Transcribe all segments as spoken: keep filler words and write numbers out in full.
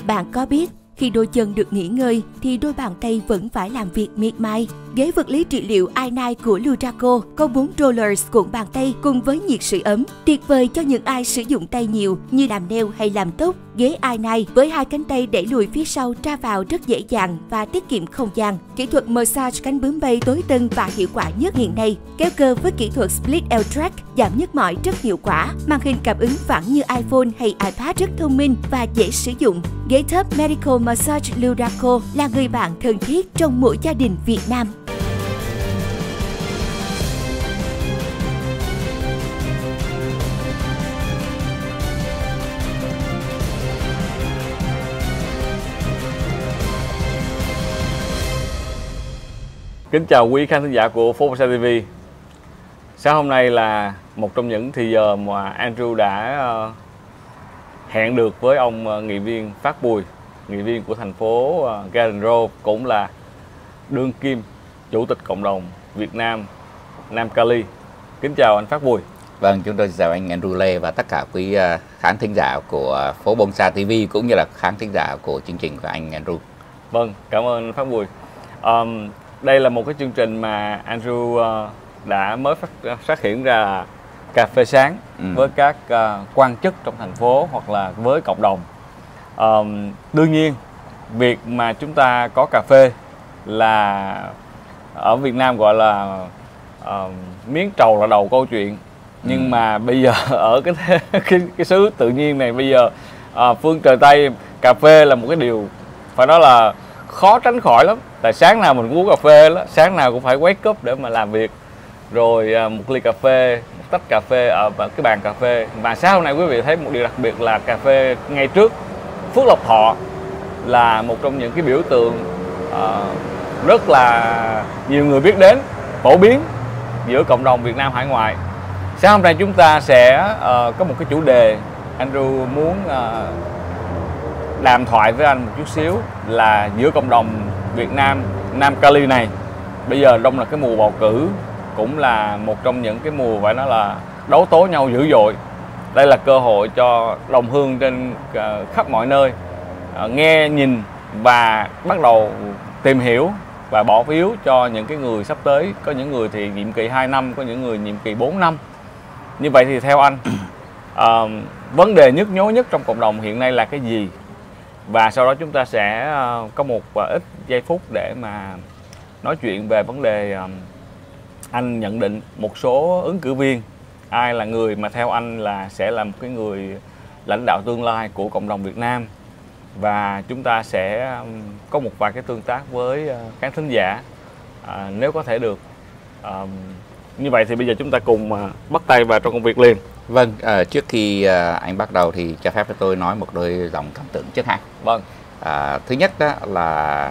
Bạn có biết, khi đôi chân được nghỉ ngơi thì đôi bàn tay vẫn phải làm việc miệt mài. Ghế vật lý trị liệu i chín của Lutraco có bốn rollers cuộn bàn tay cùng với nhiệt sưởi ấm, tuyệt vời cho những ai sử dụng tay nhiều như làm nail hay làm tóc. Ghế i chín với hai cánh tay đẩy lùi phía sau ra vào rất dễ dàng và tiết kiệm không gian. Kỹ thuật massage cánh bướm bay tối tân và hiệu quả nhất hiện nay. Kéo cơ với kỹ thuật split L-track giảm nhức mỏi rất hiệu quả. Màn hình cảm ứng phẳng như iPhone hay iPad rất thông minh và dễ sử dụng. Ghế Top Medical Massage Lutraco là người bạn thân thiết trong mỗi gia đình Việt Nam. Kính chào quý khán thính giả của Phố Bonsai ti vi. Sáng hôm nay là một trong những thì giờ mà Andrew đã hẹn được với ông nghị viên Phát Bùi, nghị viên của thành phố Garden Grove, cũng là đương kim chủ tịch cộng đồng Việt Nam Nam Cali. Kính chào anh Phát Bùi. Vâng, chúng tôi chào anh Andrew Lê và tất cả quý khán thính giả của Phố Bonsai ti vi cũng như là khán thính giả của chương trình của anh Andrew. Vâng, cảm ơn anh Phát Bùi. Um, Đây là một cái chương trình mà Andrew uh, đã mới phát, phát hiện ra là cà phê sáng ừ. với các uh, quan chức trong thành phố hoặc là với cộng đồng. Um, đương nhiên, việc mà chúng ta có cà phê là ở Việt Nam gọi là uh, miếng trầu là đầu câu chuyện. Nhưng ừ. mà bây giờ ở cái cái, cái xứ tự nhiên này bây giờ uh, phương trời Tây, cà phê là một cái điều phải nói là khó tránh khỏi lắm. Tại sáng nào mình cũng uống cà phê đó, sáng nào cũng phải wake up để mà làm việc. Rồi một ly cà phê, một tách cà phê ở cái bàn cà phê. Mà sáng hôm nay quý vị thấy một điều đặc biệt là cà phê ngay trước Phước Lộc Thọ là một trong những cái biểu tượng uh, rất là nhiều người biết đến, phổ biến giữa cộng đồng Việt Nam hải ngoại. Sáng hôm nay chúng ta sẽ uh, có một cái chủ đề Andrew muốn uh, đàm thoại với anh một chút xíu là giữa cộng đồng Việt Nam Nam Cali này. Bây giờ đông là cái mùa bầu cử, cũng là một trong những cái mùa phải nói là đấu tố nhau dữ dội. Đây là cơ hội cho đồng hương trên uh, khắp mọi nơi uh, nghe nhìn và bắt đầu tìm hiểu và bỏ phiếu cho những cái người sắp tới. Có những người thì nhiệm kỳ hai năm, có những người nhiệm kỳ bốn năm. Như vậy thì theo anh, uh, vấn đề nhức nhối nhất trong cộng đồng hiện nay là cái gì? Và sau đó chúng ta sẽ có một ít giây phút để mà nói chuyện về vấn đề anh nhận định một số ứng cử viên, ai là người mà theo anh là sẽ là một cái người lãnh đạo tương lai của cộng đồng Việt Nam. Và chúng ta sẽ có một vài cái tương tác với khán thính giả à, nếu có thể được. À, như vậy thì bây giờ chúng ta cùng bắt tay vào trong công việc liền. Vâng, à, trước khi à, anh bắt đầu thì cho phép cho tôi nói một đôi dòng cảm tưởng trước ha. Vâng. À, thứ nhất đó là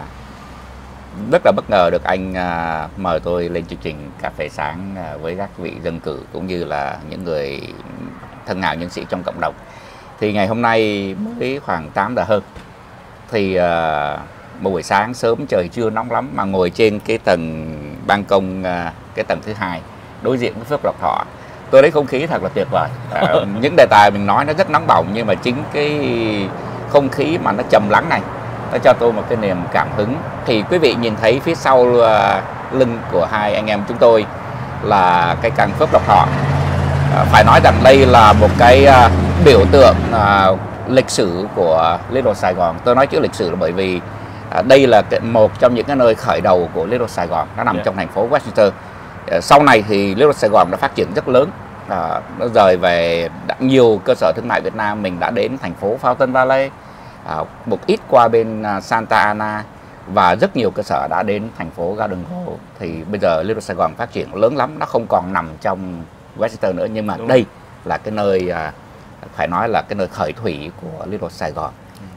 rất là bất ngờ được anh à, mời tôi lên chương trình cà phê sáng à, với các vị dân cử cũng như là những người thân hào nhân sĩ trong cộng đồng. Thì ngày hôm nay mới khoảng tám giờ hơn thì à, một buổi sáng sớm trời chưa nóng lắm mà ngồi trên cái tầng ban công à, cái tầng thứ hai đối diện với Phước Lộc Thọ. Tôi thấy không khí thật là tuyệt vời. À, những đề tài mình nói nó rất nóng bỏng nhưng mà chính cái không khí mà nó trầm lắng này nó cho tôi một cái niềm cảm hứng. Thì quý vị nhìn thấy phía sau uh, lưng của hai anh em chúng tôi là cái căn Phước Lộc Thọ. À, phải nói rằng đây là một cái uh, biểu tượng uh, lịch sử của Little Sài Gòn. Tôi nói chữ lịch sử là bởi vì uh, đây là một trong những cái nơi khởi đầu của Little Sài Gòn. Nó nằm yeah. trong thành phố Westminster. Sau này thì Little Sài Gòn đã phát triển rất lớn, à, nó rời về nhiều cơ sở thương mại Việt Nam. Mình đã đến thành phố Fountain Valley, à, một ít qua bên Santa Ana và rất nhiều cơ sở đã đến thành phố Garden Grove. Thì bây giờ Little Sài Gòn phát triển lớn lắm, nó không còn nằm trong Westminster nữa. Nhưng mà Đúng. đây là cái nơi, à, phải nói là cái nơi khởi thủy của Little Sài Gòn.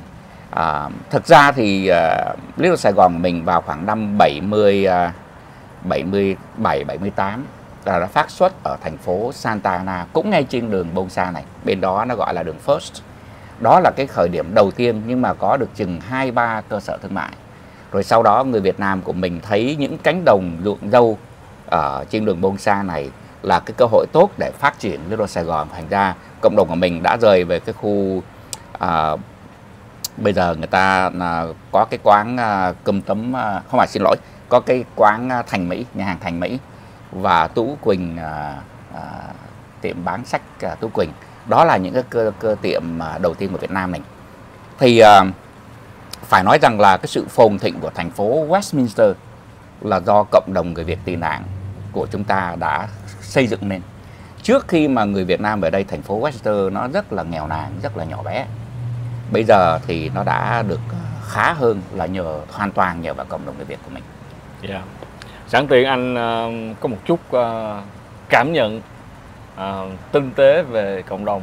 à, Thực ra thì à, Little Sài Gòn mình vào khoảng năm bảy mươi, à, bảy mươi bảy, bảy mươi tám là nó phát xuất ở thành phố Santa Ana, cũng ngay trên đường Bonsai này. Bên đó nó gọi là đường First. Đó là cái khởi điểm đầu tiên nhưng mà có được chừng hai ba cơ sở thương mại. Rồi sau đó người Việt Nam của mình thấy những cánh đồng ruộng dâu ở trên đường Bonsai này là cái cơ hội tốt để phát triển Little Sài Gòn. Thành ra cộng đồng của mình đã rời về cái khu uh, Bây giờ người ta là có cái quán uh, cơm tấm, uh, không phải, xin lỗi, có cái quán uh, Thành Mỹ, nhà hàng Thành Mỹ, và Tú Quỳnh, uh, uh, tiệm bán sách uh, Tú Quỳnh. Đó là những cái cơ, cơ tiệm uh, đầu tiên của Việt Nam mình. Thì uh, phải nói rằng là cái sự phồn thịnh của thành phố Westminster là do cộng đồng người Việt tị nạn của chúng ta đã xây dựng nên. Trước khi mà người Việt Nam ở đây, thành phố Westminster nó rất là nghèo nàn, rất là nhỏ bé. Bây giờ thì nó đã được khá hơn là nhờ hoàn toàn nhờ vào cộng đồng người Việt của mình. Yeah. Sẵn tiện anh uh, có một chút uh, cảm nhận uh, tinh tế về cộng đồng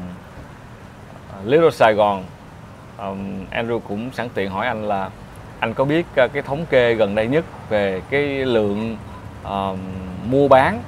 uh, Little Sài Gòn. Um, Andrew cũng sẵn tiện hỏi anh là anh có biết uh, cái thống kê gần đây nhất về cái lượng uh, mua bán,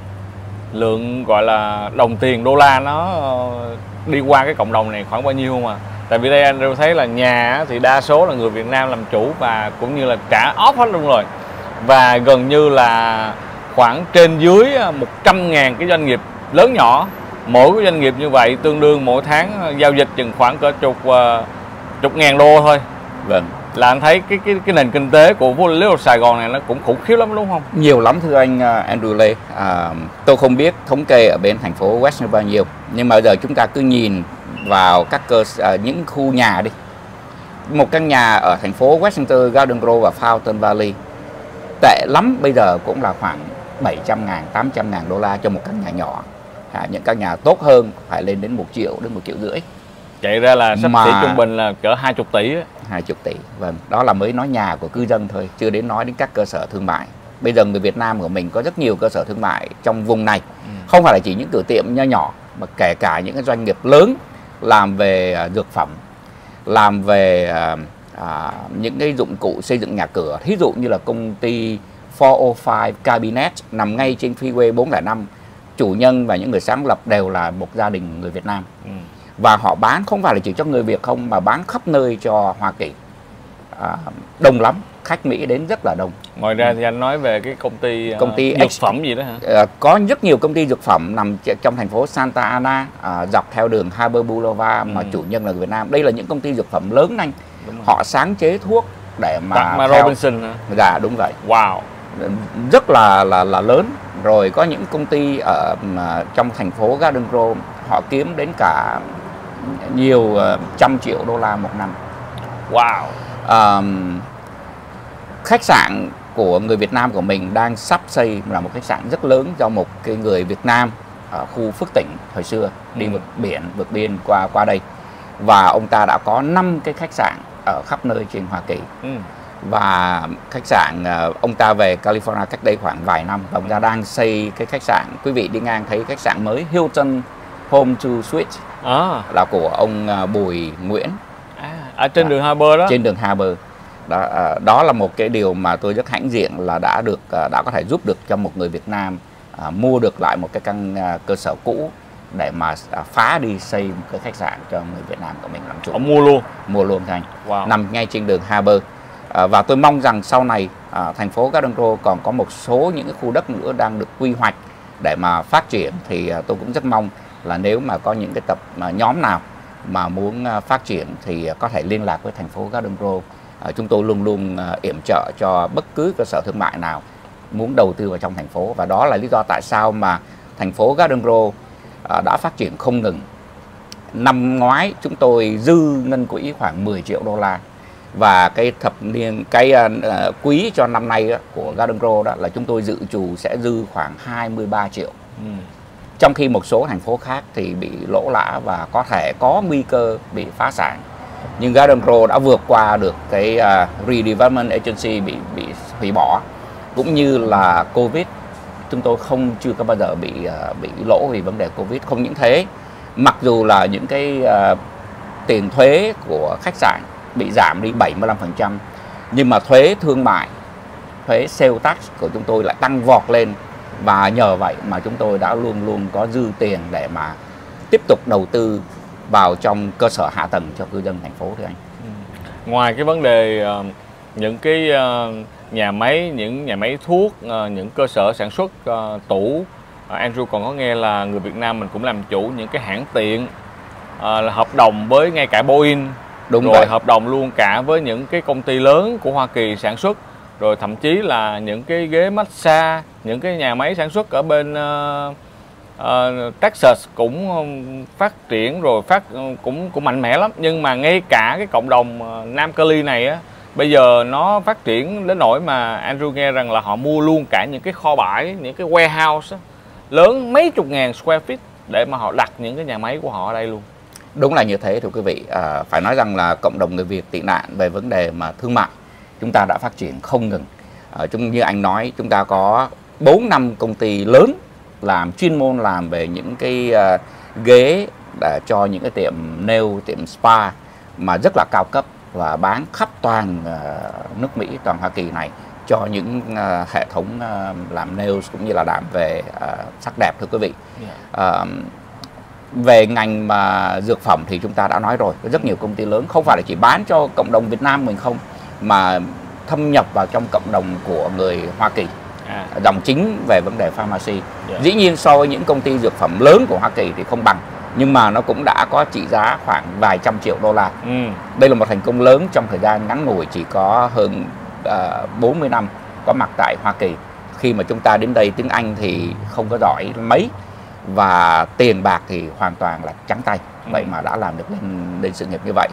lượng gọi là đồng tiền đô la nó uh, đi qua cái cộng đồng này khoảng bao nhiêu không à? Tại vì đây Andrew thấy là nhà thì đa số là người Việt Nam làm chủ và cũng như là trả off hết luôn rồi. Và gần như là khoảng trên dưới một trăm ngàn cái doanh nghiệp lớn nhỏ. Mỗi cái doanh nghiệp như vậy tương đương mỗi tháng giao dịch chừng khoảng cỡ chục uh, chục ngàn đô thôi. Vâng. Là anh thấy cái cái cái nền kinh tế của Little Sài Gòn này nó cũng khủng khiếp lắm đúng không? Nhiều lắm thưa anh Andrew Lê. À, tôi không biết thống kê ở bên thành phố West bao nhiêu, nhưng mà giờ chúng ta cứ nhìn vào các cơ uh, những khu nhà đi. Một căn nhà ở thành phố Westminster, Garden Grove và Fountain Valley tệ lắm bây giờ cũng là khoảng bảy trăm ngàn, tám trăm ngàn đô la cho một căn nhà nhỏ. À, những căn nhà tốt hơn phải lên đến một triệu đến một triệu rưỡi. Chạy ra là sắp xỉ trung bình là cỡ hai mươi tỷ. hai mươi tỷ, vâng. Đó là mới nói nhà của cư dân thôi, chưa đến nói đến các cơ sở thương mại. Bây giờ người Việt Nam của mình có rất nhiều cơ sở thương mại trong vùng này. Ừ. Không phải là chỉ những cửa tiệm nho nhỏ, mà kể cả những cái doanh nghiệp lớn làm về uh, dược phẩm, làm về uh, uh, những cái dụng cụ xây dựng nhà cửa. Thí dụ như là công ty bốn không năm Cabinet nằm ngay trên freeway bốn không năm. Chủ nhân và những người sáng lập đều là một gia đình người Việt Nam. Ừ. Và họ bán không phải là chỉ cho người Việt không, mà bán khắp nơi cho Hoa Kỳ. À, đông lắm, khách Mỹ đến rất là đông. Ngoài ra thì anh nói về cái công ty, công ty uh, dược phẩm gì đó hả? Uh, có rất nhiều công ty dược phẩm nằm trong thành phố Santa Ana, uh, dọc theo đường Harbor Boulevard, ừ. mà chủ nhân là người Việt Nam. Đây là những công ty dược phẩm lớn anh. Họ sáng chế thuốc để mà mà theo... Robinson hả? Dạ đúng vậy. Wow. Rất là là là lớn. Rồi có những công ty ở uh, trong thành phố Garden Grove họ kiếm đến cả nhiều uh, trăm triệu đô la một năm. Wow. Um, khách sạn của người Việt Nam của mình đang sắp xây là một khách sạn rất lớn do một cái người Việt Nam ở khu Phước Tỉnh thời xưa đi ừ. vượt biển, vượt biên qua qua đây, và ông ta đã có năm cái khách sạn ở khắp nơi trên Hoa Kỳ. Ừ. Và khách sạn ông ta về California cách đây khoảng vài năm, ông ta đang xây cái khách sạn, quý vị đi ngang thấy khách sạn mới Hilton Home to Suite à. là của ông Bùi Nguyễn à, ở trên đường Harbor đó. Trên đường Harbor đó, đó là một cái điều mà tôi rất hãnh diện là đã được đã có thể giúp được cho một người Việt Nam à, mua được lại một cái căn à, cơ sở cũ để mà à, phá đi xây một cái khách sạn cho người Việt Nam của mình làm chủ. Ông mua luôn mua luôn anh. Wow. Nằm ngay trên đường Harbor. À, và tôi mong rằng sau này à, thành phố Garden Grove còn có một số những cái khu đất nữa đang được quy hoạch để mà phát triển, thì à, tôi cũng rất mong là nếu mà có những cái tập à, nhóm nào mà muốn à, phát triển thì à, có thể liên lạc với thành phố Garden Grove. À, chúng tôi luôn luôn à, yểm trợ cho bất cứ cơ sở thương mại nào muốn đầu tư vào trong thành phố, và đó là lý do tại sao mà thành phố Garden Grove à, đã phát triển không ngừng. Năm ngoái chúng tôi dư ngân quỹ khoảng mười triệu đô la. Và cái thập niên cái uh, quý cho năm nay uh, của Garden Grove đó là chúng tôi dự trù sẽ dư khoảng hai mươi ba triệu. Ừ. Trong khi một số thành phố khác thì bị lỗ lã và có thể có nguy cơ bị phá sản. Nhưng Garden Grove đã vượt qua được cái uh, Redevelopment Agency bị bị hủy bỏ, cũng như là Covid. Chúng tôi không chưa có bao giờ bị uh, bị lỗ vì vấn đề Covid. Không những thế, mặc dù là những cái uh, tiền thuế của khách sạn bị giảm đi bảy mươi lăm phần trăm, nhưng mà thuế thương mại, thuế sale tax của chúng tôi lại tăng vọt lên, và nhờ vậy mà chúng tôi đã luôn luôn có dư tiền để mà tiếp tục đầu tư vào trong cơ sở hạ tầng cho cư dân thành phố thưa anh. Ngoài cái vấn đề uh, những cái uh, nhà máy, những nhà máy thuốc, uh, những cơ sở sản xuất uh, tủ, uh, Andrew còn có nghe là người Việt Nam mình cũng làm chủ những cái hãng tiện, uh, là hợp đồng với ngay cả Boeing Đúng rồi vậy. hợp đồng luôn cả với những cái công ty lớn của Hoa Kỳ sản xuất, rồi thậm chí là những cái ghế massage, những cái nhà máy sản xuất ở bên uh, uh, Texas cũng phát triển rồi phát cũng cũng mạnh mẽ lắm. Nhưng mà ngay cả cái cộng đồng uh, Nam Cali này á, bây giờ nó phát triển đến nỗi mà Andrew nghe rằng là họ mua luôn cả những cái kho bãi, những cái warehouse á, lớn mấy chục ngàn square feet để mà họ đặt những cái nhà máy của họ ở đây luôn. Đúng là như thế thưa quý vị. À, phải nói rằng là cộng đồng người Việt tị nạn về vấn đề mà thương mại chúng ta đã phát triển không ngừng. À, chúng như anh nói, chúng ta có bốn năm công ty lớn làm chuyên môn làm về những cái uh, ghế để cho những cái tiệm nail, tiệm spa mà rất là cao cấp và bán khắp toàn uh, nước Mỹ, toàn Hoa Kỳ này cho những uh, hệ thống uh, làm nails cũng như là làm về uh, sắc đẹp thưa quý vị. Yeah. Uh, về ngành mà dược phẩm thì chúng ta đã nói rồi, có rất nhiều công ty lớn không phải là chỉ bán cho cộng đồng Việt Nam mình không, mà thâm nhập vào trong cộng đồng của người Hoa Kỳ. À. Dòng chính về vấn đề pharmacy. Yeah. Dĩ nhiên so với những công ty dược phẩm lớn của Hoa Kỳ thì không bằng, nhưng mà nó cũng đã có trị giá khoảng vài trăm triệu đô la. Ừ. Đây là một thành công lớn trong thời gian ngắn ngủi chỉ có hơn uh, bốn mươi năm có mặt tại Hoa Kỳ. Khi mà chúng ta đến đây tiếng Anh thì không có giỏi mấy và tiền bạc thì hoàn toàn là trắng tay. Ừ. Vậy mà đã làm được lên, lên sự nghiệp như vậy.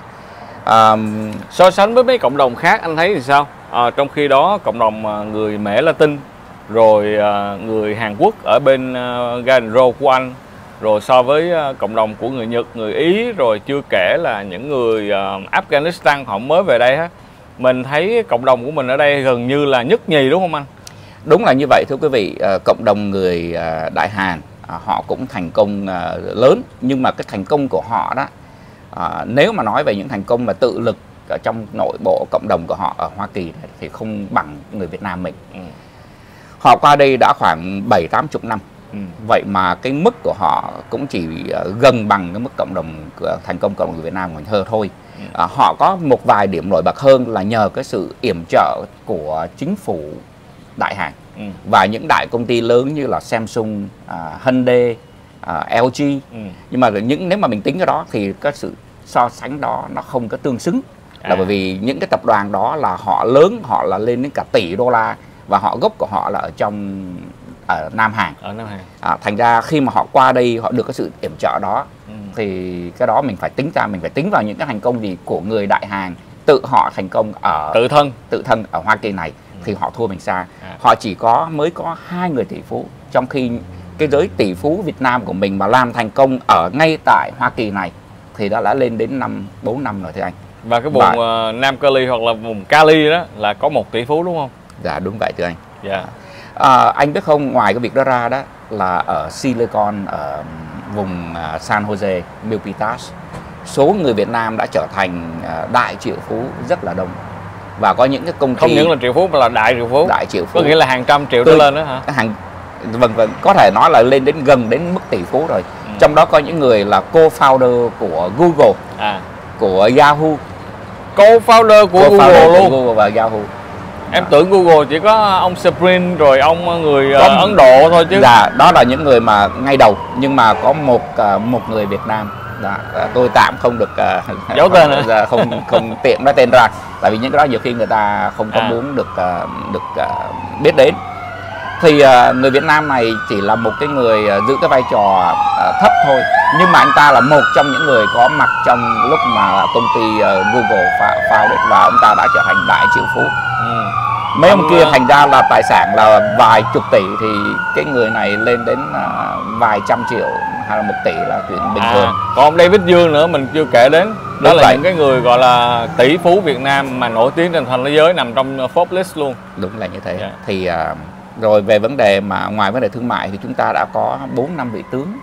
Um, so sánh với mấy cộng đồng khác anh thấy thì sao? À, trong khi đó cộng đồng người Mễ Latin, rồi uh, người Hàn Quốc ở bên uh, Garden Row của anh, rồi so với uh, cộng đồng của người Nhật, người Ý, rồi chưa kể là những người uh, Afghanistan họ mới về đây á, mình thấy cộng đồng của mình ở đây gần như là nhất nhì đúng không anh? Đúng là như vậy thưa quý vị. Uh, cộng đồng người uh, Đại Hàn uh, họ cũng thành công uh, lớn, nhưng mà cái thành công của họ đó, uh, nếu mà nói về những thành công mà tự lực ở trong nội bộ cộng đồng của họ ở Hoa Kỳ này, thì không bằng người Việt Nam mình. Ừ. Họ qua đây đã khoảng bảy tám chục năm. Ừ. Vậy mà cái mức của họ cũng chỉ uh, gần bằng cái mức cộng đồng uh, thành công cộng đồng người Việt Nam của mình thôi. Ừ. Uh, họ có một vài điểm nổi bật hơn là nhờ cái sự yểm trợ của chính phủ Đại Hàn. Ừ. Và những đại công ty lớn như là Samsung, uh, Hyundai, uh, L G. Ừ. Nhưng mà những nếu mà mình tính cái đó thì cái sự so sánh đó nó không có tương xứng. À. Là bởi vì những cái tập đoàn đó là họ lớn, họ là lên đến cả tỷ đô la và họ gốc của họ là ở trong ở Nam Hàn. Ở Nam Hàn. À, thành ra khi mà họ qua đây họ được cái sự yểm trợ đó. Ừ. Thì cái đó mình phải tính ra, mình phải tính vào những cái thành công gì của người Đại Hàn tự họ thành công ở tự thân tự thân ở Hoa Kỳ này. Ừ. Thì họ thua mình xa. À. Họ chỉ có mới có hai người tỷ phú, trong khi cái giới tỷ phú Việt Nam của mình mà làm thành công ở ngay tại Hoa Kỳ này thì đã đã lên đến năm bốn năm rồi thưa anh. Và cái vùng Và... uh, Nam Cali hoặc là vùng Cali đó là có một tỷ phú đúng không? Dạ đúng vậy thưa anh. Dạ. À, anh biết không, ngoài cái việc đó ra đó là ở Silicon, ở vùng uh, San Jose, Milpitas, số người Việt Nam đã trở thành uh, đại triệu phú rất là đông. Và có những cái công ty không những là triệu phú mà là đại triệu phú. Đại triệu phú. Có nghĩa là hàng trăm triệu trở lên đó hả? Hàng vâng vâng có thể nói là lên đến gần đến mức tỷ phú rồi. Ừ. Trong đó có những người là co-founder của Google, à. của Yahoo. Co-founder của co Google luôn. Google và Yahoo. Em à. tưởng Google chỉ có ông Sprint rồi ông người có, uh, Ấn Độ thôi chứ. Dạ, đó là những người mà ngay đầu, nhưng mà có một uh, một người Việt Nam. Dạ, tôi tạm không được uh, giấu tên dạ, không không tiện nói tên ra, tại vì những cái đó nhiều khi người ta không có à. muốn được uh, được uh, biết đến. Thì uh, người Việt Nam này chỉ là một cái người uh, giữ cái vai trò uh, thấp thôi, nhưng mà anh ta là một trong những người có mặt trong lúc mà công ty uh, Google founded và ông ta đã trở thành đại triệu phú. Ừ. Mấy ông, ông kia uh... thành ra là tài sản là vài chục tỷ, thì cái người này lên đến uh, vài trăm triệu hay là một tỷ là chuyện bình à, thường. Còn ông David Dương nữa mình chưa kể đến. Đó đúng là vậy. Những cái người gọi là tỷ phú Việt Nam mà nổi tiếng trên toàn thế giới, nằm trong Forbes list luôn. Đúng là như thế. Yeah. Thì uh, rồi về vấn đề mà ngoài vấn đề thương mại thì chúng ta đã có bốn năm vị tướng.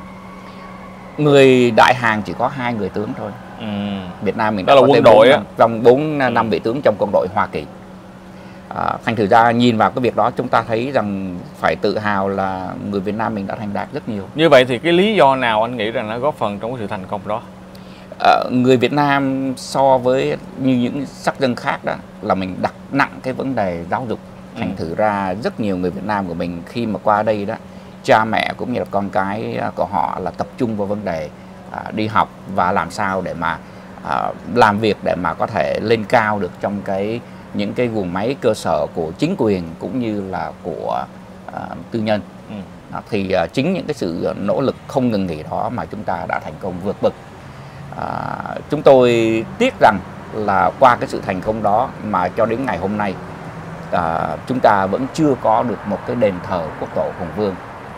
Người Đại Hàn chỉ có hai người tướng thôi. Ừ. Việt Nam mình đã đó có là quân đội á, trong bốn năm vị tướng trong quân đội Hoa Kỳ. À, thành thử ra nhìn vào cái việc đó chúng ta thấy rằng phải tự hào là người Việt Nam mình đã thành đạt rất nhiều. Như vậy thì cái lý do nào anh nghĩ rằng nó góp phần trong cái sự thành công đó? À, người Việt Nam so với như những sắc dân khác đó là mình đặt nặng cái vấn đề giáo dục. Thành ừ. thử ra rất nhiều người Việt Nam của mình khi mà qua đây đó, cha mẹ cũng như là con cái của họ là tập trung vào vấn đề à, đi học và làm sao để mà à, làm việc để mà có thể lên cao được trong cái những cái guồng máy cơ sở của chính quyền cũng như là của à, tư nhân. Ừ. À, thì à, chính những cái sự nỗ lực không ngừng nghỉ đó mà chúng ta đã thành công vượt bậc. À, chúng tôi tiếc rằng là qua cái sự thành công đó mà cho đến ngày hôm nay à, chúng ta vẫn chưa có được một cái đền thờ quốc tổ Hùng Vương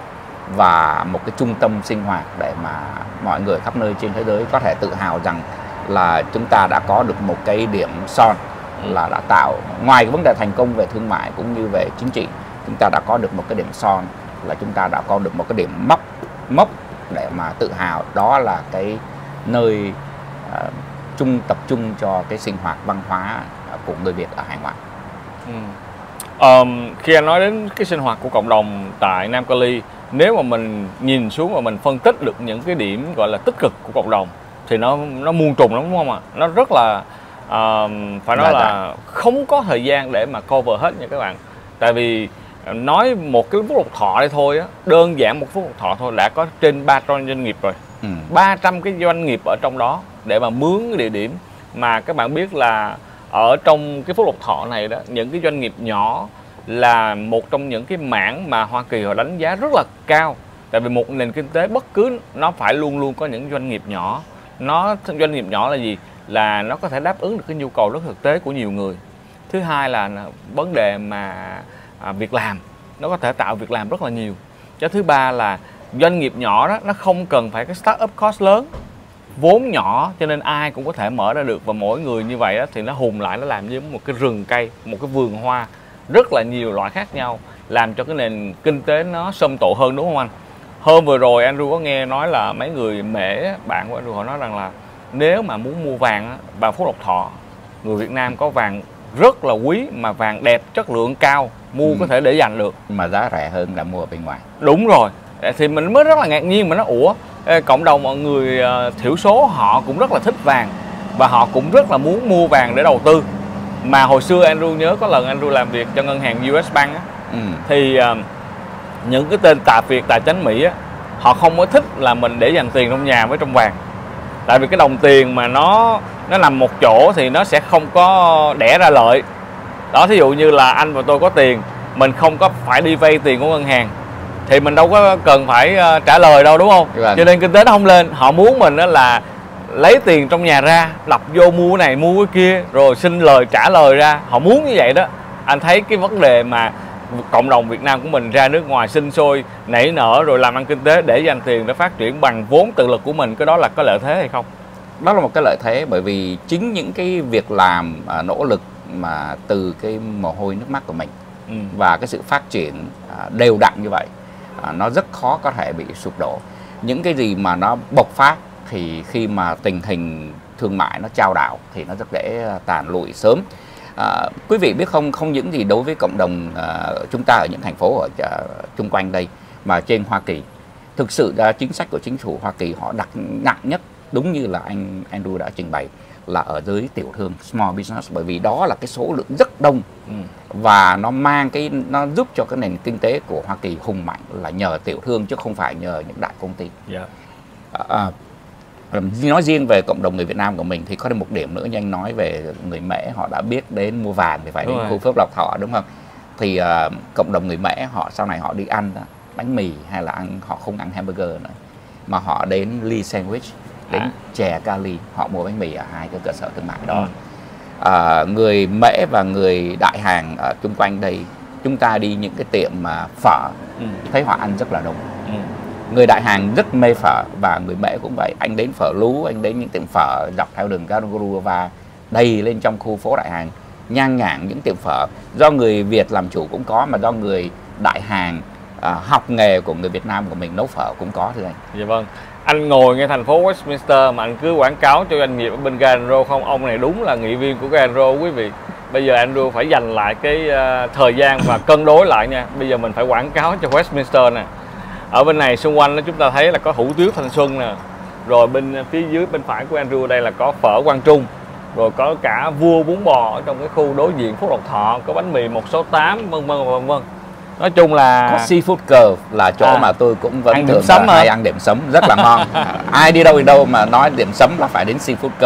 và một cái trung tâm sinh hoạt để mà mọi người khắp nơi trên thế giới có thể tự hào rằng là chúng ta đã có được một cái điểm son, là đã tạo, ngoài cái vấn đề thành công về thương mại cũng như về chính trị, chúng ta đã có được một cái điểm son, là chúng ta đã có được một cái điểm mốc mốc để mà tự hào, đó là cái nơi uh, chung tập trung cho cái sinh hoạt văn hóa của người Việt ở hải ngoại. Ừ. Um, khi anh nói đến cái sinh hoạt của cộng đồng tại Nam Cali, nếu mà mình nhìn xuống và mình phân tích được những cái điểm gọi là tích cực của cộng đồng thì nó nó muôn trùng lắm, đúng không ạ? Nó rất là uh, phải nói dạ, là dạ. không có thời gian để mà cover hết nha các bạn. Tại vì nói một cái phút lộc thọ đây thôi á, đơn giản một phút lộc thọ thôi đã có trên ba trăm doanh nghiệp rồi. Ừ. ba trăm cái doanh nghiệp ở trong đó để mà mướn cái địa điểm, mà các bạn biết là ở trong cái phút lộc thọ này đó, những cái doanh nghiệp nhỏ là một trong những cái mảng mà Hoa Kỳ họ đánh giá rất là cao. Tại vì một nền kinh tế bất cứ nó phải luôn luôn có những doanh nghiệp nhỏ. Nó doanh nghiệp nhỏ là gì? Là nó có thể đáp ứng được cái nhu cầu rất thực tế của nhiều người. Thứ hai là vấn đề mà à, việc làm, nó có thể tạo việc làm rất là nhiều. Cái thứ ba là doanh nghiệp nhỏ đó nó không cần phải cái start up cost lớn, vốn nhỏ cho nên ai cũng có thể mở ra được, và mỗi người như vậy đó, thì nó hùng lại, nó làm như một cái rừng cây, một cái vườn hoa rất là nhiều loại khác nhau, làm cho cái nền kinh tế nó xôm tụ hơn, đúng không anh? Hôm vừa rồi Andrew có nghe nói là mấy người Mễ, bạn của Andrew, họ nói rằng là nếu mà muốn mua vàng vào Phúc Lộc Thọ, người Việt Nam có vàng rất là quý, mà vàng đẹp, chất lượng cao, mua ừ. có thể để dành được, mà giá rẻ hơn là mua ở bên ngoài. Đúng rồi, thì mình mới rất là ngạc nhiên, mà nó ủa, cộng đồng mọi người thiểu số họ cũng rất là thích vàng và họ cũng rất là muốn mua vàng để đầu tư. Mà hồi xưa Andrew nhớ có lần Andrew làm việc cho ngân hàng u ét Bank á, ừ. thì uh, những cái tên tạp Việt, tài chánh Mỹ á, họ không có thích là mình để dành tiền trong nhà với trong vàng. Tại vì cái đồng tiền mà nó nó nằm một chỗ thì nó sẽ không có đẻ ra lợi. Đó, thí dụ như là anh và tôi có tiền, mình không có phải đi vay tiền của ngân hàng thì mình đâu có cần phải uh, trả lời đâu, đúng không? Cho nên kinh tế nó không lên. Họ muốn mình đó là lấy tiền trong nhà ra, đập vô mua cái này mua cái kia, rồi xin lời trả lời ra. Họ muốn như vậy đó. Anh thấy cái vấn đề mà cộng đồng Việt Nam của mình ra nước ngoài sinh sôi, nảy nở, rồi làm ăn kinh tế để dành tiền để phát triển bằng vốn tự lực của mình, cái đó là có lợi thế hay không? Đó là một cái lợi thế, bởi vì chính những cái việc làm à, nỗ lực mà từ cái mồ hôi nước mắt của mình ừ. và cái sự phát triển à, đều đặn như vậy, à, nó rất khó có thể bị sụp đổ. Những cái gì mà nó bộc phát thì khi mà tình hình thương mại nó chao đảo thì nó rất dễ tàn lụi sớm. À, quý vị biết không, không những gì đối với cộng đồng à, chúng ta ở những thành phố ở à, chung quanh đây, mà trên Hoa Kỳ, thực sự ra chính sách của chính phủ Hoa Kỳ họ đặt nặng nhất, đúng như là anh Andrew đã trình bày, là ở dưới tiểu thương, small business, bởi vì đó là cái số lượng rất đông ừ. và nó mang cái nó giúp cho cái nền kinh tế của Hoa Kỳ hùng mạnh là nhờ tiểu thương chứ không phải nhờ những đại công ty. Yeah. À, nói riêng về cộng đồng người Việt Nam của mình thì có thêm một điểm nữa, như anh nói về người Mễ, họ đã biết đến mua vàng thì phải đúng đến rồi. Khu Phước Lộc Thọ, đúng không? Thì uh, cộng đồng người Mễ họ sau này họ đi ăn bánh mì hay là ăn, họ không ăn hamburger nữa, mà họ đến Lee Sandwich, đến à. chè Cali, họ mua bánh mì ở hai cái cơ sở thương mại đó. Ừ. Uh, người Mễ và người Đại Hàn ở chung quanh đây, chúng ta đi những cái tiệm mà phở, ừ. thấy họ ăn rất là đông. Ừ. Người Đại Hàn rất mê phở và người Mễ cũng vậy. Anh đến phở Lú, anh đến những tiệm phở dọc theo đường Garurava đầy lên trong khu phố Đại Hàn, nhan nhản những tiệm phở do người Việt làm chủ cũng có, mà do người Đại Hàn à, học nghề của người Việt Nam của mình nấu phở cũng có thưa anh. Dạ vâng. Anh ngồi ngay thành phố Westminster mà anh cứ quảng cáo cho doanh nghiệp ở bên Gandro không, ông này đúng là nghị viên của Gandro quý vị. Bây giờ Andrew phải dành lại cái uh, thời gian và cân đối lại nha. Bây giờ mình phải quảng cáo cho Westminster nè. Ở bên này xung quanh đó chúng ta thấy là có hủ tiếu Thanh Xuân nè, rồi bên phía dưới bên phải của Andrew đây là có phở Quang Trung, rồi có cả vua bún bò ở trong cái khu đối diện Phúc Lộc Thọ, có bánh mì một sáu tám, vân vân vân vân. Nói chung là có Seafood Curve là chỗ à, mà tôi cũng vẫn thường sấm hay ăn điểm sấm rất là ngon. Ai đi đâu đi đâu mà nói điểm sấm là phải đến Seafood Curve.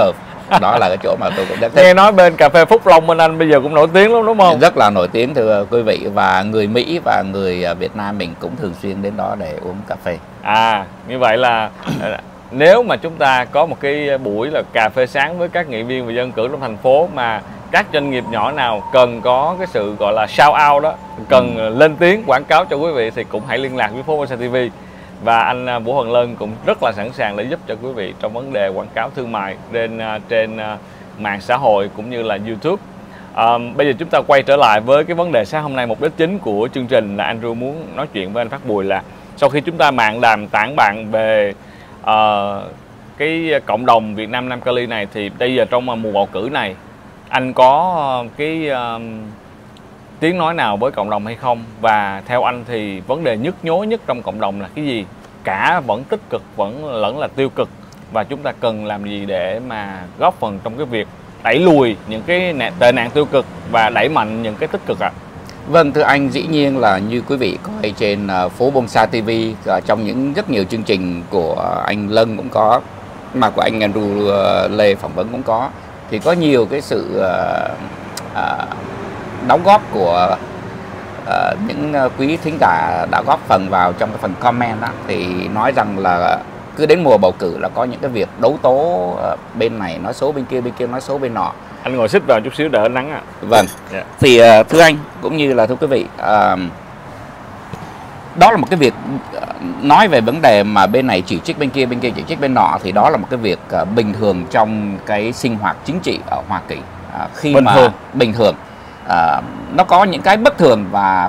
Đó là cái chỗ mà tôi cũng rất Nghe thích. nói bên cà phê Phúc Long bên anh bây giờ cũng nổi tiếng lắm đúng không? Rất là nổi tiếng thưa quý vị, và người Mỹ và người Việt Nam mình cũng thường xuyên đến đó để uống cà phê. À, như vậy là nếu mà chúng ta có một cái buổi là cà phê sáng với các nghị viên và dân cử trong thành phố, mà các doanh nghiệp nhỏ nào cần có cái sự gọi là shout out đó, cần ừ. lên tiếng quảng cáo cho quý vị thì cũng hãy liên lạc với Phố Bonsai ti vi. Và anh Vũ Hoàng Lân cũng rất là sẵn sàng để giúp cho quý vị trong vấn đề quảng cáo thương mại trên trên mạng xã hội cũng như là YouTube. À, bây giờ chúng ta quay trở lại với cái vấn đề sáng hôm nay. Mục đích chính của chương trình là Andrew muốn nói chuyện với anh Phát Bùi là sau khi chúng ta mạng đàm tản bạn về uh, cái cộng đồng Việt Nam Nam Cali này, thì bây giờ trong mùa bầu cử này anh có cái uh, tiếng nói nào với cộng đồng hay không? Và theo anh thì vấn đề nhức nhối nhất trong cộng đồng là cái gì? Cả vẫn tích cực vẫn lẫn là tiêu cực, và chúng ta cần làm gì để mà góp phần trong cái việc đẩy lùi những cái tệ nạn tiêu cực và đẩy mạnh những cái tích cực ạ? À? Vâng, thưa anh, dĩ nhiên là như quý vị coi trên uh, Phố Bonsai ti vi, uh, trong những rất nhiều chương trình của anh Lân cũng có, mà của anh Andrew uh, Lê phỏng vấn cũng có, thì có nhiều cái sự uh, uh, đóng góp của uh, những uh, quý thính giả đã góp phần vào trong cái phần comment đó, thì nói rằng là cứ đến mùa bầu cử là có những cái việc đấu tố, uh, bên này nói xấu bên kia, bên kia nói xấu bên nọ. Anh ngồi xích vào chút xíu đỡ nắng ạ. À. Vâng. Yeah. Thì uh, thưa anh cũng như là thưa quý vị, uh, đó là một cái việc uh, nói về vấn đề mà bên này chỉ trích bên kia, bên kia chỉ trích bên nọ, thì đó là một cái việc uh, bình thường trong cái sinh hoạt chính trị ở Hoa Kỳ. Uh, khi bình mà thường. bình thường uh, nó có những cái bất thường và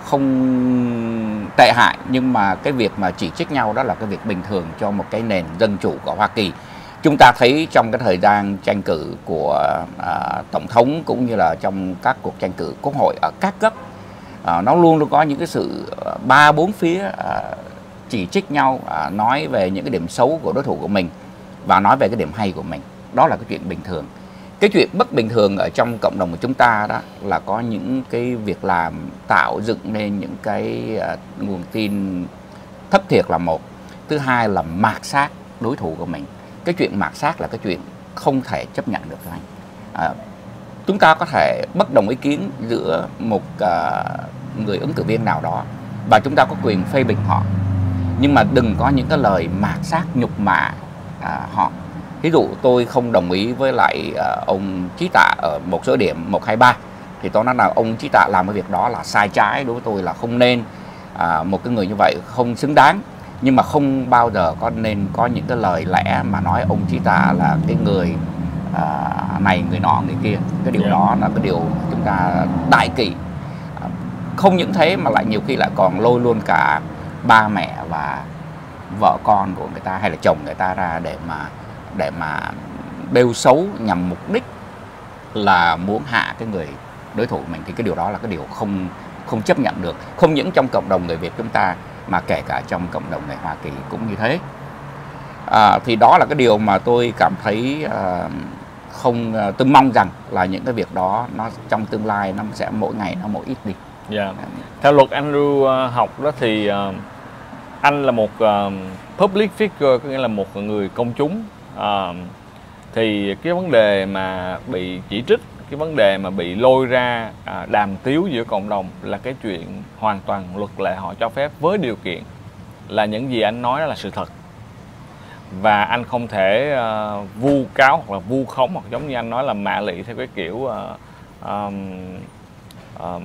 không tệ hại, nhưng mà cái việc mà chỉ trích nhau đó là cái việc bình thường cho một cái nền dân chủ của Hoa Kỳ. Chúng ta thấy trong cái thời gian tranh cử của uh, Tổng thống cũng như là trong các cuộc tranh cử Quốc hội ở các cấp, uh, nó luôn luôn có những cái sự uh, ba bốn phía uh, chỉ trích nhau, uh, nói về những cái điểm xấu của đối thủ của mình và nói về cái điểm hay của mình. Đó là cái chuyện bình thường. Cái chuyện bất bình thường ở trong cộng đồng của chúng ta đó là có những cái việc làm tạo dựng nên những cái uh, nguồn tin thất thiệt là một. Thứ hai là mạt sát đối thủ của mình. Cái chuyện mạt sát là cái chuyện không thể chấp nhận được anh. À, chúng ta có thể bất đồng ý kiến giữa một uh, người ứng cử viên nào đó và chúng ta có quyền phê bình họ, nhưng mà đừng có những cái lời mạt sát nhục mạ uh, họ. Ví dụ tôi không đồng ý với lại uh, ông Trí Tạ ở một số điểm một hai ba, thì tôi nói là ông Trí Tạ làm cái việc đó là sai trái, đối với tôi là không nên, uh, một cái người như vậy không xứng đáng. Nhưng mà không bao giờ có nên có những cái lời lẽ mà nói ông Trí Tạ là cái người à, này người nọ người kia. Cái điều yeah. đó là cái điều chúng ta đại kỵ. À, không những thế mà lại nhiều khi lại còn lôi luôn cả ba mẹ và vợ con của người ta hay là chồng người ta ra để mà để mà bêu xấu nhằm mục đích là muốn hạ cái người đối thủ của mình. Thì cái điều đó là cái điều không không chấp nhận được. Không những trong cộng đồng người Việt chúng ta mà kể cả trong cộng đồng người Hoa Kỳ cũng như thế. À, thì đó là cái điều mà tôi cảm thấy à, không, tôi mong rằng là những cái việc đó nó trong tương lai nó sẽ mỗi ngày nó mỗi ít đi. Yeah. Theo luật Andrew uh, học đó thì uh, anh là một uh, public figure, có nghĩa là một người công chúng. Uh, thì cái vấn đề mà bị chỉ trích, cái vấn đề mà bị lôi ra à, đàm tiếu giữa cộng đồng là cái chuyện hoàn toàn luật lệ họ cho phép, với điều kiện là những gì anh nói đó là sự thật và anh không thể uh, vu cáo hoặc là vu khống, hoặc giống như anh nói là mạ lị theo cái kiểu uh, um, um,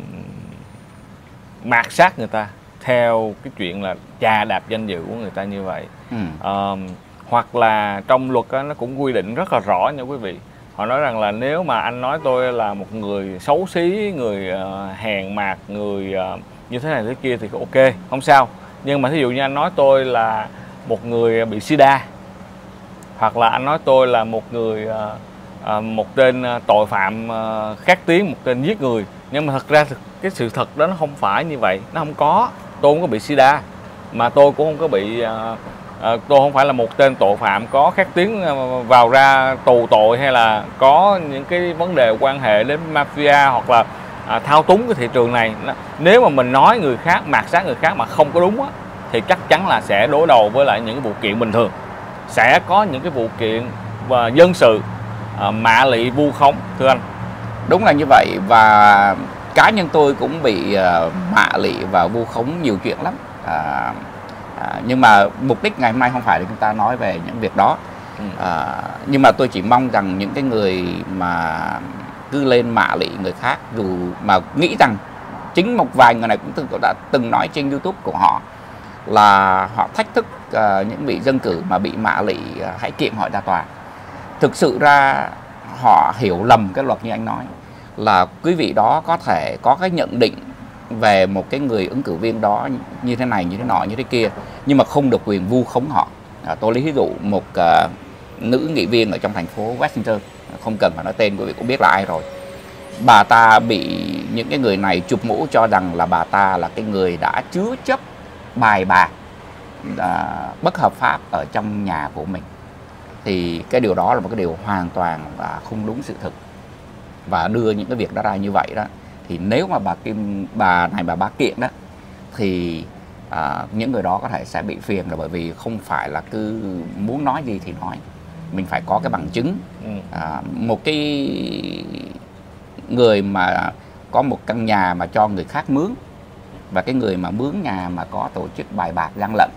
mạt sát người ta theo cái chuyện là chà đạp danh dự của người ta như vậy. ừ. um, hoặc là trong luật đó, nó cũng quy định rất là rõ nha quý vị. Họ nói rằng là nếu mà anh nói tôi là một người xấu xí, người uh, hèn mạt, người uh, như thế này thế kia thì ok, không sao. Nhưng mà thí dụ như anh nói tôi là một người bị sida, hoặc là anh nói tôi là một người uh, uh, một tên tội phạm uh, khét tiếng, một tên giết người, nhưng mà thật ra cái sự thật đó nó không phải như vậy, nó không có. Tôi không có bị sida, mà tôi cũng không có bị uh, À, tôi không phải là một tên tội phạm có khét tiếng vào ra tù tội, hay là có những cái vấn đề quan hệ đến mafia hoặc là à, thao túng cái thị trường này. Nếu mà mình nói người khác, mạt sát người khác mà không có đúng á, thì chắc chắn là sẽ đối đầu với lại những cái vụ kiện bình thường. Sẽ có những cái vụ kiện và dân sự uh, mạ lị vu khống thưa anh? Đúng là như vậy, và cá nhân tôi cũng bị uh, mạ lị và vu khống nhiều chuyện lắm. À, à, nhưng mà mục đích ngày hôm nay không phải để chúng ta nói về những việc đó. Ừ. À, nhưng mà tôi chỉ mong rằng những cái người mà cứ lên mạ lị người khác, dù mà nghĩ rằng chính một vài người này cũng từng đã từng nói trên YouTube của họ là họ thách thức uh, những vị dân cử mà bị mạ lị uh, hãy kiện họ ra tòa. Thực sự ra họ hiểu lầm cái luật như anh nói, là quý vị đó có thể có cái nhận định về một cái người ứng cử viên đó như thế này, như thế nọ, như thế kia, nhưng mà không được quyền vu khống họ. À, tôi lấy ví dụ một uh, nữ nghị viên ở trong thành phố Washington, không cần phải nói tên, quý vị cũng biết là ai rồi. Bà ta bị những cái người này chụp mũ cho rằng là bà ta là cái người đã chứa chấp bài bạc uh, bất hợp pháp ở trong nhà của mình. Thì cái điều đó là một cái điều hoàn toàn là không đúng sự thực, và đưa những cái việc đó ra như vậy đó, thì nếu mà bà Kim bà này bà bá kiện đó thì à, những người đó có thể sẽ bị phiền, là bởi vì không phải là cứ muốn nói gì thì nói, mình phải có cái bằng chứng. Ừ. À, một cái người mà có một căn nhà mà cho người khác mướn, và cái người mà mướn nhà mà có tổ chức bài bạc gian lận,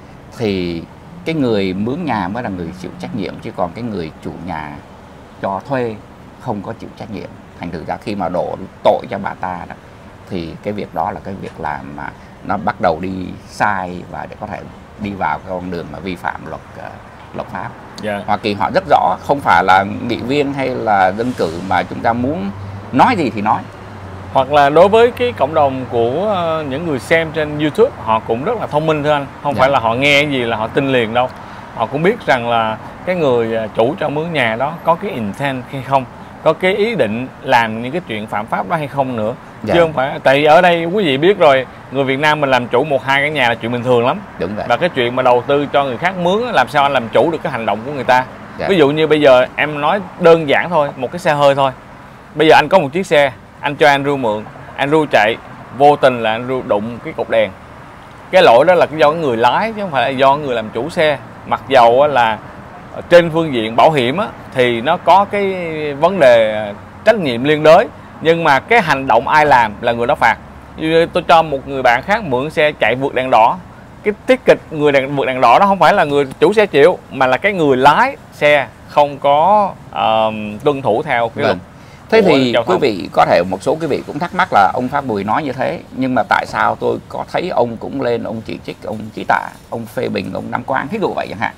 thì cái người mướn nhà mới là người chịu trách nhiệm, chứ còn cái người chủ nhà cho thuê không có chịu trách nhiệm. Thành thử ra khi mà đổ tội cho bà ta đó, thì cái việc đó là cái việc làm mà nó bắt đầu đi sai, và để có thể đi vào cái con đường mà vi phạm luật uh, luật pháp. Yeah. Hoa Kỳ họ rất rõ, không phải là nghị viên hay là dân cử mà chúng ta muốn nói gì thì nói. Hoặc là đối với cái cộng đồng của uh, những người xem trên YouTube, họ cũng rất là thông minh thưa anh. Không yeah. phải là họ nghe gì là họ tin liền đâu. Họ cũng biết rằng là cái người chủ cho mướn nhà đó có cái intent hay không, có cái ý định làm những cái chuyện phạm pháp đó hay không nữa. Dạ. Chứ không phải, tại vì ở đây quý vị biết rồi, người Việt Nam mình làm chủ một hai cái nhà là chuyện bình thường lắm. Đúng vậy. Và cái chuyện mà đầu tư cho người khác mướn, làm sao anh làm chủ được cái hành động của người ta. Dạ. Ví dụ như bây giờ em nói đơn giản thôi, một cái xe hơi thôi. Bây giờ anh có một chiếc xe, anh cho Andrew mượn, Andrew chạy, vô tình là Andrew đụng cái cột đèn. Cái lỗi đó là do cái người lái chứ không phải là do người làm chủ xe. Mặc dầu là trên phương diện bảo hiểm á, thì nó có cái vấn đề trách nhiệm liên đới, nhưng mà cái hành động ai làm là người đó phạt. Như tôi cho một người bạn khác mượn xe chạy vượt đèn đỏ, cái tiết kịch người đèn, vượt đèn đỏ đó không phải là người chủ xe chịu, mà là cái người lái xe không có uh, tuân thủ theo cái luật. Thế thì quý vị có thể một số quý vị cũng thắc mắc là ông Pháp Bùi nói như thế, nhưng mà tại sao tôi có thấy ông cũng lên ông chỉ trích, ông chỉ tả, ông phê bình ông Nam Quang, ví dụ vậy chẳng hạn.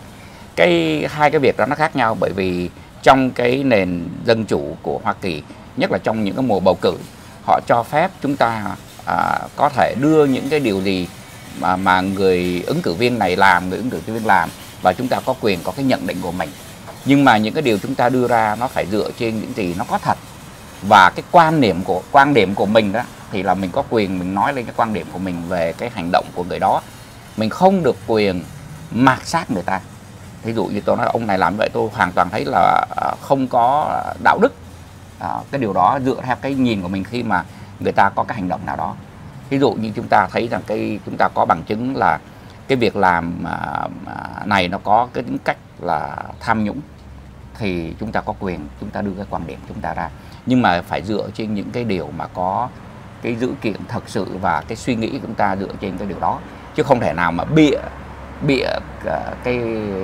Cái hai cái việc đó nó khác nhau, bởi vì trong cái nền dân chủ của Hoa Kỳ, nhất là trong những cái mùa bầu cử, họ cho phép chúng ta à, có thể đưa những cái điều gì mà mà người ứng cử viên này làm, người ứng cử viên làm, và chúng ta có quyền có cái nhận định của mình. Nhưng mà những cái điều chúng ta đưa ra nó phải dựa trên những gì nó có thật, và cái quan điểm của quan điểm của mình đó thì là mình có quyền mình nói lên cái quan điểm của mình về cái hành động của người đó. Mình không được quyền mạt sát người ta. Ví dụ như tôi nói ông này làm vậy, tôi hoàn toàn thấy là không có đạo đức. À, cái điều đó dựa theo cái nhìn của mình khi mà người ta có cái hành động nào đó. Ví dụ như chúng ta thấy rằng cái chúng ta có bằng chứng là cái việc làm này nó có cái tính cách là tham nhũng, thì chúng ta có quyền chúng ta đưa cái quan điểm chúng ta ra, nhưng mà phải dựa trên những cái điều mà có cái dữ kiện thật sự và cái suy nghĩ của chúng ta dựa trên cái điều đó, chứ không thể nào mà bịa bịa cái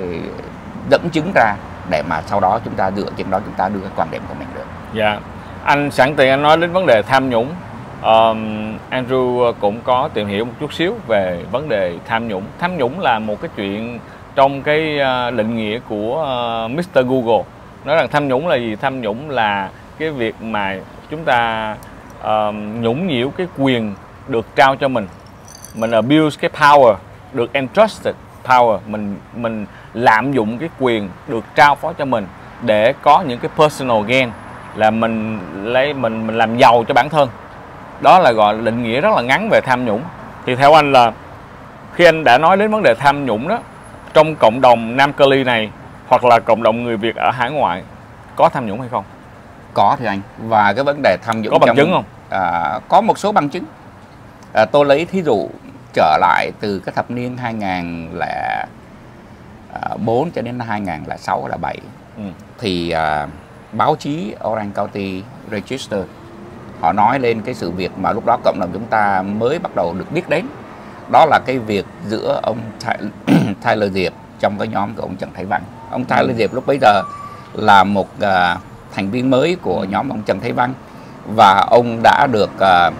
dẫn chứng ra để mà sau đó chúng ta dựa trên đó chúng ta đưa cái quan điểm của mình được. Dạ, anh sẵn tiện anh nói đến vấn đề tham nhũng, um, Andrew cũng có tìm hiểu một chút xíu về vấn đề tham nhũng. Tham nhũng là một cái chuyện trong cái uh, định nghĩa của uh, mít tơ Google. Nói rằng tham nhũng là gì? Tham nhũng là cái việc mà chúng ta uh, nhũng nhiễu cái quyền được trao cho mình, mình abuse cái power, được entrusted power, mình mình lạm dụng cái quyền được trao phó cho mình để có những cái personal gain, là mình lấy mình mình làm giàu cho bản thân. Đó là gọi là định nghĩa rất là ngắn về tham nhũng. Thì theo anh là khi anh đã nói đến vấn đề tham nhũng đó, trong cộng đồng Nam Cali này hoặc là cộng đồng người Việt ở hải ngoại có tham nhũng hay không? Có thì anh. Và cái vấn đề tham nhũng có bằng trong, chứng không? À, có một số bằng chứng. À, tôi lấy thí dụ trở lại từ cái thập niên hai nghìn lẻ bốn cho đến hai nghìn lẻ sáu là bảy. Ừ. Thì à, báo chí Orange County Register họ nói lên cái sự việc mà lúc đó cộng đồng chúng ta mới bắt đầu được biết đến, đó là cái việc giữa ông Tyler Diệp trong cái nhóm của ông Trần Thái Văn. Ông Tyler ừ. Diệp lúc bấy giờ là một uh, thành viên mới của nhóm ông Trần Thái Văn, và ông đã được uh,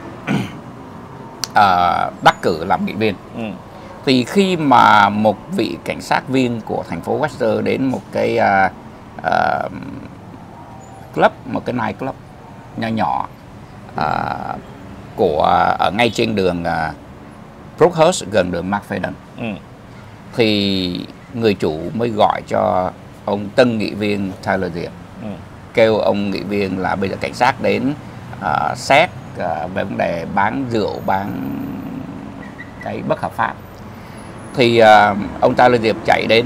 uh, đắc cử làm nghị viên. ừ. Thì khi mà một vị cảnh sát viên của thành phố Webster đến một cái uh, uh, club, một cái night club nhỏ nhỏ uh, của ở ngay trên đường uh, Brookhurst gần đường McFadden, ừ. thì người chủ mới gọi cho ông tân nghị viên Tyler Diệp, ừ. kêu ông nghị viên là bây giờ cảnh sát đến uh, xét uh, về vấn đề bán rượu, bán cái bất hợp pháp. Thì uh, ông Tyler Diệp chạy đến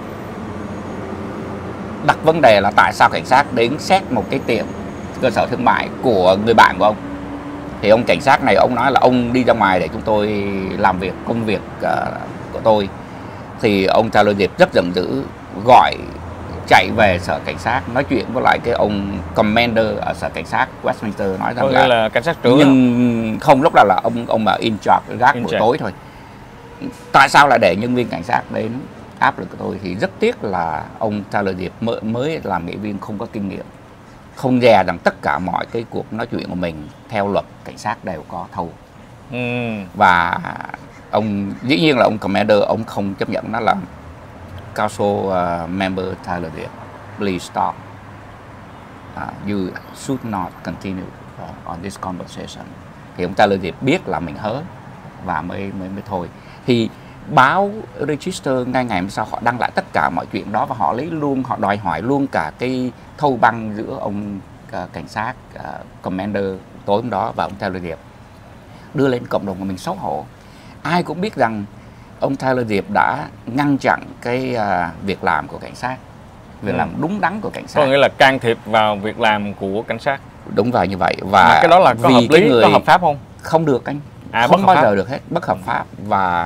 đặt vấn đề là tại sao cảnh sát đến xét một cái tiệm cơ sở thương mại của người bạn của ông. Thì ông cảnh sát này ông nói là ông đi ra ngoài để chúng tôi làm việc công việc uh, của tôi. Thì ông Tyler Diệp rất giận dữ, gọi chạy về sở cảnh sát nói chuyện với lại cái ông commander ở sở cảnh sát Westminster, nói rằng là, là cảnh sát trưởng, nhưng không, lúc đó là ông ông mà in charge gác buổi tối thôi. Tại sao lại để nhân viên cảnh sát đến áp lực của tôi? Thì rất tiếc là ông Tyler Diệp mới, mới làm nghị viên, không có kinh nghiệm, không dè rằng tất cả mọi cái cuộc nói chuyện của mình theo luật cảnh sát đều có thâu. ừ. Và ông dĩ nhiên là ông commander ông không chấp nhận, nó là Council uh, member Tyler Diệp, please stop, uh, you should not continue uh, on this conversation. Thì ông Tyler Diệp biết là mình hớ và mới mới mới thôi. Thì báo Register ngay ngày hôm sau họ đăng lại tất cả mọi chuyện đó, và họ lấy luôn, họ đòi hỏi luôn cả cái thâu băng giữa ông uh, cảnh sát uh, commander tối hôm đó và ông Tyler Diệp, đưa lên cộng đồng của mình xấu hổ. Ai cũng biết rằng ông Tyler Diệp đã ngăn chặn cái uh, việc làm của cảnh sát, việc ừ. làm đúng đắn của cảnh sát. Có nghĩa là can thiệp vào việc làm của cảnh sát. Đúng vào như vậy. Và mà cái đó là có hợp lý, người... có hợp pháp không? Không được anh. À, không bao giờ được hết, bất hợp pháp. Và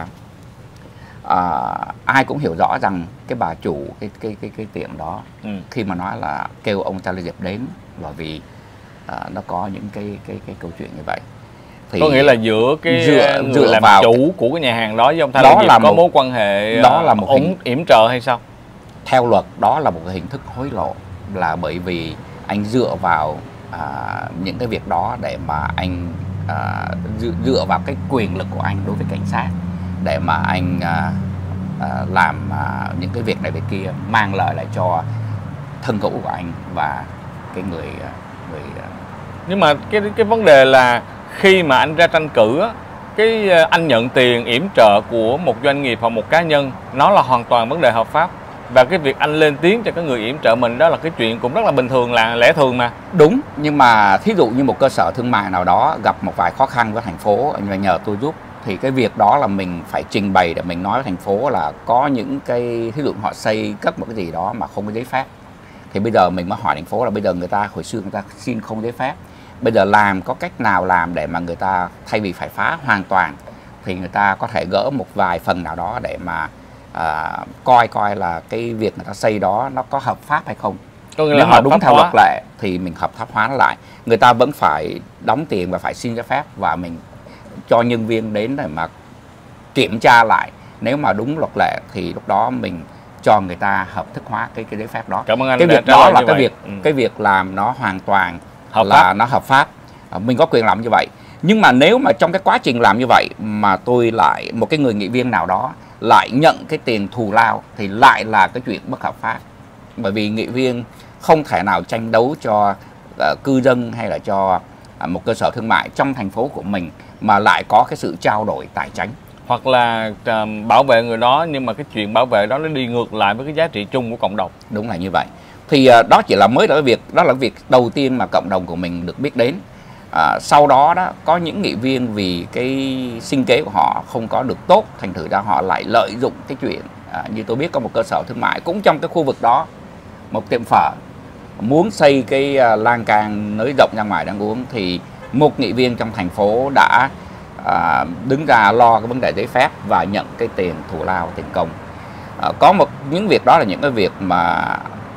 uh, ai cũng hiểu rõ rằng cái bà chủ cái cái cái cái tiệm đó, ừ. khi mà nói là kêu ông Tyler Diệp đến, bởi vì uh, nó có những cái cái cái câu chuyện như vậy. Thì có nghĩa là giữa cái dựa, người dựa làm vào chủ cái... của cái nhà hàng đó với ông Tyler Diệp có một, mối quan hệ đó là một hình, yểm trợ hay sao? Theo luật đó là một cái hình thức hối lộ, là bởi vì anh dựa vào à, những cái việc đó để mà anh à, dựa, dựa vào cái quyền lực của anh đối với cảnh sát để mà anh à, à, làm à, những cái việc này việc kia, mang lợi lại cho thân hữu của anh và cái người người. Nhưng mà cái cái vấn đề là khi mà anh ra tranh cử á, cái anh nhận tiền yểm trợ của một doanh nghiệp hoặc một cá nhân, nó là hoàn toàn vấn đề hợp pháp, và cái việc anh lên tiếng cho cái người yểm trợ mình đó là cái chuyện cũng rất là bình thường, là lẽ thường mà. Đúng, nhưng mà thí dụ như một cơ sở thương mại nào đó gặp một vài khó khăn với thành phố và nhờ tôi giúp, thì cái việc đó là mình phải trình bày để mình nói với thành phố là có những cái thí dụ họ xây cất một cái gì đó mà không có giấy phép, thì bây giờ mình mới hỏi thành phố là bây giờ người ta hồi xưa người ta xin không giấy phép, bây giờ làm có cách nào làm để mà người ta thay vì phải phá hoàn toàn thì người ta có thể gỡ một vài phần nào đó để mà à, coi coi là cái việc người ta xây đó nó có hợp pháp hay không. Nếu mà đúng theo luật lệ thì mình hợp pháp hóa nó lại. Người ta vẫn phải đóng tiền và phải xin giấy phép, và mình cho nhân viên đến để mà kiểm tra lại. Nếu mà đúng luật lệ thì lúc đó mình cho người ta hợp thức hóa cái cái giấy phép đó. Cảm ơn anh. Cái việc đó là cái vậy. việc ừ. cái việc làm nó hoàn toàn hợp là pháp. nó hợp pháp. Mình có quyền làm như vậy. Nhưng mà nếu mà trong cái quá trình làm như vậy mà tôi lại một cái người nghị viên nào đó lại nhận cái tiền thù lao thì lại là cái chuyện bất hợp pháp. Bởi vì nghị viên không thể nào tranh đấu cho uh, cư dân hay là cho uh, một cơ sở thương mại trong thành phố của mình mà lại có cái sự trao đổi tài chánh. Hoặc là uh, bảo vệ người đó, nhưng mà cái chuyện bảo vệ đó nó đi ngược lại với cái giá trị chung của cộng đồng. Đúng là như vậy. Thì uh, đó chỉ là mới là cái việc, đó là việc đầu tiên mà cộng đồng của mình được biết đến. À, sau đó đó có những nghị viên vì cái sinh kế của họ không có được tốt, thành thử ra họ lại lợi dụng cái chuyện à, như tôi biết có một cơ sở thương mại cũng trong cái khu vực đó, một tiệm phở muốn xây cái à, lan can nới rộng ra ngoài đang uống, thì một nghị viên trong thành phố đã à, đứng ra lo cái vấn đề giấy phép và nhận cái tiền thù lao, tiền công. À, có một những việc đó là những cái việc mà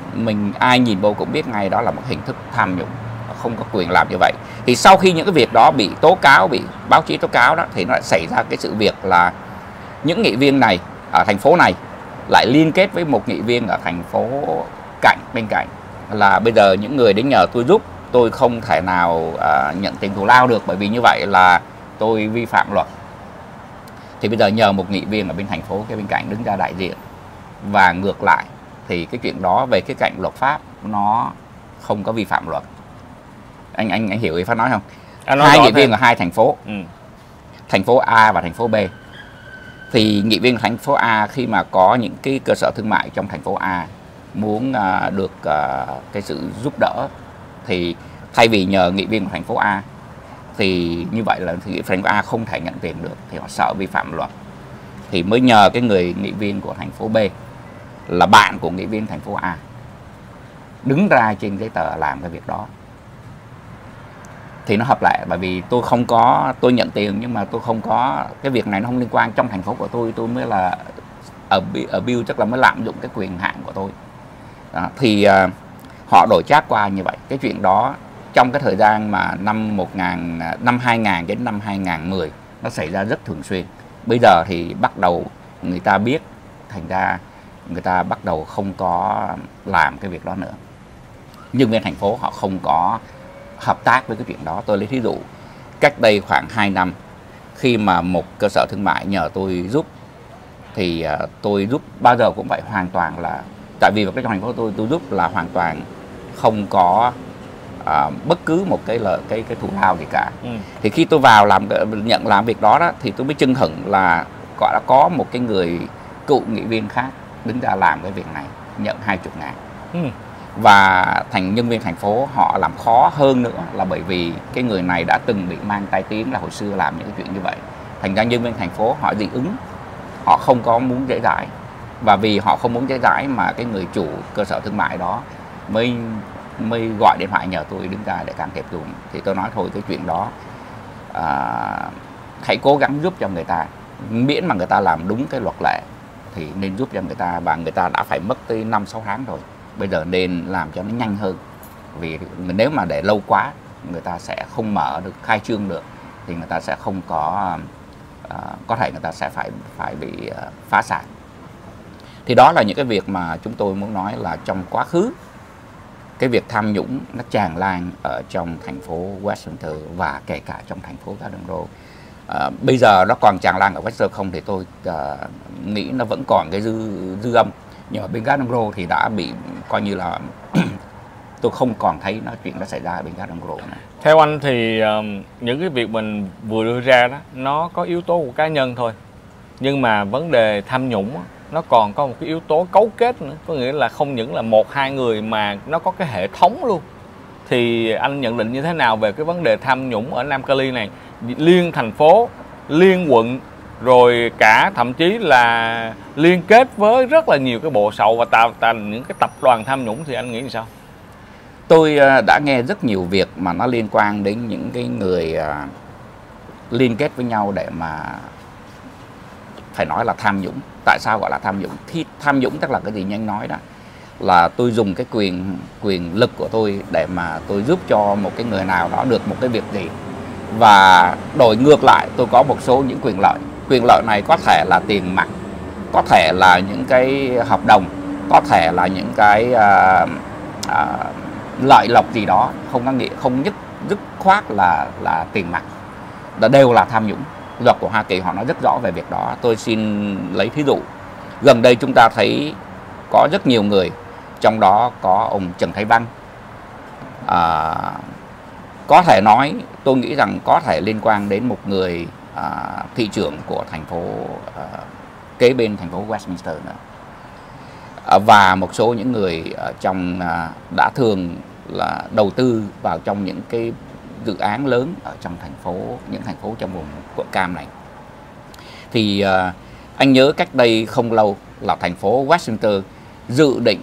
mình ai nhìn vô cũng biết ngay đó là một hình thức tham nhũng, không có quyền làm như vậy. Thì sau khi những cái việc đó bị tố cáo, bị báo chí tố cáo đó, thì nó lại xảy ra cái sự việc là những nghị viên này ở thành phố này lại liên kết với một nghị viên ở thành phố cạnh bên cạnh, là bây giờ những người đến nhờ tôi giúp, tôi không thể nào uh, nhận tiền thù lao được, bởi vì như vậy là tôi vi phạm luật. Thì bây giờ nhờ một nghị viên ở bên thành phố cái bên cạnh đứng ra đại diện, và ngược lại thì cái chuyện đó về cái cạnh luật pháp nó không có vi phạm luật. Anh anh anh hiểu ý Phát nói không? Nói hai nghị viên ở hai thành phố, ừ. thành phố A và thành phố B. Thì nghị viên thành phố A khi mà có những cái cơ sở thương mại trong thành phố A muốn uh, được uh, cái sự giúp đỡ, thì thay vì nhờ nghị viên của thành phố A thì như vậy là thì thành phố A không thể nhận tiền được, thì họ sợ vi phạm luật, thì mới nhờ cái người nghị viên của thành phố B là bạn của nghị viên thành phố A đứng ra trên giấy tờ làm cái việc đó. Thì nó hợp lệ, bởi vì tôi không có, tôi nhận tiền nhưng mà tôi không có, cái việc này nó không liên quan trong thành phố của tôi, tôi mới là ở ở bill, chắc là mới lạm dụng cái quyền hạn của tôi. Đó, thì uh, họ đổi chác qua như vậy. Cái chuyện đó trong cái thời gian mà năm một nghìn, năm hai nghìn đến năm hai nghìn không trăm mười nó xảy ra rất thường xuyên. Bây giờ thì bắt đầu người ta biết, thành ra người ta bắt đầu không có làm cái việc đó nữa. Nhưng bên thành phố họ không có hợp tác với cái chuyện đó. Tôi lấy thí dụ, cách đây khoảng hai năm khi mà một cơ sở thương mại nhờ tôi giúp, thì uh, tôi giúp bao giờ cũng vậy, hoàn toàn là, tại vì cái trong thành phố tôi tôi giúp là hoàn toàn không có uh, bất cứ một cái là cái cái thù lao gì cả. Ừ. Thì khi tôi vào làm nhận làm việc đó đó, thì tôi mới chưng hửng là gọi là có một cái người cựu nghị viên khác đứng ra làm cái việc này, nhận hai chục ngàn. Ừ. Và thành nhân viên thành phố họ làm khó hơn nữa là bởi vì cái người này đã từng bị mang tai tiếng là hồi xưa làm những cái chuyện như vậy. Thành ra nhân viên thành phố họ dị ứng, họ không có muốn giải giải. Và vì họ không muốn giải giải mà cái người chủ cơ sở thương mại đó mới mới gọi điện thoại nhờ tôi đứng ra để can thiệp dùng. Thì tôi nói thôi cái chuyện đó à, hãy cố gắng giúp cho người ta, miễn mà người ta làm đúng cái luật lệ thì nên giúp cho người ta, và người ta đã phải mất tới năm sáu tháng rồi. Bây giờ nên làm cho nó nhanh hơn, vì nếu mà để lâu quá người ta sẽ không mở được, khai trương được, thì người ta sẽ không có uh, có thể người ta sẽ phải phải bị uh, phá sản. Thì đó là những cái việc mà chúng tôi muốn nói là trong quá khứ cái việc tham nhũng nó tràn lan ở trong thành phố Westminster và kể cả trong thành phố Garden Grove. Uh, bây giờ nó còn tràn lan ở Westminster không thì tôi uh, nghĩ nó vẫn còn cái dư dư âm. Nhưng mà bên Garden Grove thì đã bị coi như là tôi không còn thấy nó chuyện đó xảy ra ở bên Garden Grove này. Theo anh thì um, những cái việc mình vừa đưa ra đó nó có yếu tố của cá nhân thôi, nhưng mà vấn đề tham nhũng đó, nó còn có một cái yếu tố cấu kết nữa, có nghĩa là không những là một hai người mà nó có cái hệ thống luôn. Thì anh nhận định như thế nào về cái vấn đề tham nhũng ở Nam Cali này, liên thành phố, liên quận, rồi cả thậm chí là liên kết với rất là nhiều cái bộ sậu và tạo thành những cái tập đoàn tham nhũng, thì anh nghĩ sao? Tôi đã nghe rất nhiều việc mà nó liên quan đến những cái người uh, liên kết với nhau để mà phải nói là tham nhũng. Tại sao gọi là tham nhũng? Thì tham nhũng tức là cái gì như anh nói đó, là tôi dùng cái quyền quyền lực của tôi để mà tôi giúp cho một cái người nào đó được một cái việc gì, và đổi ngược lại tôi có một số những quyền lợi. Quyền lợi này có thể là tiền mặt, có thể là những cái hợp đồng, có thể là những cái uh, uh, lợi lộc gì đó, không có nghĩa, không nhất dứt khoát là là tiền mặt, đó đều là tham nhũng. Luật của Hoa Kỳ họ nói rất rõ về việc đó. Tôi xin lấy thí dụ, gần đây chúng ta thấy có rất nhiều người, trong đó có ông Trần Thái Văn, à, có thể nói, tôi nghĩ rằng có thể liên quan đến một người à, thị trưởng của thành phố à, kế bên thành phố Westminster nữa, à, và một số những người à, trong à, đã thường là đầu tư vào trong những cái dự án lớn ở trong thành phố, những thành phố trong vùng quận Cam này. Thì à, anh nhớ cách đây không lâu là thành phố Westminster dự định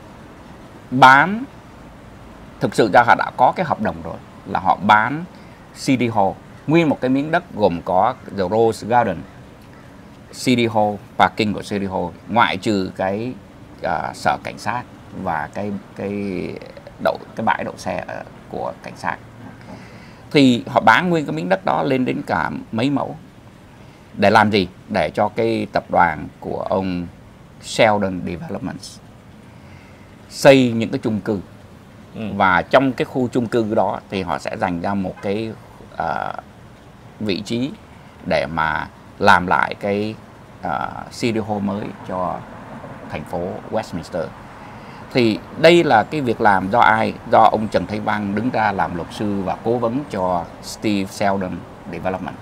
bán, thực sự ra họ đã có cái hợp đồng rồi, là họ bán City Hall, nguyên một cái miếng đất gồm có The Rose Garden, City Hall, parking của City Hall, ngoại trừ cái uh, sở cảnh sát và cái cái đậu cái bãi đậu xe của cảnh sát. Thì họ bán nguyên cái miếng đất đó lên đến cả mấy mẫu. Để làm gì? Để cho cái tập đoàn của ông Sheldon Developments xây những cái chung cư. Ừ. Và trong cái khu chung cư đó thì họ sẽ dành ra một cái uh, vị trí để mà làm lại cái uh, City Hall mới cho thành phố Westminster. Thì đây là cái việc làm do ai? Do ông Trần Thái Văn đứng ra làm luật sư và cố vấn cho Steve Sheldon Development.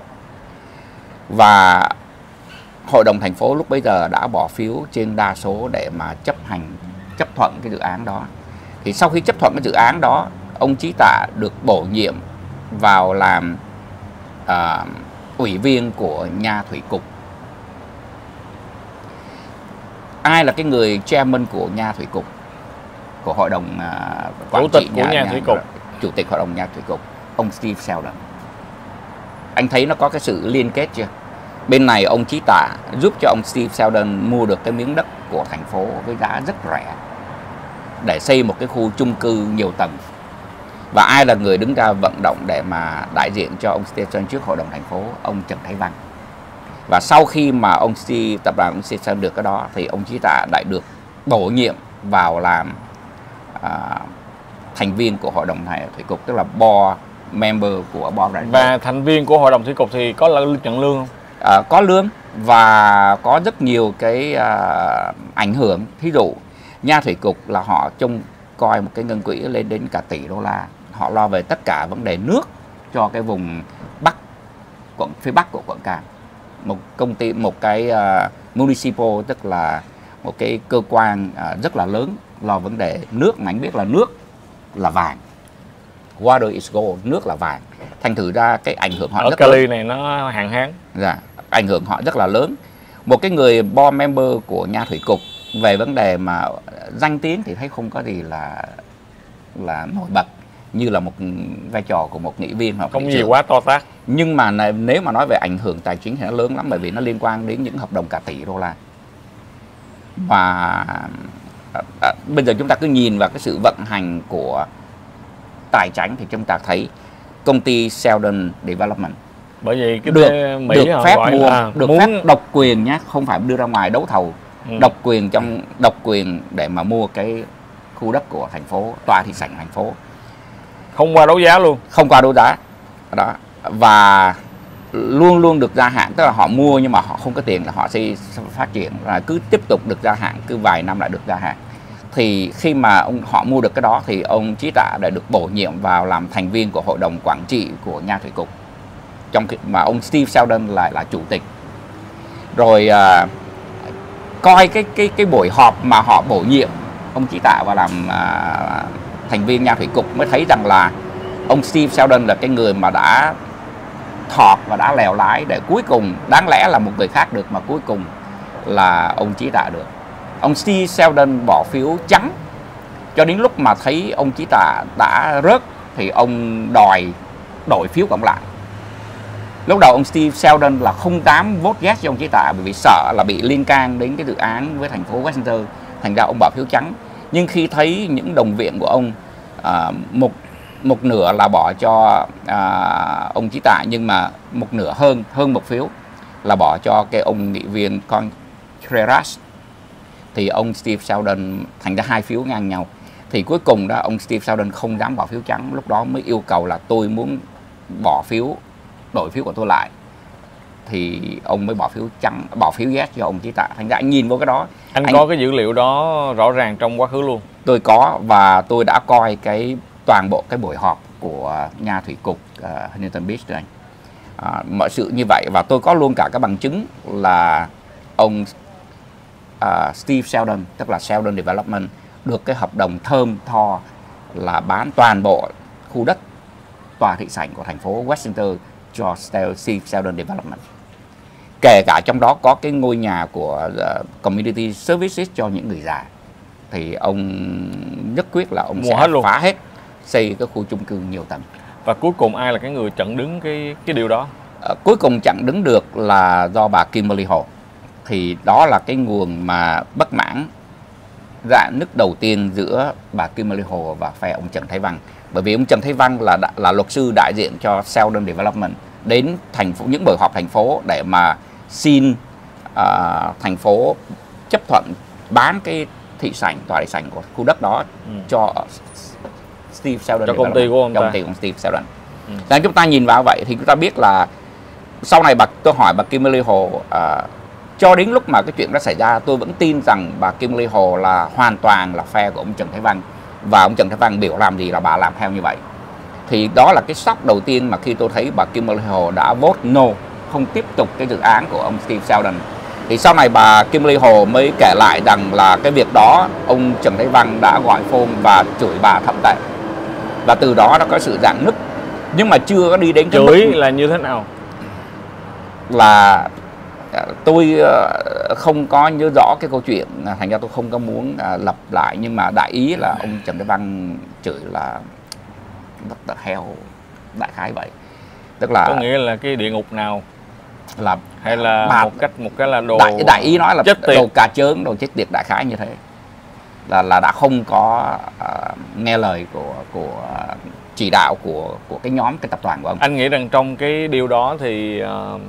Và hội đồng thành phố lúc bấy giờ đã bỏ phiếu trên đa số để mà chấp hành chấp thuận cái dự án đó. Thì sau khi chấp thuận cái dự án đó, ông Chí Tạ được bổ nhiệm vào làm uh, ủy viên của Nha Thủy Cục. Ai là cái người chairman của Nha Thủy Cục, của hội đồng uh, quản chủ tịch trị của Nha, Nha Thủy Cục, chủ tịch hội đồng Nha Thủy Cục, ông Steve Sheldon. Anh thấy nó có cái sự liên kết chưa? Bên này ông Chí Tạ giúp cho ông Steve Sheldon mua được cái miếng đất của thành phố với giá rất rẻ để xây một cái khu chung cư nhiều tầng. Và ai là người đứng ra vận động để mà đại diện cho ông Steve Sheldon trước hội đồng thành phố? Ông Trần Thái Văn. Và sau khi mà ông Steve, tập đoàn ông Steve Sheldon được cái đó thì ông Chí Tạ lại được bổ nhiệm vào làm à, thành viên của hội đồng thủy cục, tức là board member của board. Và thành viên của hội đồng thủy cục thì có nhận lương không? À, có lương và có rất nhiều cái à, ảnh hưởng. Thí dụ Nha Thủy Cục là họ trông coi một cái ngân quỹ lên đến cả tỷ đô la. Họ lo về tất cả vấn đề nước cho cái vùng Bắc, quận phía Bắc của quận Cam. Một công ty, một cái uh, municipal, tức là một cái cơ quan uh, rất là lớn lo vấn đề nước. Mà anh biết là nước là vàng, water is gold, nước là vàng. Thành thử ra cái ảnh hưởng họ ở rất Cali lớn. này nó hạn hán. Dạ, ảnh hưởng họ rất là lớn. Một cái người board member của Nha Thủy Cục về vấn đề mà danh tiếng thì thấy không có gì là là nổi bật như là một vai trò của một nghị viên hoặc không gì quá to tát. Nhưng mà này, nếu mà nói về ảnh hưởng tài chính thì nó lớn lắm, bởi vì nó liên quan đến những hợp đồng cả tỷ đô la. Và à, à, bây giờ chúng ta cứ nhìn vào cái sự vận hành của tài chính thì chúng ta thấy công ty Sheldon Development bởi vì cái được, Mỹ được phép mua, là được muốn... phép độc quyền nhé, không phải đưa ra ngoài đấu thầu. Ừ. Độc quyền trong độc quyền để mà mua cái khu đất của thành phố, tòa thị sảnh thành phố, không qua đấu giá luôn, không qua đấu giá đó, và luôn luôn được gia hạn, tức là họ mua nhưng mà họ không có tiền là họ sẽ phát triển, và cứ tiếp tục được gia hạn, cứ vài năm lại được gia hạn. Thì khi mà ông họ mua được cái đó thì ông Chí Tạ đã được bổ nhiệm vào làm thành viên của hội đồng quản trị của Nha Thủy Cục, trong khi mà ông Steve Sheldon lại là chủ tịch. Rồi uh, coi cái cái cái buổi họp mà họ bổ nhiệm ông Chí Tạ vào làm uh, thành viên Nha Thủy Cục mới thấy rằng là ông Steve Sheldon là cái người mà đã thọt và đã lèo lái để cuối cùng, đáng lẽ là một người khác được mà cuối cùng là ông Chí Tạ được. Ông Steve Sheldon bỏ phiếu trắng, cho đến lúc mà thấy ông Chí Tạ đã rớt thì ông đòi đổi phiếu cộng lại. Lúc đầu ông Steve Sheldon là không dám vote yes cho ông Chí Tạ bởi vì sợ là bị liên can đến cái dự án với thành phố Westminster, thành ra ông bỏ phiếu trắng. Nhưng khi thấy những đồng viện của ông, à, một một nửa là bỏ cho à, ông Chí Tạ, nhưng mà một nửa hơn hơn một phiếu là bỏ cho cái ông nghị viên Contreras, thì ông Steve Sheldon thành ra hai phiếu ngang nhau. Thì cuối cùng đó ông Steve Sheldon không dám bỏ phiếu trắng, lúc đó mới yêu cầu là tôi muốn bỏ phiếu, đổi phiếu của tôi lại, thì ông mới bỏ phiếu trắng, bỏ phiếu yes cho ông Chí Tạ. Thành ra anh nhìn vô cái đó, anh, anh có cái dữ liệu đó rõ ràng trong quá khứ luôn. Tôi có, và tôi đã coi cái toàn bộ cái buổi họp của Nha Thủy Cục uh, Huntington Beach rồi anh. Uh, mọi sự như vậy, và tôi có luôn cả các bằng chứng là ông uh, Steve Sheldon, tức là Sheldon Development, được cái hợp đồng thơm tho là bán toàn bộ khu đất tòa thị sảnh của thành phố Westminster cho Steve Sheldon Development. Kể cả trong đó có cái ngôi nhà của uh, Community Services cho những người già, thì ông nhất quyết là ông mua sẽ hết luôn, phá hết, xây cái khu chung cư nhiều tầng. Và cuối cùng ai là cái người chặn đứng cái cái điều đó? Uh, cuối cùng chặn đứng được là do bà Kimberly Hall. Thì đó là cái nguồn mà bất mãn rạn nứt đầu tiên giữa bà Kimberly Hồ và phe ông Trần Thái Văn. Bởi vì ông Trần Thái Văn là là luật sư đại diện cho Sheldon Development đến thành phố, những buổi họp thành phố để mà xin uh, thành phố chấp thuận bán cái thị sảnh, tòa thị sảnh của khu đất đó ừ. cho Steve Sheldon, cho công ty của ông ta. Công ty của Steve Sheldon. Ừ. Nên chúng ta nhìn vào vậy thì chúng ta biết là sau này bà, tôi hỏi bà Kimberly Hồ, uh, cho đến lúc mà cái chuyện đó xảy ra, tôi vẫn tin rằng bà Kimberly Hồ là hoàn toàn là phe của ông Trần Thái Văn, và ông Trần Thái Văn biểu làm gì là bà làm theo như vậy. Thì đó là cái sốc đầu tiên mà khi tôi thấy bà Kimberly Hồ đã vote no, không tiếp tục cái dự án của ông Steve Sheldon. Thì sau này bà Kimberly Hồ mới kể lại rằng là cái việc đó ông Trần Thái Văn đã gọi phone và chửi bà thậm tệ, và từ đó nó có sự rạn nứt, nhưng mà chưa có đi đến cái chửi mức là như thế nào. Là tôi không có nhớ rõ cái câu chuyện, thành ra tôi không có muốn lặp lại, nhưng mà đại ý là ông Trần Thái Văn chửi là rất là heo, đại khái vậy. Tức là có nghĩa là cái địa ngục nào, là hay là bà, một cách một cái là đồ đại, đại ý nói là chết đồ cà chớn, đồ chết tiệt, đại khái như thế. Là là đã không có uh, nghe lời của của uh, chỉ đạo của của cái nhóm, cái tập đoàn của ông. Anh nghĩ rằng trong cái điều đó thì uh,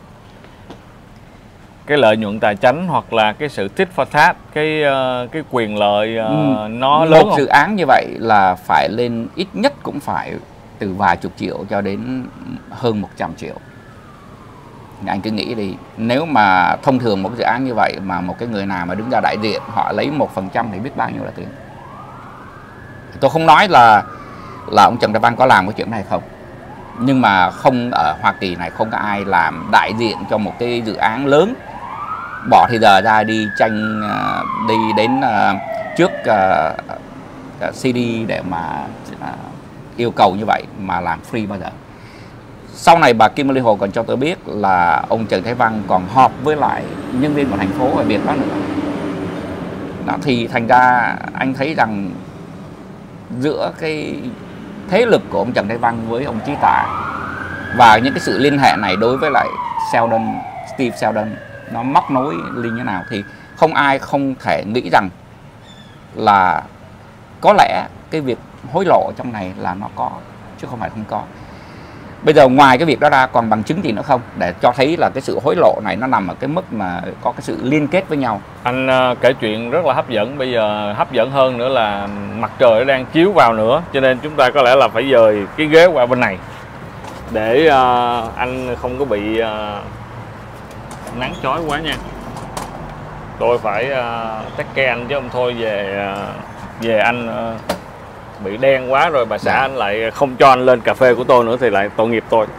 cái lợi nhuận tài chánh hoặc là cái sự tit for tat, cái uh, cái quyền lợi uh, ừ. nó lớn một không? dự án như vậy là phải lên ít nhất cũng phải từ vài chục triệu cho đến hơn một trăm triệu. Anh cứ nghĩ đi, nếu mà thông thường một cái dự án như vậy mà một cái người nào mà đứng ra đại diện họ lấy một phần trăm thì biết bao nhiêu là tiền. Tôi không nói là là ông Trần Thái Văn có làm cái chuyện này không, nhưng mà không, ở Hoa Kỳ này không có ai làm đại diện cho một cái dự án lớn, bỏ thì giờ ra đi tranh uh, đi đến uh, trước uh, xê đê để mà uh, yêu cầu như vậy mà làm free bao giờ. Sau này bà Kimberly Hồ còn cho tôi biết là ông Trần Thái Văn còn họp với lại nhân viên của thành phố về việc đó nữa. Đó, thì thành ra anh thấy rằng giữa cái thế lực của ông Trần Thái Văn với ông Trí Tả và những cái sự liên hệ này đối với lại Sheldon, Steve Sheldon, nó móc nối liên như thế nào thì không ai không thể nghĩ rằng là có lẽ cái việc hối lộ trong này là nó có, chứ không phải không có. Bây giờ ngoài cái việc đó ra còn bằng chứng gì nữa không để cho thấy là cái sự hối lộ này nó nằm ở cái mức mà có cái sự liên kết với nhau? Anh uh, kể chuyện rất là hấp dẫn. Bây giờ hấp dẫn hơn nữa là mặt trời đang chiếu vào nữa, cho nên chúng ta có lẽ là phải dời cái ghế qua bên này để uh, anh không có bị uh, nắng chói quá nha. Tôi phải uh, take care anh chứ không thôi về uh, về anh uh, bị đen quá rồi bà xã dạ. Anh lại không cho anh lên cà phê của tôi nữa thì lại tội nghiệp tôi.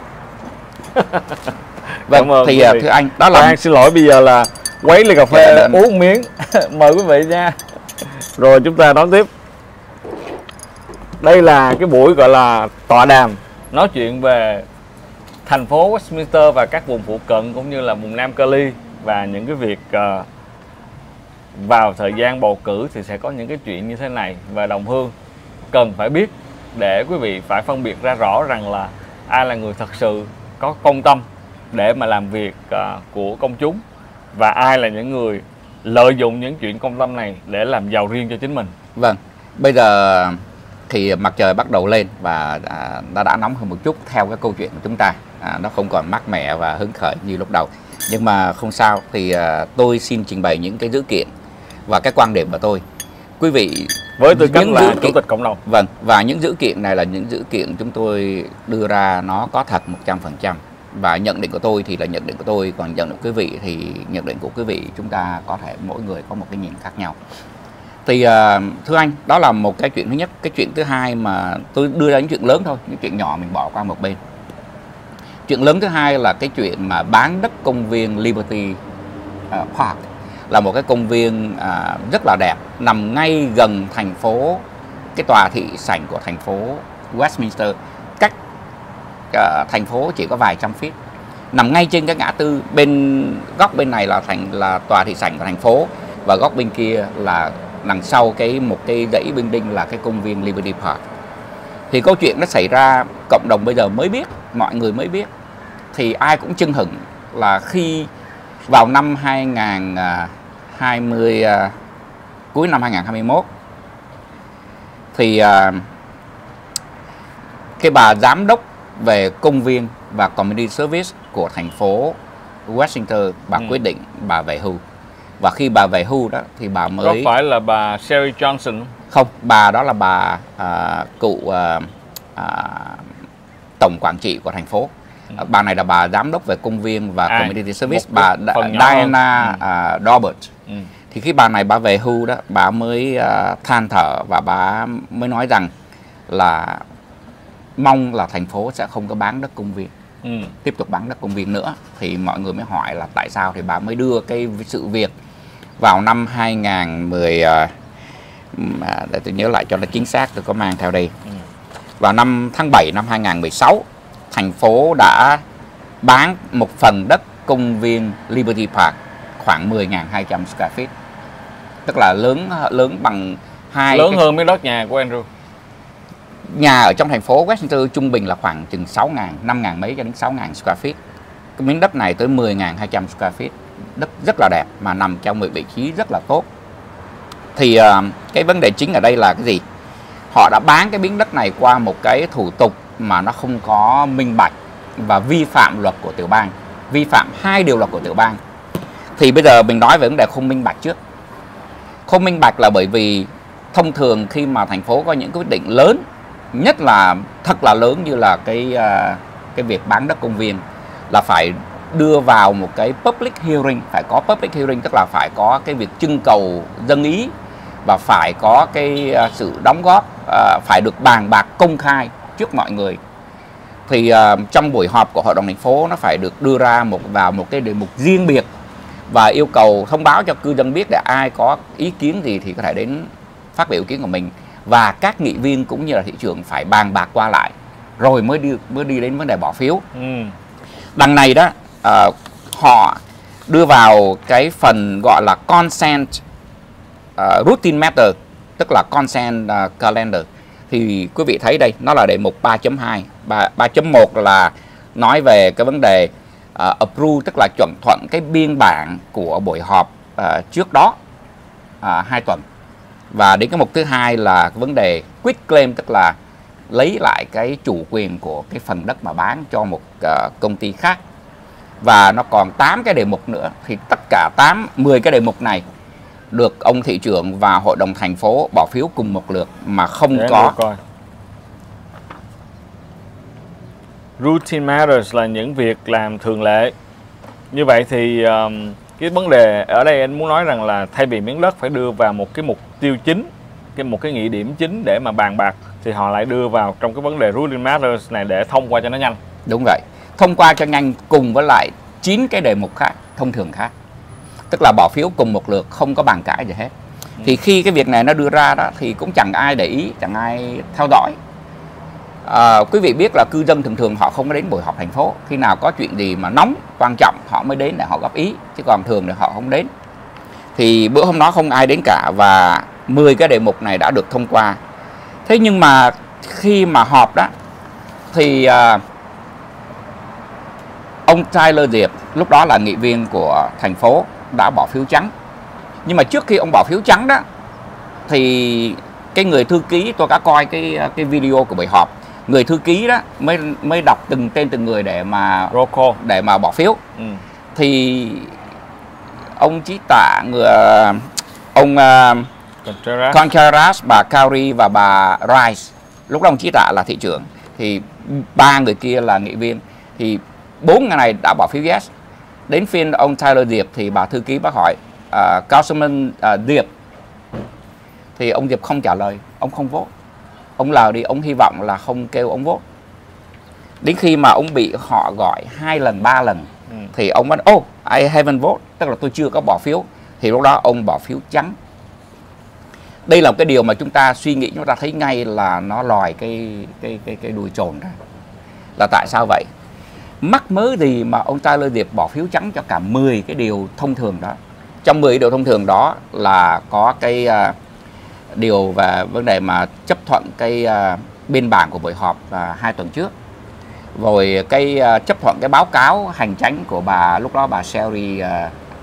Vâng, thì thưa anh, đó là anh xin lỗi, bây giờ là quấy ly cà phê dạ, uống một miếng. Mời quý vị nha. Rồi chúng ta đón tiếp. Đây là cái buổi gọi là tọa đàm nói chuyện về thành phố Westminster và các vùng phụ cận cũng như là vùng Nam Cali, và những cái việc uh, vào thời gian bầu cử thì sẽ có những cái chuyện như thế này, và đồng hương cần phải biết để quý vị phải phân biệt ra rõ rằng là ai là người thật sự có công tâm để mà làm việc uh, của công chúng, và ai là những người lợi dụng những chuyện công tâm này để làm giàu riêng cho chính mình. Vâng, bây giờ thì mặt trời bắt đầu lên và à, nó đã nóng hơn một chút theo cái câu chuyện của chúng ta. À, nó không còn mát mẻ và hứng khởi như lúc đầu, nhưng mà không sao. Thì à, tôi xin trình bày những cái dữ kiện và cái quan điểm của tôi. Quý vị với tư cách là chủ tịch cộng đồng. Vâng, và những dữ kiện này là những dữ kiện chúng tôi đưa ra nó có thật một trăm phần trăm. Và nhận định của tôi thì là nhận định của tôi, còn nhận định của quý vị thì nhận định của quý vị, chúng ta có thể mỗi người có một cái nhìn khác nhau. Thì uh, thưa anh, đó là một cái chuyện thứ nhất. Cái chuyện thứ hai mà tôi đưa ra những chuyện lớn thôi, những chuyện nhỏ mình bỏ qua một bên. Chuyện lớn thứ hai là cái chuyện mà bán đất công viên Liberty uh, Park, là một cái công viên uh, rất là đẹp, nằm ngay gần thành phố, cái tòa thị sảnh của thành phố Westminster, cách uh, thành phố chỉ có vài trăm feet, nằm ngay trên cái ngã tư. Bên góc bên này là thành là tòa thị sảnh của thành phố, và góc bên kia là đằng sau cái một cái dãy building là cái công viên Liberty Park. Thì câu chuyện nó xảy ra cộng đồng bây giờ mới biết, mọi người mới biết. Thì ai cũng chưng hửng là khi vào năm hai nghìn hai mươi cuối năm hai nghìn không trăm hai mươi mốt thì uh, cái bà giám đốc về công viên và community service của thành phố Washington, bà ừ. quyết định bà về hưu. Và khi bà về hưu đó thì bà mới... Có phải là bà Sherry Johnson? Không, bà đó là bà uh, cựu uh, uh, tổng quản trị của thành phố. ừ. Bà này là bà giám đốc về công viên và à, community service, bà Diana ừ. uh, Roberts. ừ. Thì khi bà này bà về hưu đó, bà mới uh, than thở và bà mới nói rằng là mong là thành phố sẽ không có bán đất công viên, ừ. tiếp tục bán đất công viên nữa. Thì mọi người mới hỏi là tại sao, thì bà mới đưa cái sự việc vào năm hai nghìn không trăm mười, uh, để tôi nhớ lại cho nó chính xác, tôi có mang theo đây. ừ. Vào năm tháng bảy năm hai nghìn không trăm mười sáu, thành phố đã bán một phần đất công viên Liberty Park khoảng mười nghìn hai trăm square feet, tức là lớn lớn bằng hai lớn cái... hơn mấy đất nhà của Andrew. Nhà ở trong thành phố Washington trung bình là khoảng chừng sáu nghìn, năm nghìn mấy cho đến sáu nghìn square feet. Cái miếng đất này tới mười nghìn hai trăm square feet, đất rất là đẹp mà nằm trong một vị trí rất là tốt. Thì uh, cái vấn đề chính ở đây là cái gì? Họ đã bán cái miếng đất này qua một cái thủ tục mà nó không có minh bạch và vi phạm luật của tiểu bang, vi phạm hai điều luật của tiểu bang. Thì bây giờ mình nói về vấn đề không minh bạch trước. Không minh bạch là bởi vì thông thường khi mà thành phố có những quyết định lớn, nhất là thật là lớn như là cái uh, cái việc bán đất công viên, là phải đưa vào một cái public hearing, phải có public hearing, tức là phải có cái việc trưng cầu dân ý và phải có cái uh, sự đóng góp, uh, phải được bàn bạc công khai trước mọi người. Thì uh, trong buổi họp của hội đồng thành phố nó phải được đưa ra một vào một cái đề mục riêng biệt và yêu cầu thông báo cho cư dân biết để ai có ý kiến gì thì có thể đến phát biểu ý kiến của mình, và các nghị viên cũng như là thị trưởng phải bàn bạc qua lại rồi mới đi mới đi đến vấn đề bỏ phiếu. ừ. Đằng này đó uh, họ đưa vào cái phần gọi là consent uh, routine matter, tức là consent uh, calendar. Thì quý vị thấy đây, nó là đề mục ba chấm hai. ba chấm một là nói về cái vấn đề uh, approve, tức là chuẩn thuận cái biên bản của buổi họp uh, trước đó uh, hai tuần. Và đến cái mục thứ hai là cái vấn đề quit claim, tức là lấy lại cái chủ quyền của cái phần đất mà bán cho một uh, công ty khác. Và nó còn tám cái đề mục nữa. Thì tất cả tám, mười cái đề mục này được ông thị trưởng và hội đồng thành phố bỏ phiếu cùng một lượt mà không Để có. Coi. Routine matters là những việc làm thường lệ. Như vậy thì um, cái vấn đề ở đây anh muốn nói rằng là thay vì miếng đất phải đưa vào một cái mục tiêu chính, cái một cái nghị điểm chính để mà bàn bạc, thì họ lại đưa vào trong cái vấn đề routine matters này để thông qua cho nó nhanh. Đúng vậy, thông qua cho nhanh cùng với lại chín cái đề mục khác thông thường khác, tức là bỏ phiếu cùng một lượt, không có bàn cãi gì hết. ừ. Thì khi cái việc này nó đưa ra đó thì cũng chẳng ai để ý, chẳng ai theo dõi. À, quý vị biết là cư dân thường thường họ không có đến buổi họp thành phố, khi nào có chuyện gì mà nóng quan trọng họ mới đến để họ góp ý, chứ còn thường thì họ không đến. Thì bữa hôm đó không ai đến cả và mười cái đề mục này đã được thông qua. Thế nhưng mà khi mà họp đó thì à, ông Tyler Diệp lúc đó là nghị viên của thành phố đã bỏ phiếu trắng. Nhưng mà trước khi ông bỏ phiếu trắng đó thì cái người thư ký, tôi đã coi cái cái video của buổi họp, người thư ký đó mới mới đọc từng tên từng người để mà để mà bỏ phiếu. ừ. Thì ông Chí Tạ, người ông uh, Contreras. Contreras, bà Cowrie và bà Rice, lúc đó ông Chí Tạ là thị trưởng, thì ba người kia là nghị viên, thì bốn người này đã bỏ phiếu yes. Đến phiên ông Tyler Diệp thì bà thư ký bác hỏi uh, Councilman uh, Diệp, thì ông Diệp không trả lời, ông không vote. Ông lờ đi, ông hy vọng là không kêu ông vote. Đến khi mà ông bị họ gọi hai lần, ba lần ừ. thì ông nói, oh, I haven't vote, tức là tôi chưa có bỏ phiếu. Thì lúc đó ông bỏ phiếu trắng. Đây là một cái điều mà chúng ta suy nghĩ, chúng ta thấy ngay là nó lòi cái cái cái cái đuôi trồn ra. Là tại sao vậy? Mắc mớ gì mà ông Tyler Diệp bỏ phiếu trắng cho cả mười cái điều thông thường đó. Trong mười điều thông thường đó là có cái uh, điều về vấn đề mà chấp thuận cái uh, biên bản của buổi họp uh, hai tuần trước, rồi cái uh, chấp thuận cái báo cáo hành chánh của bà lúc đó bà Sherry uh,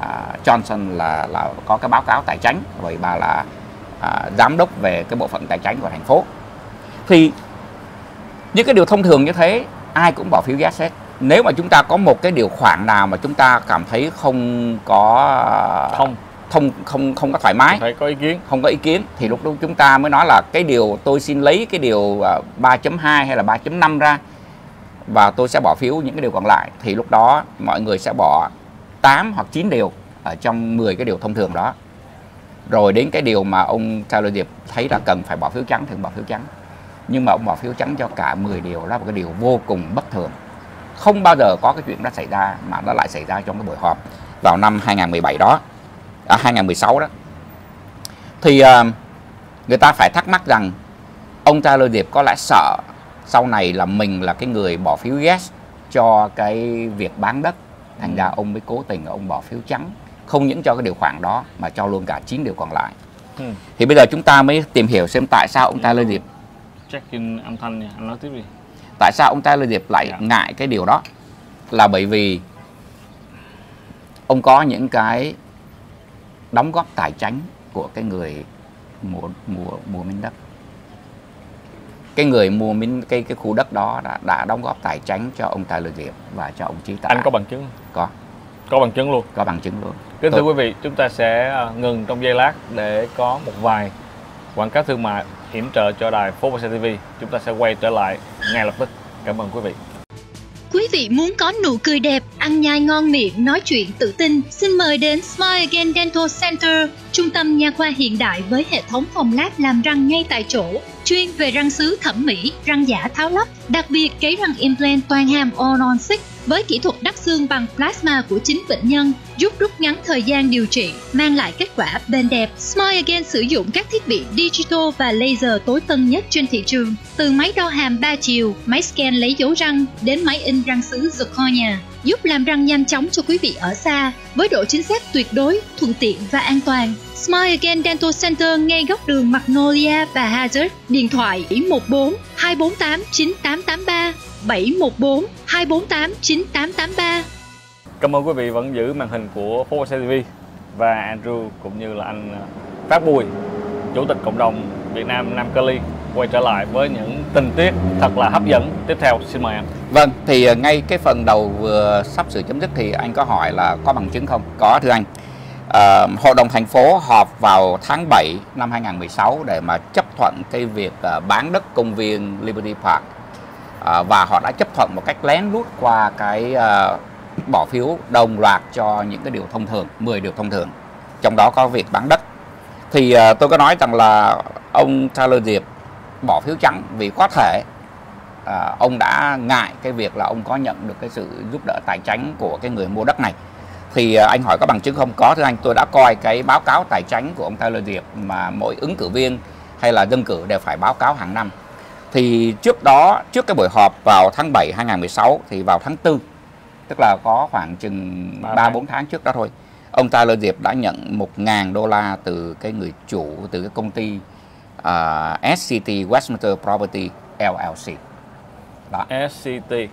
uh, Johnson là là có cái báo cáo tài chính, rồi bà là uh, giám đốc về cái bộ phận tài chính của thành phố. Thì những cái điều thông thường như thế ai cũng bỏ phiếu yes hết. Nếu mà chúng ta có một cái điều khoản nào mà chúng ta cảm thấy không có không không không không có thoải mái, phải có ý kiến, không có ý kiến thì lúc đó chúng ta mới nói là cái điều tôi xin lấy cái điều ba chấm hai hay là ba chấm năm ra và tôi sẽ bỏ phiếu những cái điều còn lại. Thì lúc đó mọi người sẽ bỏ tám hoặc chín điều ở trong mười cái điều thông thường đó. Rồi đến cái điều mà ông Taylor Diệp thấy là cần phải bỏ phiếu trắng thì ông bỏ phiếu trắng. Nhưng mà ông bỏ phiếu trắng cho cả mười điều đó là một cái điều vô cùng bất thường. Không bao giờ có cái chuyện đó xảy ra mà nó lại xảy ra trong cái buổi họp vào năm hai nghìn không trăm mười bảy đó, à, hai nghìn không trăm mười sáu đó. Thì uh, người ta phải thắc mắc rằng ông Taylor Diệp có lẽ sợ sau này là mình là cái người bỏ phiếu yes cho cái việc bán đất, thành ra ông mới cố tình ông bỏ phiếu trắng, không những cho cái điều khoản đó mà cho luôn cả chín điều còn lại. ừ. Thì bây giờ chúng ta mới tìm hiểu xem tại sao ông Taylor Diệp check in âm thanh nha, anh nói tiếp đi. Tại sao ông Taylor Diệp lại dạ. ngại cái điều đó? Là bởi vì ông có những cái đóng góp tài chính của cái người mua mua mua miếng đất. Cái người mua miếng cái cái khu đất đó đã, đã đóng góp tài chính cho ông Taylor Diệp và cho ông Trí Tài. Anh có bằng chứng? Có. Có bằng chứng luôn. Có bằng chứng luôn. Kính thưa quý vị, chúng ta sẽ ngừng trong giây lát để có một vài quảng cáo thương mại yểm trợ cho đài Formosa ti vi. Chúng ta sẽ quay trở lại ngay lập tức. Cảm ơn quý vị. Quý vị muốn có nụ cười đẹp, ăn nhai ngon miệng, nói chuyện tự tin, xin mời đến Smile Again Dental Center, trung tâm nha khoa hiện đại với hệ thống phòng lab làm răng ngay tại chỗ, chuyên về răng sứ thẩm mỹ, răng giả tháo lắp, đặc biệt cấy răng implant toàn hàm All-on Six với kỹ thuật đắp xương bằng plasma của chính bệnh nhân, giúp rút ngắn thời gian điều trị, mang lại kết quả bền đẹp. Smile Again sử dụng các thiết bị digital và laser tối tân nhất trên thị trường, từ máy đo hàm ba chiều, máy scan lấy dấu răng đến máy in răng sứ zirconia, giúp làm răng nhanh chóng cho quý vị ở xa với độ chính xác tuyệt đối, thuận tiện và an toàn. Smile Again Dental Center ngay góc đường Magnolia và Hazard. Điện thoại bảy một bốn hai bốn tám chín tám tám ba, bảy một bốn hai bốn tám chín tám tám ba. Cảm ơn quý vị vẫn giữ màn hình của Formosa ti vi và Andrew cũng như là anh Phát Bùi, Chủ tịch Cộng đồng Việt Nam Nam Cali, quay trở lại với những tình tiết thật là hấp dẫn tiếp theo. Xin mời em. Vâng, thì ngay cái phần đầu vừa sắp sửa chấm dứt thì anh có hỏi là có bằng chứng không? Có thưa anh. À, Hội đồng thành phố họp vào tháng bảy năm hai nghìn không trăm mười sáu để mà chấp thuận cái việc uh, bán đất công viên Liberty Park, à, và họ đã chấp thuận một cách lén lút qua cái uh, bỏ phiếu đồng loạt cho những cái điều thông thường, mười điều thông thường, trong đó có việc bán đất. Thì uh, tôi có nói rằng là ông Taylor Diệp bỏ phiếu trắng vì có thể uh, ông đã ngại cái việc là ông có nhận được cái sự giúp đỡ tài chính của cái người mua đất này. Thì anh hỏi có bằng chứng không? Có thưa anh, tôi đã coi cái báo cáo tài chính của ông Taylor Diệp mà mỗi ứng cử viên hay là dân cử đều phải báo cáo hàng năm. Thì trước đó, trước cái buổi họp vào tháng bảy hai nghìn không trăm mười sáu thì vào tháng tư, tức là có khoảng chừng ba bốn tháng trước đó thôi, ông Taylor Diệp đã nhận một nghìn đô la từ cái người chủ, từ cái công ty uh, ét xê tê Westminster Property lờ lờ xê. Đó. ét xê tê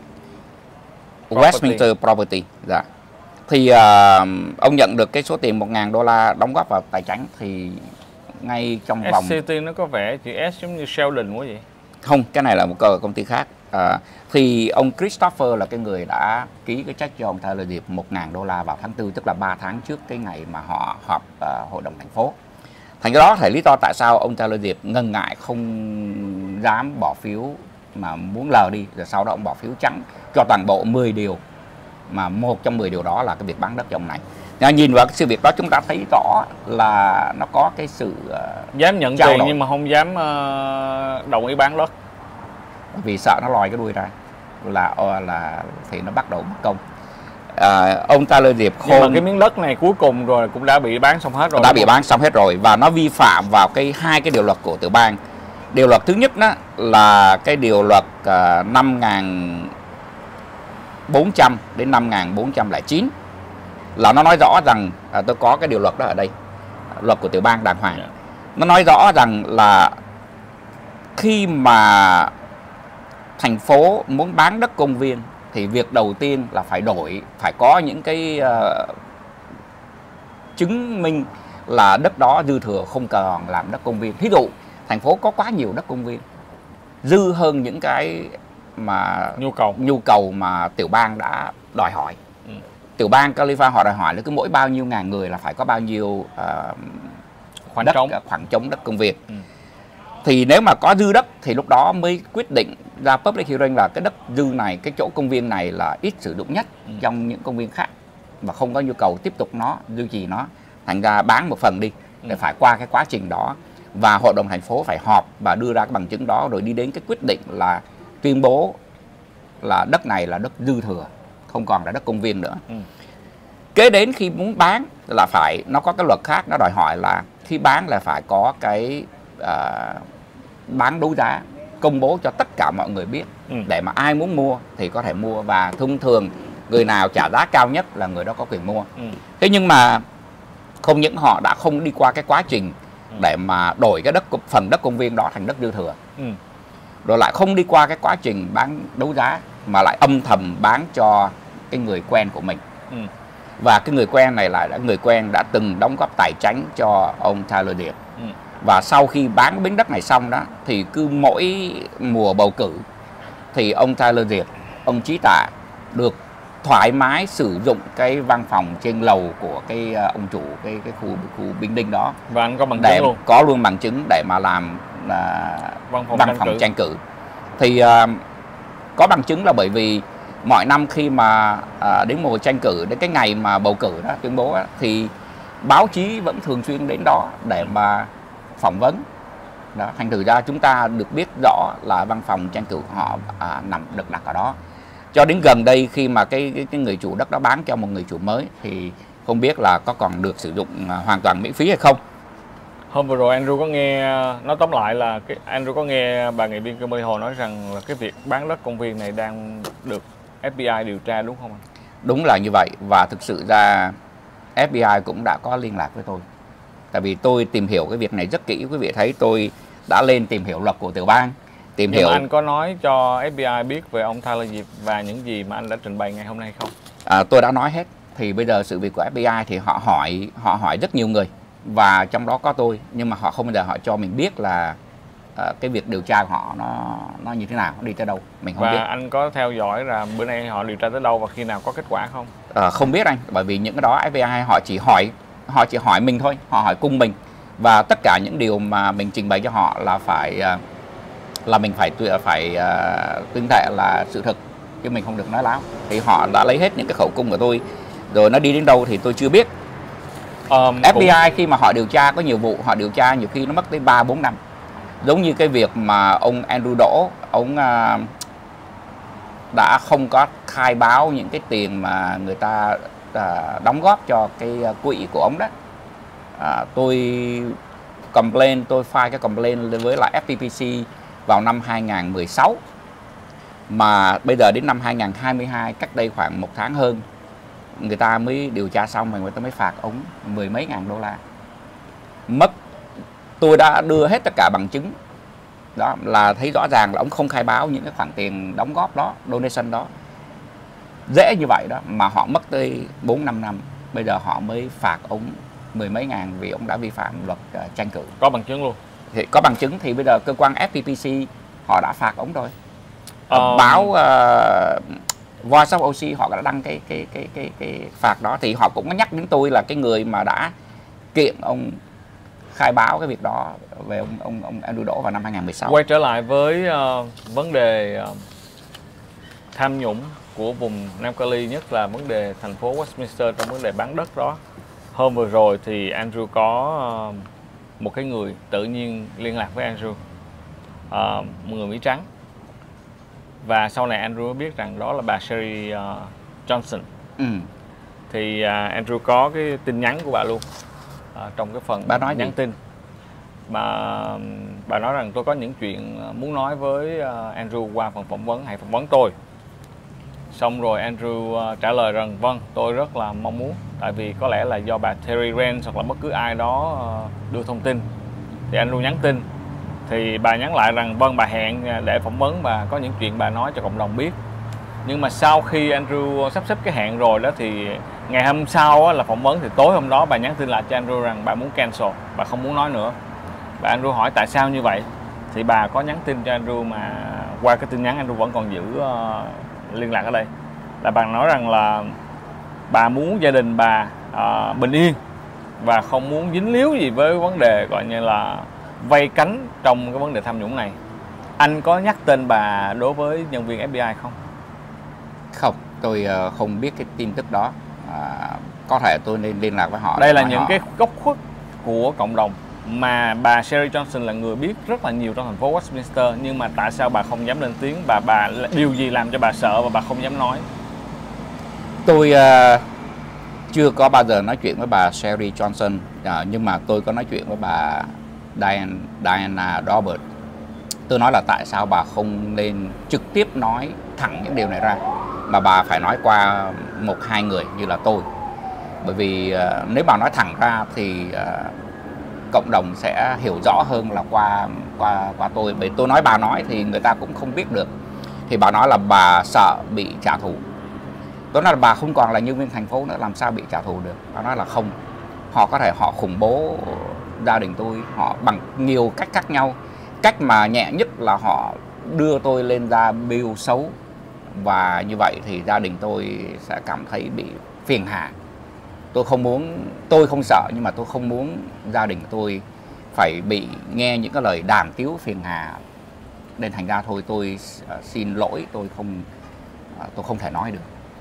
Westminster Property, dạ. Thì uh, ông nhận được cái số tiền một nghìn đô la đóng góp vào tài chính. Thì ngay trong vòng ét xê tê nó có vẻ chữ S giống như Sheldon quá vậy. Không, cái này là một công ty khác. À, thì ông Christopher là cái người đã ký cái check cho ông Taylor Diệp một nghìn đô la vào tháng tư, tức là ba tháng trước cái ngày mà họ họp uh, hội đồng thành phố. Thành cái đó là lý do tại sao ông Taylor Diệp ngần ngại không dám bỏ phiếu mà muốn lờ đi, rồi sau đó ông bỏ phiếu trắng cho toàn bộ mười điều, mà một trong mười điều đó là cái việc bán đất cho ông này. Nên nhìn vào cái sự việc đó chúng ta thấy rõ là nó có cái sự uh, dám nhận tiền đổi, nhưng mà không dám uh, đồng ý bán đất vì sợ nó lòi cái đuôi ra là là thì nó bắt đầu mất công. À, ông Taylor Diệp khôn, nhưng mà cái miếng đất này cuối cùng rồi cũng đã bị bán xong hết rồi, đã bị bán xong hết rồi và nó vi phạm vào cái hai cái điều luật của tiểu bang. Điều luật thứ nhất đó là cái điều luật uh, năm một nghìn bốn trăm đến năm một nghìn bốn trăm lẻ chín, là nó nói rõ rằng à, tôi có cái điều luật đó ở đây, luật của tiểu bang đàng hoàng. Yeah. Nó nói rõ rằng là khi mà thành phố muốn bán đất công viên thì việc đầu tiên là phải đổi, phải có những cái uh, chứng minh là đất đó dư thừa không còn làm đất công viên. Thí dụ thành phố có quá nhiều đất công viên dư hơn những cái mà nhu cầu nhu cầu mà tiểu bang đã đòi hỏi. Ừ. Tiểu bang California họ đòi hỏi là cứ mỗi bao nhiêu ngàn người là phải có bao nhiêu uh, khoảng đất, trống khoảng trống đất công viên. Ừ. Thì nếu mà có dư đất thì lúc đó mới quyết định ra public hearing là cái đất dư này, cái chỗ công viên này là ít sử dụng nhất ừ. trong những công viên khác và không có nhu cầu tiếp tục nó, duy trì nó, thành ra bán một phần đi để ừ. phải qua cái quá trình đó và hội đồng thành phố phải họp và đưa ra cái bằng chứng đó rồi đi đến cái quyết định là tuyên bố là đất này là đất dư thừa, không còn là đất công viên nữa. Ừ. Kế đến khi muốn bán là phải, nó có cái luật khác nó đòi hỏi là khi bán là phải có cái uh, bán đấu giá công bố cho tất cả mọi người biết ừ. để mà ai muốn mua thì có thể mua và thông thường người nào trả giá cao nhất là người đó có quyền mua. Ừ. Thế nhưng mà không những họ đã không đi qua cái quá trình ừ. để mà đổi cái đất phần đất công viên đó thành đất dư thừa ừ. rồi lại không đi qua cái quá trình bán đấu giá mà lại âm thầm bán cho cái người quen của mình ừ. và cái người quen này lại là người quen đã từng đóng góp tài chính cho ông Tyler Diệp ừ. và sau khi bán cái miếng đất này xong đó thì cứ mỗi mùa bầu cử thì ông Tyler Diệp, ông Trí Tạ được thoải mái sử dụng cái văn phòng trên lầu của cái uh, ông chủ cái cái khu khu building đó và anh có bằng để chứng luôn, có luôn bằng chứng để mà làm uh, văn phòng, văn tranh, phòng cử. tranh cử thì uh, có bằng chứng là bởi vì mọi năm khi mà uh, đến mùa tranh cử, đến cái ngày mà bầu cử đó tuyên bố đó, thì báo chí vẫn thường xuyên đến đó để mà phỏng vấn đó. Thành thử ra chúng ta được biết rõ là văn phòng tranh cử họ à, nằm được đặt ở đó. Cho đến gần đây khi mà cái, cái, cái người chủ đất đó bán cho một người chủ mới thì không biết là có còn được sử dụng à, hoàn toàn miễn phí hay không. Hôm vừa rồi Andrew có nghe, nói tóm lại là cái Andrew có nghe bà nghị viên Kimberly Hồ nói rằng là cái việc bán đất công viên này đang được ép bê i điều tra đúng không anh? Đúng là như vậy và thực sự ra ép bê i cũng đã có liên lạc với tôi. Tại vì tôi tìm hiểu cái việc này rất kỹ, quý vị thấy tôi đã lên tìm hiểu luật của tiểu bang, tìm Nhưng hiểu. Mà anh có nói cho ép bê i biết về ông Tyler Diệp và những gì mà anh đã trình bày ngày hôm nay không? À, tôi đã nói hết. Thì bây giờ sự việc của ép bê i thì họ hỏi họ hỏi rất nhiều người và trong đó có tôi, nhưng mà họ không bao giờ họ cho mình biết là uh, cái việc điều tra của họ nó nó như thế nào, nó đi tới đâu, mình không và biết. Và anh có theo dõi là bữa nay họ điều tra tới đâu và khi nào có kết quả không? À, không biết anh, bởi vì những cái đó ép bê i họ chỉ hỏi họ chỉ hỏi mình thôi, họ hỏi cung mình và tất cả những điều mà mình trình bày cho họ là phải là mình phải phải uh, tuyên thệ là sự thật chứ mình không được nói láo. Thì họ đã lấy hết những cái khẩu cung của tôi rồi nó đi đến đâu thì tôi chưa biết. Um, ép bê i cũng... khi mà họ điều tra có nhiều vụ họ điều tra nhiều khi nó mất tới ba bốn năm. Giống như cái việc mà ông Andrew Đỗ ông uh, đã không có khai báo những cái tiền mà người ta uh, đóng góp cho cái quỹ của ông đó. Uh, tôi complain, tôi file cái complain với lại ép pê pê xê vào năm hai nghìn không trăm mười sáu mà bây giờ đến năm hai nghìn không trăm hai mươi hai, cách đây khoảng một tháng hơn, người ta mới điều tra xong rồi người ta mới phạt ông mười mấy ngàn đô la. Mất, tôi đã đưa hết tất cả bằng chứng đó là thấy rõ ràng là ông không khai báo những cái khoản tiền đóng góp đó, donation đó. Dễ như vậy đó mà họ mất tới bốn năm năm, bây giờ họ mới phạt ông mười mấy ngàn vì ông đã vi phạm luật uh, tranh cử. Có bằng chứng luôn. Thì có bằng chứng thì bây giờ cơ quan ép pê pê xê họ đã phạt ông rồi. Um... Báo uh, Voice of o xê họ đã đăng cái cái cái cái cái phạt đó thì họ cũng có nhắc đến tôi là cái người mà đã kiện ông khai báo cái việc đó về ông ông ông Andrew Đỗ vào năm hai nghìn không trăm mười sáu. Quay trở lại với uh, vấn đề uh, tham nhũng của vùng Nam Cali, nhất là vấn đề thành phố Westminster trong vấn đề bán đất đó. Hôm vừa rồi thì Andrew có uh, một cái người tự nhiên liên lạc với Andrew, uh, một người Mỹ trắng. Và sau này Andrew mới biết rằng đó là bà Sherry uh, Johnson. Ừ. Thì uh, Andrew có cái tin nhắn của bà luôn uh, trong cái phần bà nói nhắn gì? tin. Mà uh, bà nói rằng tôi có những chuyện muốn nói với uh, Andrew qua phần phỏng vấn, hãy phỏng vấn tôi. Xong rồi Andrew uh, trả lời rằng vâng, tôi rất là mong muốn. Tại vì có lẽ là do bà Terry Rance hoặc là bất cứ ai đó uh, đưa thông tin. Thì Andrew nhắn tin. Thì bà nhắn lại rằng vâng, bà hẹn để phỏng vấn và có những chuyện bà nói cho cộng đồng biết. Nhưng mà sau khi Andrew sắp xếp cái hẹn rồi đó thì ngày hôm sau á, là phỏng vấn, thì tối hôm đó bà nhắn tin lại cho Andrew rằng bà muốn cancel, bà không muốn nói nữa. Và Andrew hỏi tại sao như vậy, thì bà có nhắn tin cho Andrew, mà qua cái tin nhắn Andrew vẫn còn giữ uh, liên lạc ở đây, là bà nói rằng là bà muốn gia đình bà uh, bình yên và không muốn dính líu gì với vấn đề gọi như là vây cánh trong cái vấn đề tham nhũng này. Anh có nhắc tên bà đối với nhân viên ép bê i không? Không, tôi uh, không biết cái tin tức đó. À, có thể tôi nên liên lạc với họ. Đây là những họ... cái góc khuất của cộng đồng mà bà Sherry Johnson là người biết rất là nhiều trong thành phố Westminster, nhưng mà tại sao bà không dám lên tiếng, bà bà điều gì làm cho bà sợ và bà không dám nói? Tôi uh, chưa có bao giờ nói chuyện với bà Sherry Johnson, uh, nhưng mà tôi có nói chuyện với bà Diana, Diana Roberts. Tôi nói là tại sao bà không nên trực tiếp nói thẳng những điều này ra, mà bà phải nói qua một hai người như là tôi. Bởi vì uh, nếu bà nói thẳng ra thì uh, cộng đồng sẽ hiểu rõ hơn là qua qua qua tôi. Bởi tôi nói bà nói thì người ta cũng không biết được. Thì bà nói là bà sợ bị trả thù. Tôi nói là bà không còn là nhân viên thành phố nữa, làm sao bị trả thù được. Bà nói là không, họ có thể họ khủng bố gia đình tôi, họ bằng nhiều cách khác nhau. Cách mà nhẹ nhất là họ đưa tôi lên ra bill xấu, và như vậy thì gia đình tôi sẽ cảm thấy bị phiền hà. Tôi không muốn, tôi không sợ, nhưng mà tôi không muốn gia đình tôi phải bị nghe những cái lời đàm tiếu phiền hà. Nên thành ra thôi tôi uh, xin lỗi, tôi không uh, tôi không thể nói được.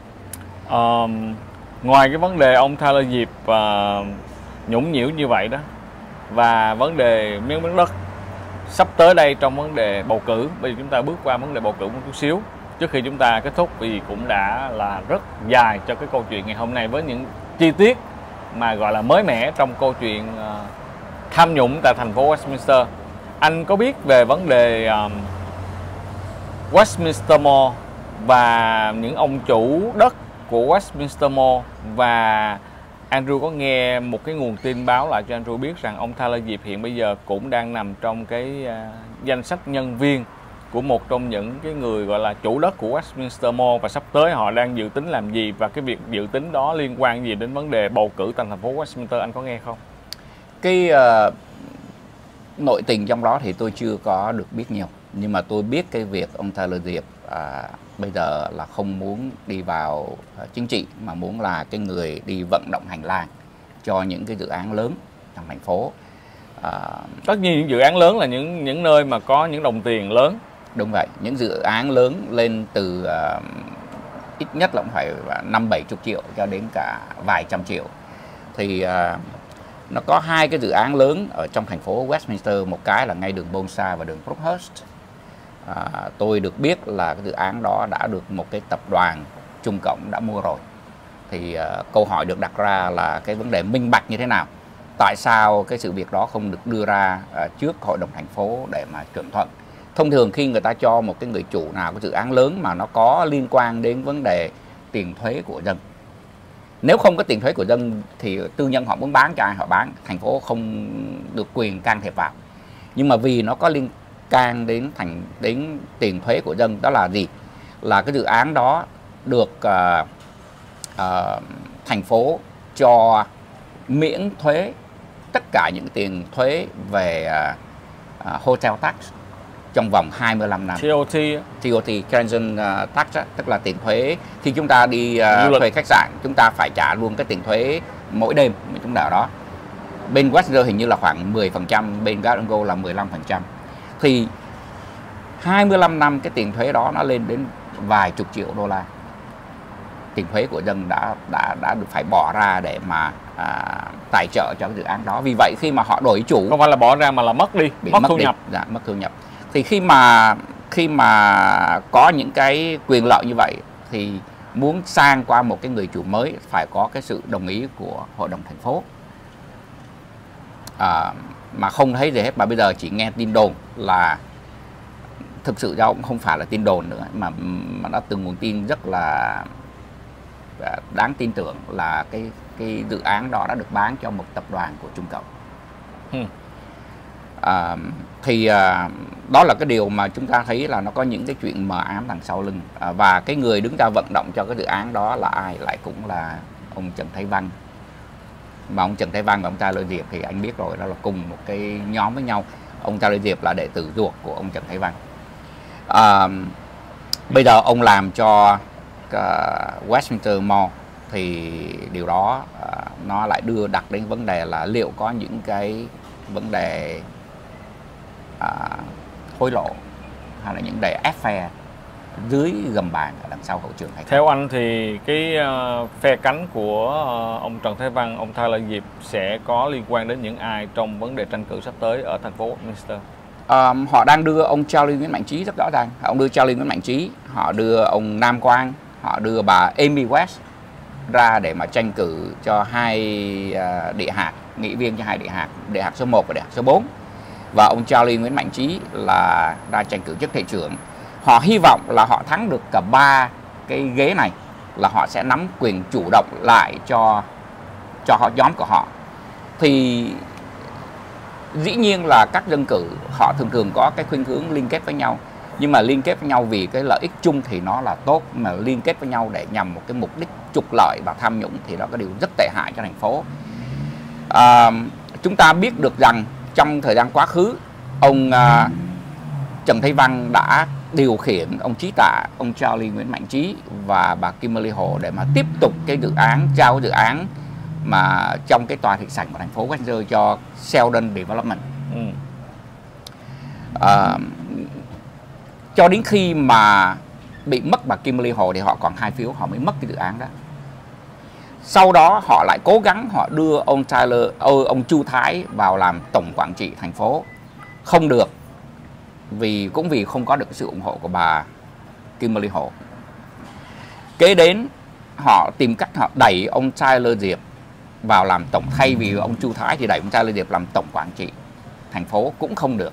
Um, ngoài cái vấn đề ông Tyler Diệp uh, nhũng nhiễu như vậy đó, và vấn đề miếng miếng đất sắp tới đây trong vấn đề bầu cử, bây giờ chúng ta bước qua vấn đề bầu cử một chút xíu trước khi chúng ta kết thúc, vì cũng đã là rất dài cho cái câu chuyện ngày hôm nay với những chi tiết mà gọi là mới mẻ trong câu chuyện uh, tham nhũng tại thành phố Westminster. Anh có biết về vấn đề um, Westminster Mall và những ông chủ đất của Westminster Mall, và Andrew có nghe một cái nguồn tin báo lại cho Andrew biết rằng ông Tyler Diệp hiện bây giờ cũng đang nằm trong cái uh, danh sách nhân viên của một trong những cái người gọi là chủ đất của Westminster Mall, và sắp tới họ đang dự tính làm gì, và cái việc dự tính đó liên quan gì đến vấn đề bầu cử tại thành phố Westminster, anh có nghe không? Cái uh, nội tình trong đó thì tôi chưa có được biết nhiều, nhưng mà tôi biết cái việc ông Tyler Diệp uh, bây giờ là không muốn đi vào uh, chính trị, mà muốn là cái người đi vận động hành lang cho những cái dự án lớn trong thành phố. Uh, Tất nhiên những dự án lớn là những những nơi mà có những đồng tiền lớn. Đúng vậy, những dự án lớn lên từ uh, ít nhất là cũng phải năm bảy chục triệu cho đến cả vài trăm triệu. Thì uh, nó có hai cái dự án lớn ở trong thành phố Westminster, một cái là ngay đường Bonsall và đường Brookhurst. Uh, tôi được biết là cái dự án đó đã được một cái tập đoàn Trung Cộng đã mua rồi. Thì uh, câu hỏi được đặt ra là cái vấn đề minh bạch như thế nào? Tại sao cái sự việc đó không được đưa ra uh, trước hội đồng thành phố để mà chuẩn thuận? Thông thường khi người ta cho một cái người chủ nào có dự án lớn mà nó có liên quan đến vấn đề tiền thuế của dân, nếu không có tiền thuế của dân thì tư nhân họ muốn bán cho ai họ bán, thành phố không được quyền can thiệp vào. Nhưng mà vì nó có liên can đến thành đến tiền thuế của dân, đó là gì? Là cái dự án đó được uh, uh, thành phố cho miễn thuế tất cả những tiền thuế về uh, uh, hotel tax trong vòng hai mươi lăm năm. T O T T O T, Transition uh, Tax, tức là tiền thuế khi chúng ta đi uh, thuê khách sạn, chúng ta phải trả luôn cái tiền thuế mỗi đêm mà chúng ta ở đó. Bên Westminster hình như là khoảng mười phần trăm, bên Glasgow là mười lăm phần trăm. Thì hai mươi lăm năm cái tiền thuế đó nó lên đến vài chục triệu đô la. Tiền thuế của dân đã đã đã được phải bỏ ra để mà à, tài trợ cho cái dự án đó. Vì vậy khi mà họ đổi chủ, không phải là bỏ ra mà là mất đi, bị mất, mất thu đi. nhập. Dạ, mất thu nhập. Thì khi mà khi mà có những cái quyền lợi như vậy thì muốn sang qua một cái người chủ mới phải có cái sự đồng ý của hội đồng thành phố. À, mà không thấy gì hết, mà bây giờ chỉ nghe tin đồn, là thực sự ra cũng không phải là tin đồn nữa, mà mà nó từng nguồn tin rất là đáng tin tưởng là cái cái dự án đó đã được bán cho một tập đoàn của Trung Cộng. Hmm. À, thì à, đó là cái điều mà chúng ta thấy là nó có những cái chuyện mờ ám đằng sau lưng. À, và cái người đứng ra vận động cho cái dự án đó là ai? Lại cũng là ông Trần Thái Văn. Mà ông Trần Thái Văn và ông Taylor Diệp thì anh biết rồi, đó là cùng một cái nhóm với nhau. Ông Taylor Diệp là đệ tử ruột của ông Trần Thái Văn. À, bây giờ ông làm cho uh, Westminster Mall thì điều đó uh, nó lại đưa đặt đến vấn đề là liệu có những cái vấn đề uh, hối lộ hay là những đề ép phe dưới gầm bàn ở đằng sau hậu trường hay không? Theo anh thì cái uh, phe cánh của uh, ông Trần Thái Văn, ông Taylor Diệp sẽ có liên quan đến những ai trong vấn đề tranh cử sắp tới ở thành phố Westminster? Um, họ đang đưa ông Charlie Nguyễn Mạnh Trí rất rõ ràng. Ông đưa Charlie Nguyễn Mạnh Trí, họ đưa ông Nam Quang, họ đưa bà Amy West ra để mà tranh cử cho hai uh, địa hạt, nghị viên cho hai địa hạt, địa hạt số một và địa hạt số bốn. Và ông Charlie Nguyễn Mạnh Trí là ra tranh cử chức thị trưởng. Họ hy vọng là họ thắng được cả ba cái ghế này là họ sẽ nắm quyền chủ động lại cho cho họ nhóm của họ. Thì dĩ nhiên là các dân cử họ thường thường có cái khuynh hướng liên kết với nhau, nhưng mà liên kết với nhau vì cái lợi ích chung thì nó là tốt, mà liên kết với nhau để nhằm một cái mục đích trục lợi và tham nhũng thì đó là điều rất tệ hại cho thành phố. À, chúng ta biết được rằng trong thời gian quá khứ, ông à, Trần Thái Văn đã điều khiển ông Trí Tạ, ông Charlie Nguyễn Mạnh Trí và bà Kimberly Hồ để mà tiếp tục cái dự án, trao cái dự án mà trong cái tòa thị sảnh của thành phố Westminster cho Sheldon Development. Ừ. À, cho đến khi mà bị mất bà Kimberly Hồ thì họ còn hai phiếu, họ mới mất cái dự án đó. Sau đó họ lại cố gắng họ đưa ông Taylor, ông Chu Thái vào làm tổng quản trị thành phố, không được, vì cũng vì không có được sự ủng hộ của bà Kimberly Hồ. Kế đến họ tìm cách họ đẩy ông Taylor Diệp vào làm tổng, thay vì ông Chu Thái thì đẩy ông Taylor Diệp làm tổng quản trị thành phố cũng không được.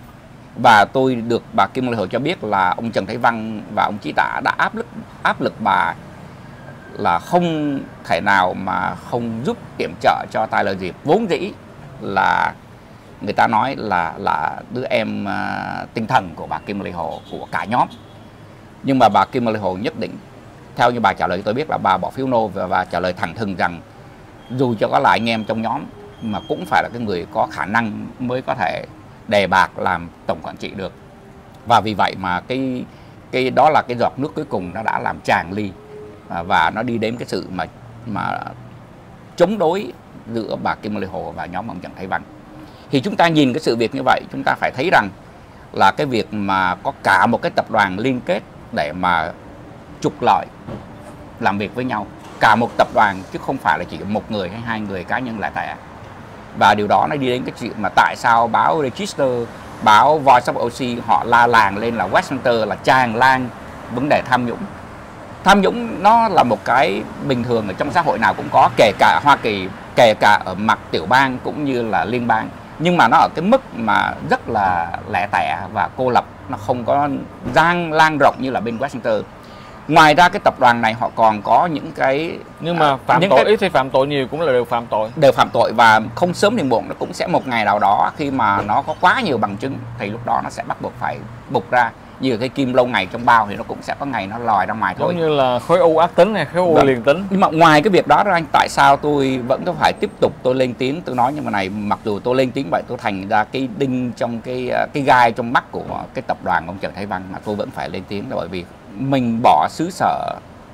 Và tôi được bà Kimberly Hồ cho biết là ông Trần Thái Văn và ông Trí Tạ đã áp lực áp lực bà là không thể nào mà không giúp yểm trợ cho Taylor Diệp, vốn dĩ là người ta nói là là đứa em uh, tinh thần của bà Kimberly Hồ, của cả nhóm. Nhưng mà bà Kimberly Hồ nhất định, theo như bà trả lời tôi biết, là bà bỏ phiếu no và bà trả lời thẳng thừng rằng dù cho có là anh em trong nhóm mà cũng phải là cái người có khả năng mới có thể đề bạt làm tổng quản trị được. Và vì vậy mà cái cái đó là cái giọt nước cuối cùng nó đã làm tràn ly, và nó đi đến cái sự mà mà chống đối giữa bà Kimberly Hồ và nhóm ông Trần Thái Văn. Thì chúng ta nhìn cái sự việc như vậy, chúng ta phải thấy rằng là cái việc mà có cả một cái tập đoàn liên kết để mà trục lợi, làm việc với nhau, cả một tập đoàn chứ không phải là chỉ một người hay hai người cá nhân lẻ tẻ. Và điều đó nó đi đến cái chuyện mà tại sao báo Register, báo Voice of o xê họ la làng lên là Westminster là tràn lan vấn đề tham nhũng. Tham nhũng nó là một cái bình thường ở trong xã hội nào cũng có, kể cả Hoa Kỳ, kể cả ở mặt tiểu bang cũng như là liên bang. Nhưng mà nó ở cái mức mà rất là lẻ tẻ và cô lập, nó không có giang lan rộng như là bên Westminster. Ngoài ra cái tập đoàn này họ còn có những cái, nhưng mà phạm tội cái, ít thì phạm tội nhiều cũng là đều phạm tội, đều phạm tội và không sớm thì muộn nó cũng sẽ một ngày nào đó khi mà nó có quá nhiều bằng chứng thì lúc đó nó sẽ bắt buộc phải bục ra. Như cái kim lâu ngày trong bao thì nó cũng sẽ có ngày nó lòi ra ngoài thôi. Giống như là khối u ác tính hay khối u liền tính. Nhưng mà ngoài cái việc đó đó anh, tại sao tôi vẫn có phải tiếp tục tôi lên tiếng, tôi nói như mà này, mặc dù tôi lên tiếng vậy tôi thành ra cái đinh trong cái cái gai trong mắt của cái tập đoàn ông Trần Thái Văn, mà tôi vẫn phải lên tiếng là bởi vì mình bỏ xứ sở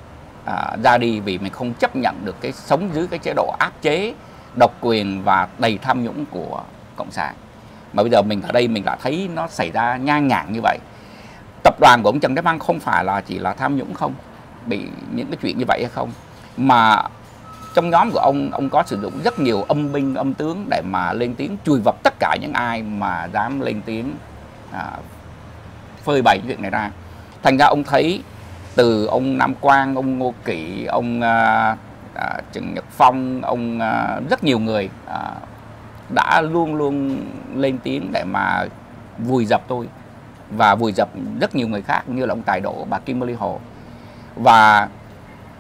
à, ra đi vì mình không chấp nhận được cái sống dưới cái chế độ áp chế, độc quyền và đầy tham nhũng của cộng sản. Mà bây giờ mình ở đây mình đã thấy nó xảy ra nhan nhản như vậy. Tập đoàn của ông Trần Thái Văn không phải là chỉ là tham nhũng không, bị những cái chuyện như vậy hay không, mà trong nhóm của ông, ông có sử dụng rất nhiều âm binh, âm tướng để mà lên tiếng chùi vập tất cả những ai mà dám lên tiếng à, phơi bày chuyện này ra. Thành ra ông thấy từ ông Nam Quang, ông Ngô Kỷ, ông à, à, Trần Nhật Phong, ông à, rất nhiều người à, đã luôn luôn lên tiếng để mà vùi dập tôi và vùi dập rất nhiều người khác như là ông Tài Đỗ, bà Kimberly Hồ. Và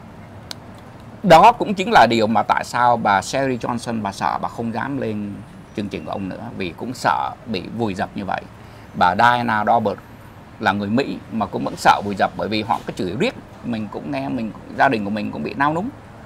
đó cũng chính là điều mà tại sao bà Sherry Johnson bà sợ, bà không dám lên chương trình của ông nữa, vì cũng sợ bị vùi dập như vậy. Bà Diana Roberts là người Mỹ mà cũng vẫn sợ vùi dập, bởi vì họ cứ chửi riết, mình cũng nghe, mình gia đình của mình cũng bị nao núng.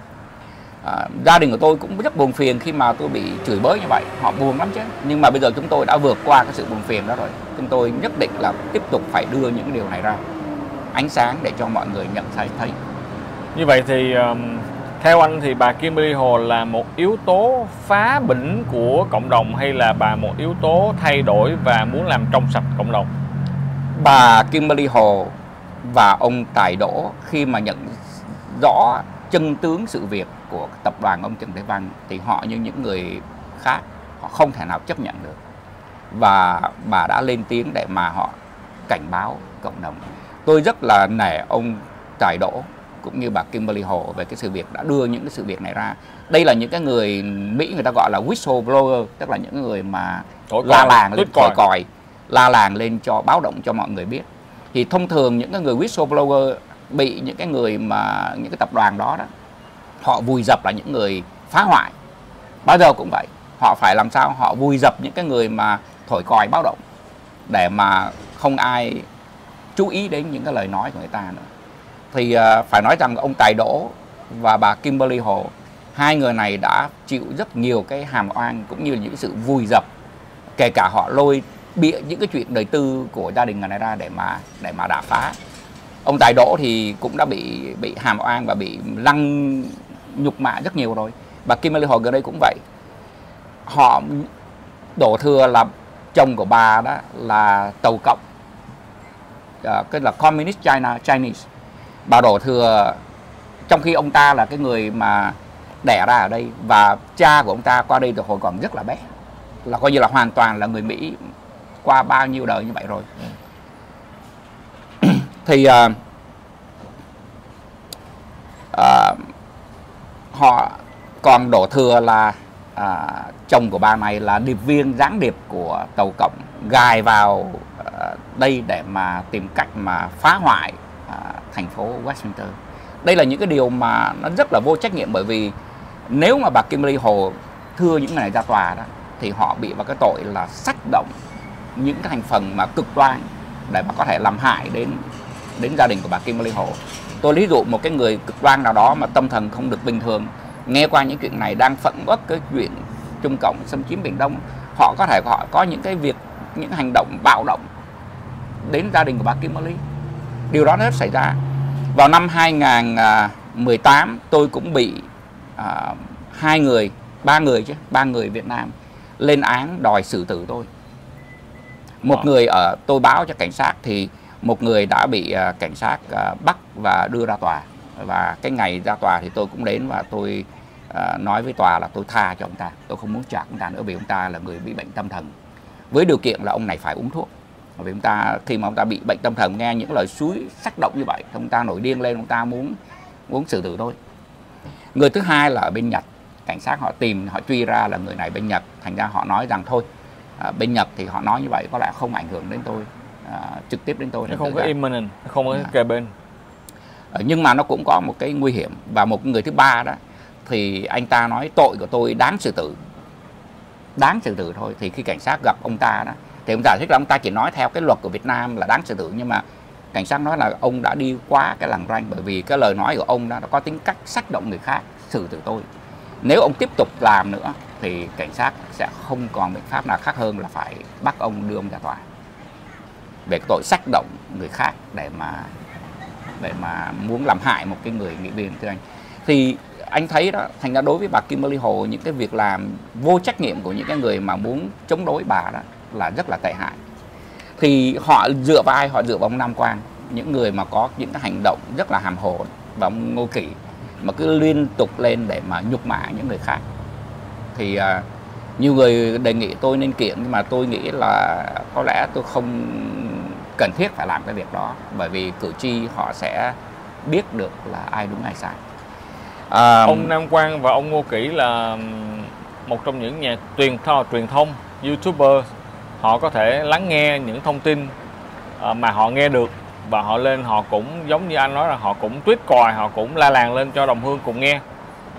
À, gia đình của tôi cũng rất buồn phiền khi mà tôi bị chửi bới như vậy, họ buồn lắm chứ. Nhưng mà bây giờ chúng tôi đã vượt qua cái sự buồn phiền đó rồi, chúng tôi nhất định là tiếp tục phải đưa những điều này ra ánh sáng để cho mọi người nhận thấy. thấy. Như vậy thì um, theo anh thì bà Kimberly Hồ là một yếu tố phá bỉnh của cộng đồng, hay là bà một yếu tố thay đổi và muốn làm trong sạch cộng đồng? Bà Kimberly Hồ và ông Tài Đỗ khi mà nhận rõ chân tướng sự việc của tập đoàn ông Trần Thế Văn thì họ như những người khác, họ không thể nào chấp nhận được. Và bà đã lên tiếng để mà họ cảnh báo cộng đồng. Tôi rất là nể ông Tài Đỗ cũng như bà Kimberly Hồ về cái sự việc đã đưa những cái sự việc này ra. Đây là những cái người Mỹ người ta gọi là whistleblower, tức là những người mà la làng lên, thổi còi, la làng lên cho báo động cho mọi người biết. Thì thông thường những cái người whistleblower bị những cái người mà những cái tập đoàn đó đó họ vùi dập là những người phá hoại. Bao giờ cũng vậy, họ phải làm sao họ vùi dập những cái người mà thổi còi báo động để mà không ai chú ý đến những cái lời nói của người ta nữa. Thì uh, phải nói rằng ông Tài Đỗ và bà Kimberly Hồ, hai người này đã chịu rất nhiều cái hàm oan cũng như những sự vùi dập, kể cả họ lôi bịa những cái chuyện đời tư của gia đình người này ra để mà để mà đả phá. Ông Tài Đỗ thì cũng đã bị bị hàm oan và bị lăng nhục mạ rất nhiều rồi. Bà Kimberly Hồ gần đây cũng vậy. Họ đổ thừa là chồng của bà đó là Tàu Cộng, uh, cái là Communist China Chinese. Bà đổ thừa trong khi ông ta là cái người mà đẻ ra ở đây, và cha của ông ta qua đây từ hồi còn rất là bé, là coi như là hoàn toàn là người Mỹ qua bao nhiêu đời như vậy rồi. Thì uh, uh, họ còn đổ thừa là uh, chồng của bà này là điệp viên gián điệp của Tàu Cộng, gài vào uh, đây để mà tìm cách mà phá hoại uh, thành phố Washington. Đây là những cái điều mà nó rất là vô trách nhiệm, bởi vì nếu mà bà Kimberly Hồ thưa những người này ra tòa đó thì họ bị vào cái tội là sách động những cái thành phần mà cực đoan để mà có thể làm hại đến đến gia đình của bà Kimberly Hồ. Tôi ví dụ một cái người cực đoan nào đó mà tâm thần không được bình thường, nghe qua những chuyện này, đang phẫn uất cái chuyện Trung Cộng xâm chiếm Biển Đông, họ có thể họ có những cái việc, những hành động bạo động đến gia đình của bà Kimberly. Điều đó nó xảy ra. Vào năm hai nghìn mười tám tôi cũng bị uh, hai người, ba người chứ, ba người Việt Nam lên án đòi xử tử tôi. Một người ở tôi báo cho cảnh sát thì một người đã bị uh, cảnh sát uh, bắt và đưa ra tòa. Và cái ngày ra tòa thì tôi cũng đến và tôi uh, nói với tòa là tôi tha cho ông ta, tôi không muốn trả ông ta nữa vì ông ta là người bị bệnh tâm thần, với điều kiện là ông này phải uống thuốc. Vì ông ta khi mà ông ta bị bệnh tâm thần, nghe những lời suối sắc động như vậy, ông ta nổi điên lên, ông ta muốn muốn xử tử tôi. Người thứ hai là ở bên Nhật, cảnh sát họ tìm, họ truy ra là người này bên Nhật, thành ra họ nói rằng thôi à, bên Nhật thì họ nói như vậy có lẽ không ảnh hưởng đến tôi, à, trực tiếp đến tôi. Nó không có imminent, không có kề bên. À, nhưng mà nó cũng có một cái nguy hiểm. Và một người thứ ba đó thì anh ta nói tội của tôi đáng xử tử, đáng xử tử thôi. Thì khi cảnh sát gặp ông ta đó thì ông giải thích là ông ta chỉ nói theo cái luật của Việt Nam là đáng xử tử, nhưng mà cảnh sát nói là ông đã đi quá cái lằn ranh, bởi vì cái lời nói của ông đó nó có tính cách sách động người khác, xử tử tôi. Nếu ông tiếp tục làm nữa thì cảnh sát sẽ không còn biện pháp nào khác hơn là phải bắt ông đưa ông ra tòa về tội sách động người khác để mà để mà muốn làm hại một cái người nghị viên, thưa anh. Thì anh thấy đó, thành ra đối với bà Kimberly Hồ, những cái việc làm vô trách nhiệm của những cái người mà muốn chống đối bà đó là rất là tệ hại. Thì họ dựa vào ai? Họ dựa vào ông Nam Quang, những người mà có những cái hành động rất là hàm hồ, và ông Ngô Kỷ mà cứ liên tục lên để mà nhục mạ những người khác. Thì uh, nhiều người đề nghị tôi nên kiện, nhưng mà tôi nghĩ là có lẽ tôi không cần thiết phải làm cái việc đó, bởi vì cử tri họ sẽ biết được là ai đúng ai sai. Uh, ông Nam Quang và ông Ngô Kỷ là một trong những nhà truyền thông, truyền thông YouTuber, họ có thể lắng nghe những thông tin uh, mà họ nghe được, và họ lên họ cũng giống như anh nói là họ cũng tweet còi, họ cũng la làng lên cho đồng hương cùng nghe.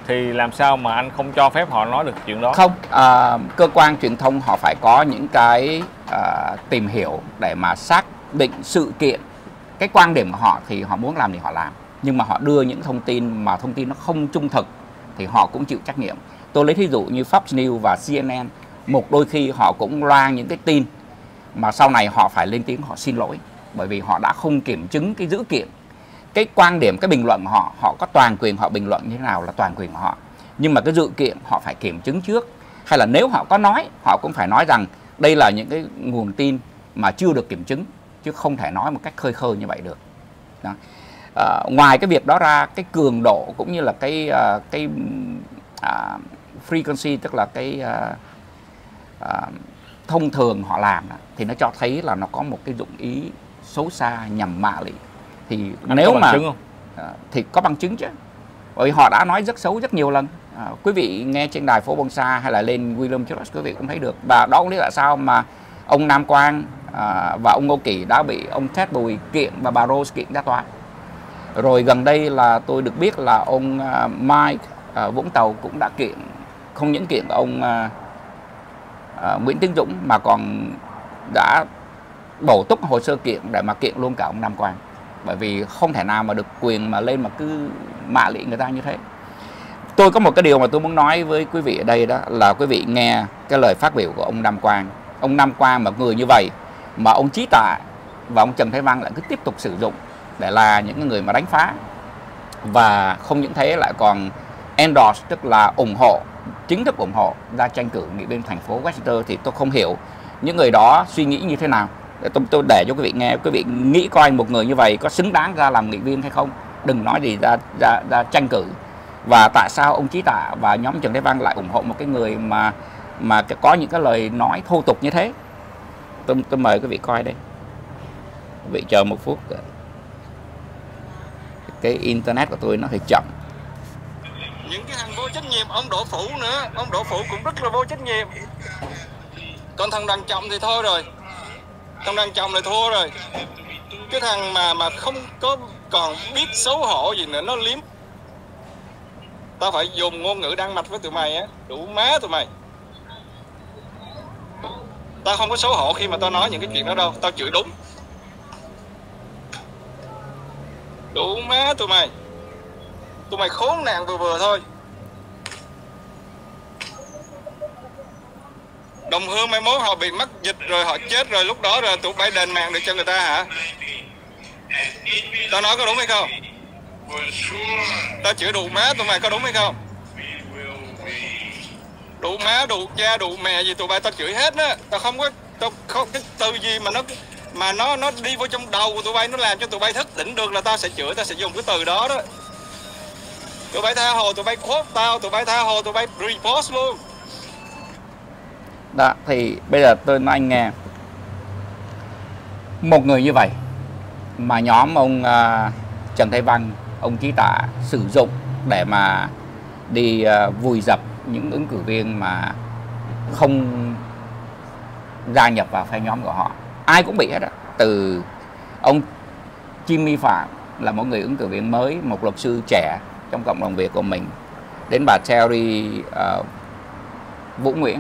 thì làm sao mà anh không cho phép họ nói được chuyện đó? Không, à, cơ quan truyền thông họ phải có những cái à, tìm hiểu để mà xác định sự kiện, cái quan điểm của họ thì họ muốn làm thì họ làm. Nhưng mà họ đưa những thông tin mà thông tin nó không trung thực thì họ cũng chịu trách nhiệm. Tôi lấy thí dụ như Fox News và C N N, một đôi khi họ cũng loan những cái tin mà sau này họ phải lên tiếng họ xin lỗi, bởi vì họ đã không kiểm chứng cái dữ kiện. Cái quan điểm, cái bình luận của họ, họ có toàn quyền họ bình luận như thế nào là toàn quyền của họ. Nhưng mà cái dữ kiện họ phải kiểm chứng trước. Hay là nếu họ có nói, họ cũng phải nói rằng đây là những cái nguồn tin mà chưa được kiểm chứng, chứ không thể nói một cách khơi khơi như vậy được. Đó. À, ngoài cái việc đó ra, cái cường độ cũng như là cái uh, cái uh, frequency, tức là cái uh, uh, thông thường họ làm đó, thì nó cho thấy là nó có một cái dụng ý xấu xa nhằm mạ lị. Thì anh nếu có bằng mà chứng không? Uh, thì có bằng chứng chứ, bởi vì họ đã nói rất xấu rất nhiều lần. À, quý vị nghe trên đài Phố Bonsai hay là lên William Church quý vị cũng thấy được. Và đó cũng lý tại sao mà ông Nam Quang à, và ông Ngô Kỷ đã bị ông Ted Bùi kiện và bà Rose kiện ra tòa. Rồi gần đây là tôi được biết là ông uh, Mike uh, Vũng Tàu cũng đã kiện, không những kiện ông uh, uh, Nguyễn Tiến Dũng mà còn đã bổ túc hồ sơ kiện để mà kiện luôn cả ông Nam Quang. Bởi vì không thể nào mà được quyền mà lên mà cứ mạ lị người ta như thế. Tôi có một cái điều mà tôi muốn nói với quý vị ở đây, đó là quý vị nghe cái lời phát biểu của ông Nam Quang. Ông Nam Quang mà người như vậy mà ông Chí Tạ và ông Trần Thái Văn lại cứ tiếp tục sử dụng để là những người mà đánh phá, và không những thế lại còn endorse, tức là ủng hộ, chính thức ủng hộ ra tranh cử nghị viên thành phố Westchester. Thì tôi không hiểu những người đó suy nghĩ như thế nào. Để tôi, tôi để cho quý vị nghe, quý vị nghĩ coi một người như vậy có xứng đáng ra làm nghị viên hay không, đừng nói gì ra, ra, ra tranh cử. Và tại sao ông Chí Tạ và nhóm Trần Thái Văn lại ủng hộ một cái người mà mà có những cái lời nói thô tục như thế? Tôi, tôi mời quý vị coi đây. Quý vị chờ một phút. Cái internet của tôi nó hơi chậm. Những cái thằng vô trách nhiệm, ông Đỗ Phủ nữa, ông Đỗ Phủ cũng rất là vô trách nhiệm. Còn thằng Đặng Trọng thì thôi rồi, thằng Đặng Trọng này thua rồi. Cái thằng mà mà không có còn biết xấu hổ gì nữa, nó liếm. Tao phải dùng ngôn ngữ đan mạch với tụi mày á, đủ má tụi mày. Tao không có xấu hổ khi mà tao nói những cái chuyện đó đâu, tao chửi đúng. Đủ má tụi mày. Tụi mày khốn nạn vừa vừa thôi. Đồng Hương mai mốt họ bị mắc dịch rồi họ chết rồi, lúc đó rồi tụi bay đền mạng được cho người ta hả? Tao nói có đúng hay không? Tao chửi đủ má tụi mày có đúng hay không? Đủ má, đủ cha, đủ mẹ gì tụi bay tao chửi hết á. Tao không có, tao không cái từ gì mà nó mà nó nó đi vô trong đầu của tụi bay, nó làm cho tụi bay thức tỉnh được là tao sẽ chửi, tao sẽ dùng cái từ đó đó. Tụi bay tha hồ, tụi bay quote tao, tụi bay tha hồ, tụi bay repost luôn. Đó, thì bây giờ tôi nói anh nghe. Một người như vậy mà nhóm ông uh, Trần Thái Văn, ông Chí Tạ sử dụng để mà đi uh, vùi dập những ứng cử viên mà không gia nhập vào phe nhóm của họ. Ai cũng bị hết á. Từ ông Jimmy Phạm là một người ứng cử viên mới, một luật sư trẻ trong cộng đồng Việt của mình, đến bà Terry uh, Vũ Nguyễn,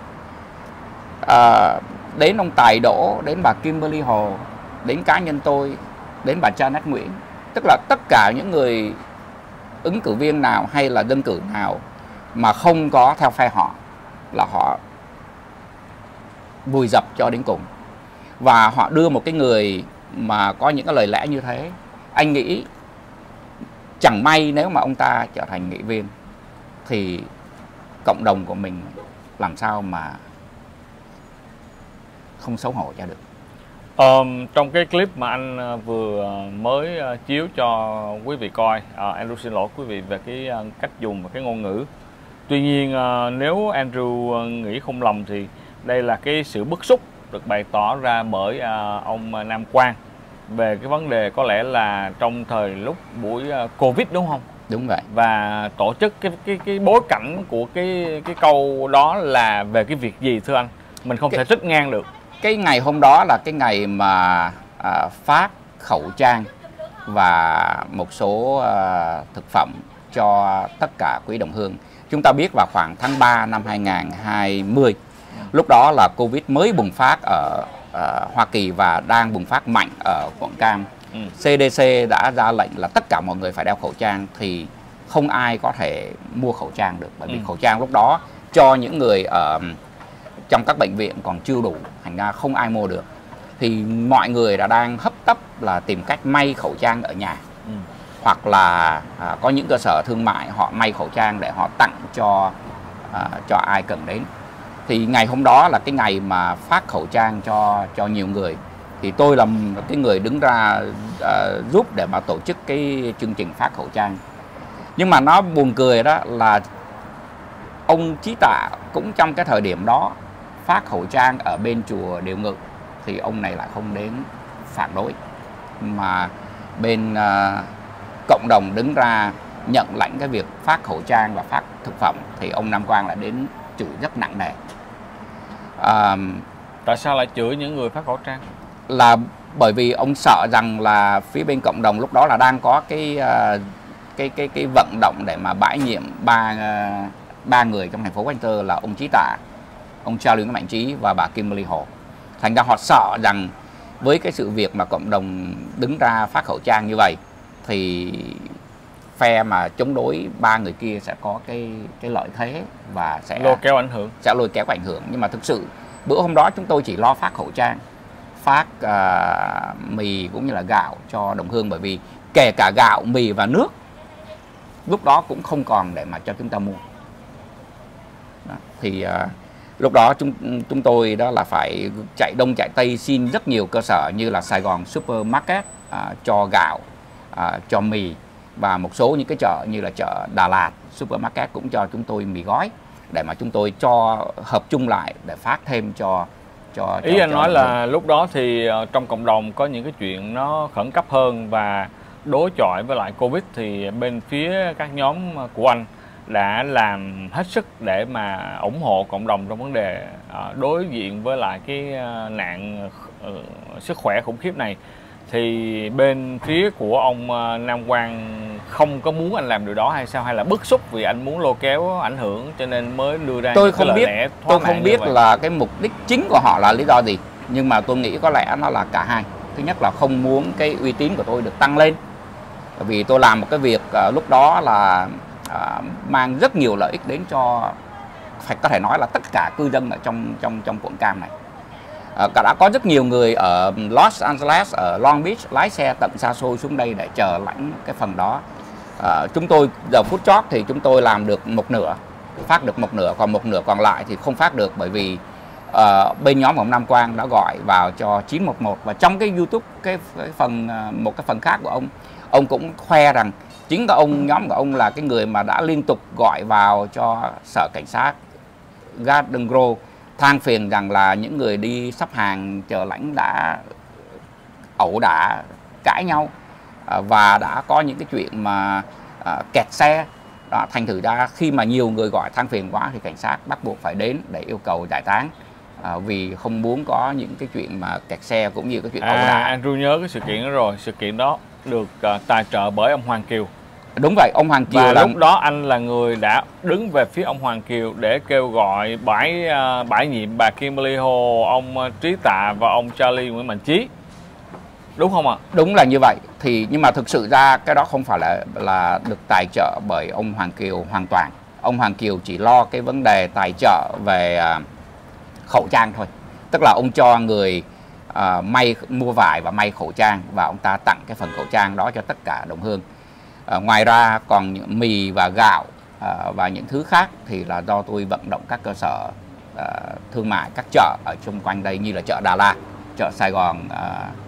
uh, đến ông Tài Đỗ, đến bà Kimberly Hồ, đến cá nhân tôi, đến bà Janet Nguyễn. Tức là tất cả những người ứng cử viên nào hay là dân cử nào mà không có theo phe họ là họ vùi dập cho đến cùng. Và họ đưa một cái người mà có những cái lời lẽ như thế, anh nghĩ chẳng may nếu mà ông ta trở thành nghị viên thì cộng đồng của mình làm sao mà không xấu hổ cho được. Um, trong cái clip mà anh uh, vừa mới uh, chiếu cho quý vị coi, uh, Andrew xin lỗi quý vị về cái uh, cách dùng và cái ngôn ngữ. Tuy nhiên uh, nếu Andrew uh, nghĩ không lầm thì đây là cái sự bức xúc được bày tỏ ra bởi uh, ông Nam Quang về cái vấn đề có lẽ là trong thời lúc buổi uh, Covid, đúng không? Đúng vậy. Và tổ chức cái cái cái bối cảnh của cái cái câu đó là về cái việc gì thưa anh? Mình không cái... thể trích ngang được. Cái ngày hôm đó là cái ngày mà à, phát khẩu trang và một số à, thực phẩm cho tất cả quý đồng hương. Chúng ta biết vào khoảng tháng ba năm hai nghìn không trăm hai mươi, lúc đó là Covid mới bùng phát ở uh, Hoa Kỳ và đang bùng phát mạnh ở Quảng Cam. Ừ. xê đê xê đã ra lệnh là tất cả mọi người phải đeo khẩu trang, thì không ai có thể mua khẩu trang được, bởi vì ừ. khẩu trang lúc đó cho những người ở trong các bệnh viện còn chưa đủ, thành ra không ai mua được. Thì mọi người đã đang hấp tấp là tìm cách may khẩu trang ở nhà. Ừ. Hoặc là à, có những cơ sở thương mại họ may khẩu trang để họ tặng cho à, cho ai cần đến. Thì ngày hôm đó là cái ngày mà phát khẩu trang cho cho nhiều người. Thì tôi là cái người đứng ra à, giúp để mà tổ chức cái chương trình phát khẩu trang. Nhưng mà nó buồn cười đó là ông Chí Tạ cũng trong cái thời điểm đó phát khẩu trang ở bên chùa Điều Ngự, thì ông này lại không đến phản đối, mà bên uh, cộng đồng đứng ra nhận lãnh cái việc phát khẩu trang và phát thực phẩm, thì ông Nam Quang lại đến chửi rất nặng nề. Uh, Tại sao lại chửi những người phát khẩu trang? Là bởi vì ông sợ rằng là phía bên cộng đồng lúc đó là đang có cái uh, cái cái cái vận động để mà bãi nhiệm ba uh, ba người trong thành phố Winter là ông Chí Tạ, ông Charlie Nguyễn Mạnh Trí và bà Kimberly Hồ. Thành ra họ sợ rằng với cái sự việc mà cộng đồng đứng ra phát khẩu trang như vậy thì phe mà chống đối ba người kia sẽ có cái cái lợi thế và sẽ lôi kéo ảnh hưởng, sẽ lôi kéo ảnh hưởng. Nhưng mà thực sự bữa hôm đó chúng tôi chỉ lo phát khẩu trang, phát uh, mì cũng như là gạo cho đồng hương, bởi vì kể cả gạo, mì và nước lúc đó cũng không còn để mà cho chúng ta mua. Đó. Thì uh, lúc đó chúng chúng tôi đó là phải chạy đông chạy tây xin rất nhiều cơ sở như là Sài Gòn Supermarket à, cho gạo, à, cho mì, và một số những cái chợ như là chợ Đà Lạt Supermarket cũng cho chúng tôi mì gói để mà chúng tôi cho hợp chung lại để phát thêm cho cho. Ý cho, anh cho nói là lúc đó thì uh, trong cộng đồng có những cái chuyện nó khẩn cấp hơn và đối chọi với lại Covid, thì bên phía các nhóm của anh đã làm hết sức để mà ủng hộ cộng đồng trong vấn đề uh, đối diện với lại cái uh, nạn uh, sức khỏe khủng khiếp này. Thì bên phía của ông uh, Nam Quang không có muốn anh làm điều đó hay sao, hay là bức xúc vì anh muốn lôi kéo ảnh hưởng cho nên mới đưa ra tôi những không cái lời biết lẽ tôi không biết là cái mục đích chính của họ là lý do gì, nhưng mà tôi nghĩ có lẽ nó là cả hai. Thứ nhất là không muốn cái uy tín của tôi được tăng lên, bởi vì tôi làm một cái việc uh, lúc đó là À, mang rất nhiều lợi ích đến cho, phải có thể nói là tất cả cư dân ở trong trong trong quận Cam này. À, đã có rất nhiều người ở Los Angeles, ở Long Beach lái xe tận xa xôi xuống đây để chờ lãnh cái phần đó. À, chúng tôi giờ phút chót thì chúng tôi làm được một nửa, phát được một nửa, còn một nửa còn lại thì không phát được, bởi vì uh, bên nhóm của ông Nam Quang đã gọi vào cho chín một một, và trong cái YouTube cái, cái phần một cái phần khác của ông, ông cũng khoe rằng chính cả ông, nhóm của ông là cái người mà đã liên tục gọi vào cho sở cảnh sát Garden Grove than phiền rằng là những người đi sắp hàng chờ lãnh đã ẩu đả, cãi nhau, và đã có những cái chuyện mà à, kẹt xe. Đó, thành thử ra khi mà nhiều người gọi than phiền quá thì cảnh sát bắt buộc phải đến để yêu cầu giải tán, à, vì không muốn có những cái chuyện mà kẹt xe cũng như cái chuyện ẩu đả. À, Andrew nhớ cái sự kiện đó rồi, sự kiện đó được uh, tài trợ bởi ông Hoàng Kiều. Đúng vậy, ông Hoàng Kiều. Và là... lúc đó anh là người đã đứng về phía ông Hoàng Kiều để kêu gọi bãi uh, bãi nhiệm bà Kimberly Hồ, ông uh, Trí Tạ và ông Charlie Nguyễn Mạnh Trí, đúng không ạ? À? Đúng là như vậy. Thì nhưng mà thực sự ra cái đó không phải là là được tài trợ bởi ông Hoàng Kiều hoàn toàn. Ông Hoàng Kiều chỉ lo cái vấn đề tài trợ về uh, khẩu trang thôi, tức là ông cho người uh, may mua vải và may khẩu trang, và ông ta tặng cái phần khẩu trang đó cho tất cả đồng hương. Uh, ngoài ra còn những mì và gạo uh, và những thứ khác thì là do tôi vận động các cơ sở uh, thương mại, các chợ ở xung quanh đây như là chợ Đà Lạt, chợ Sài Gòn uh,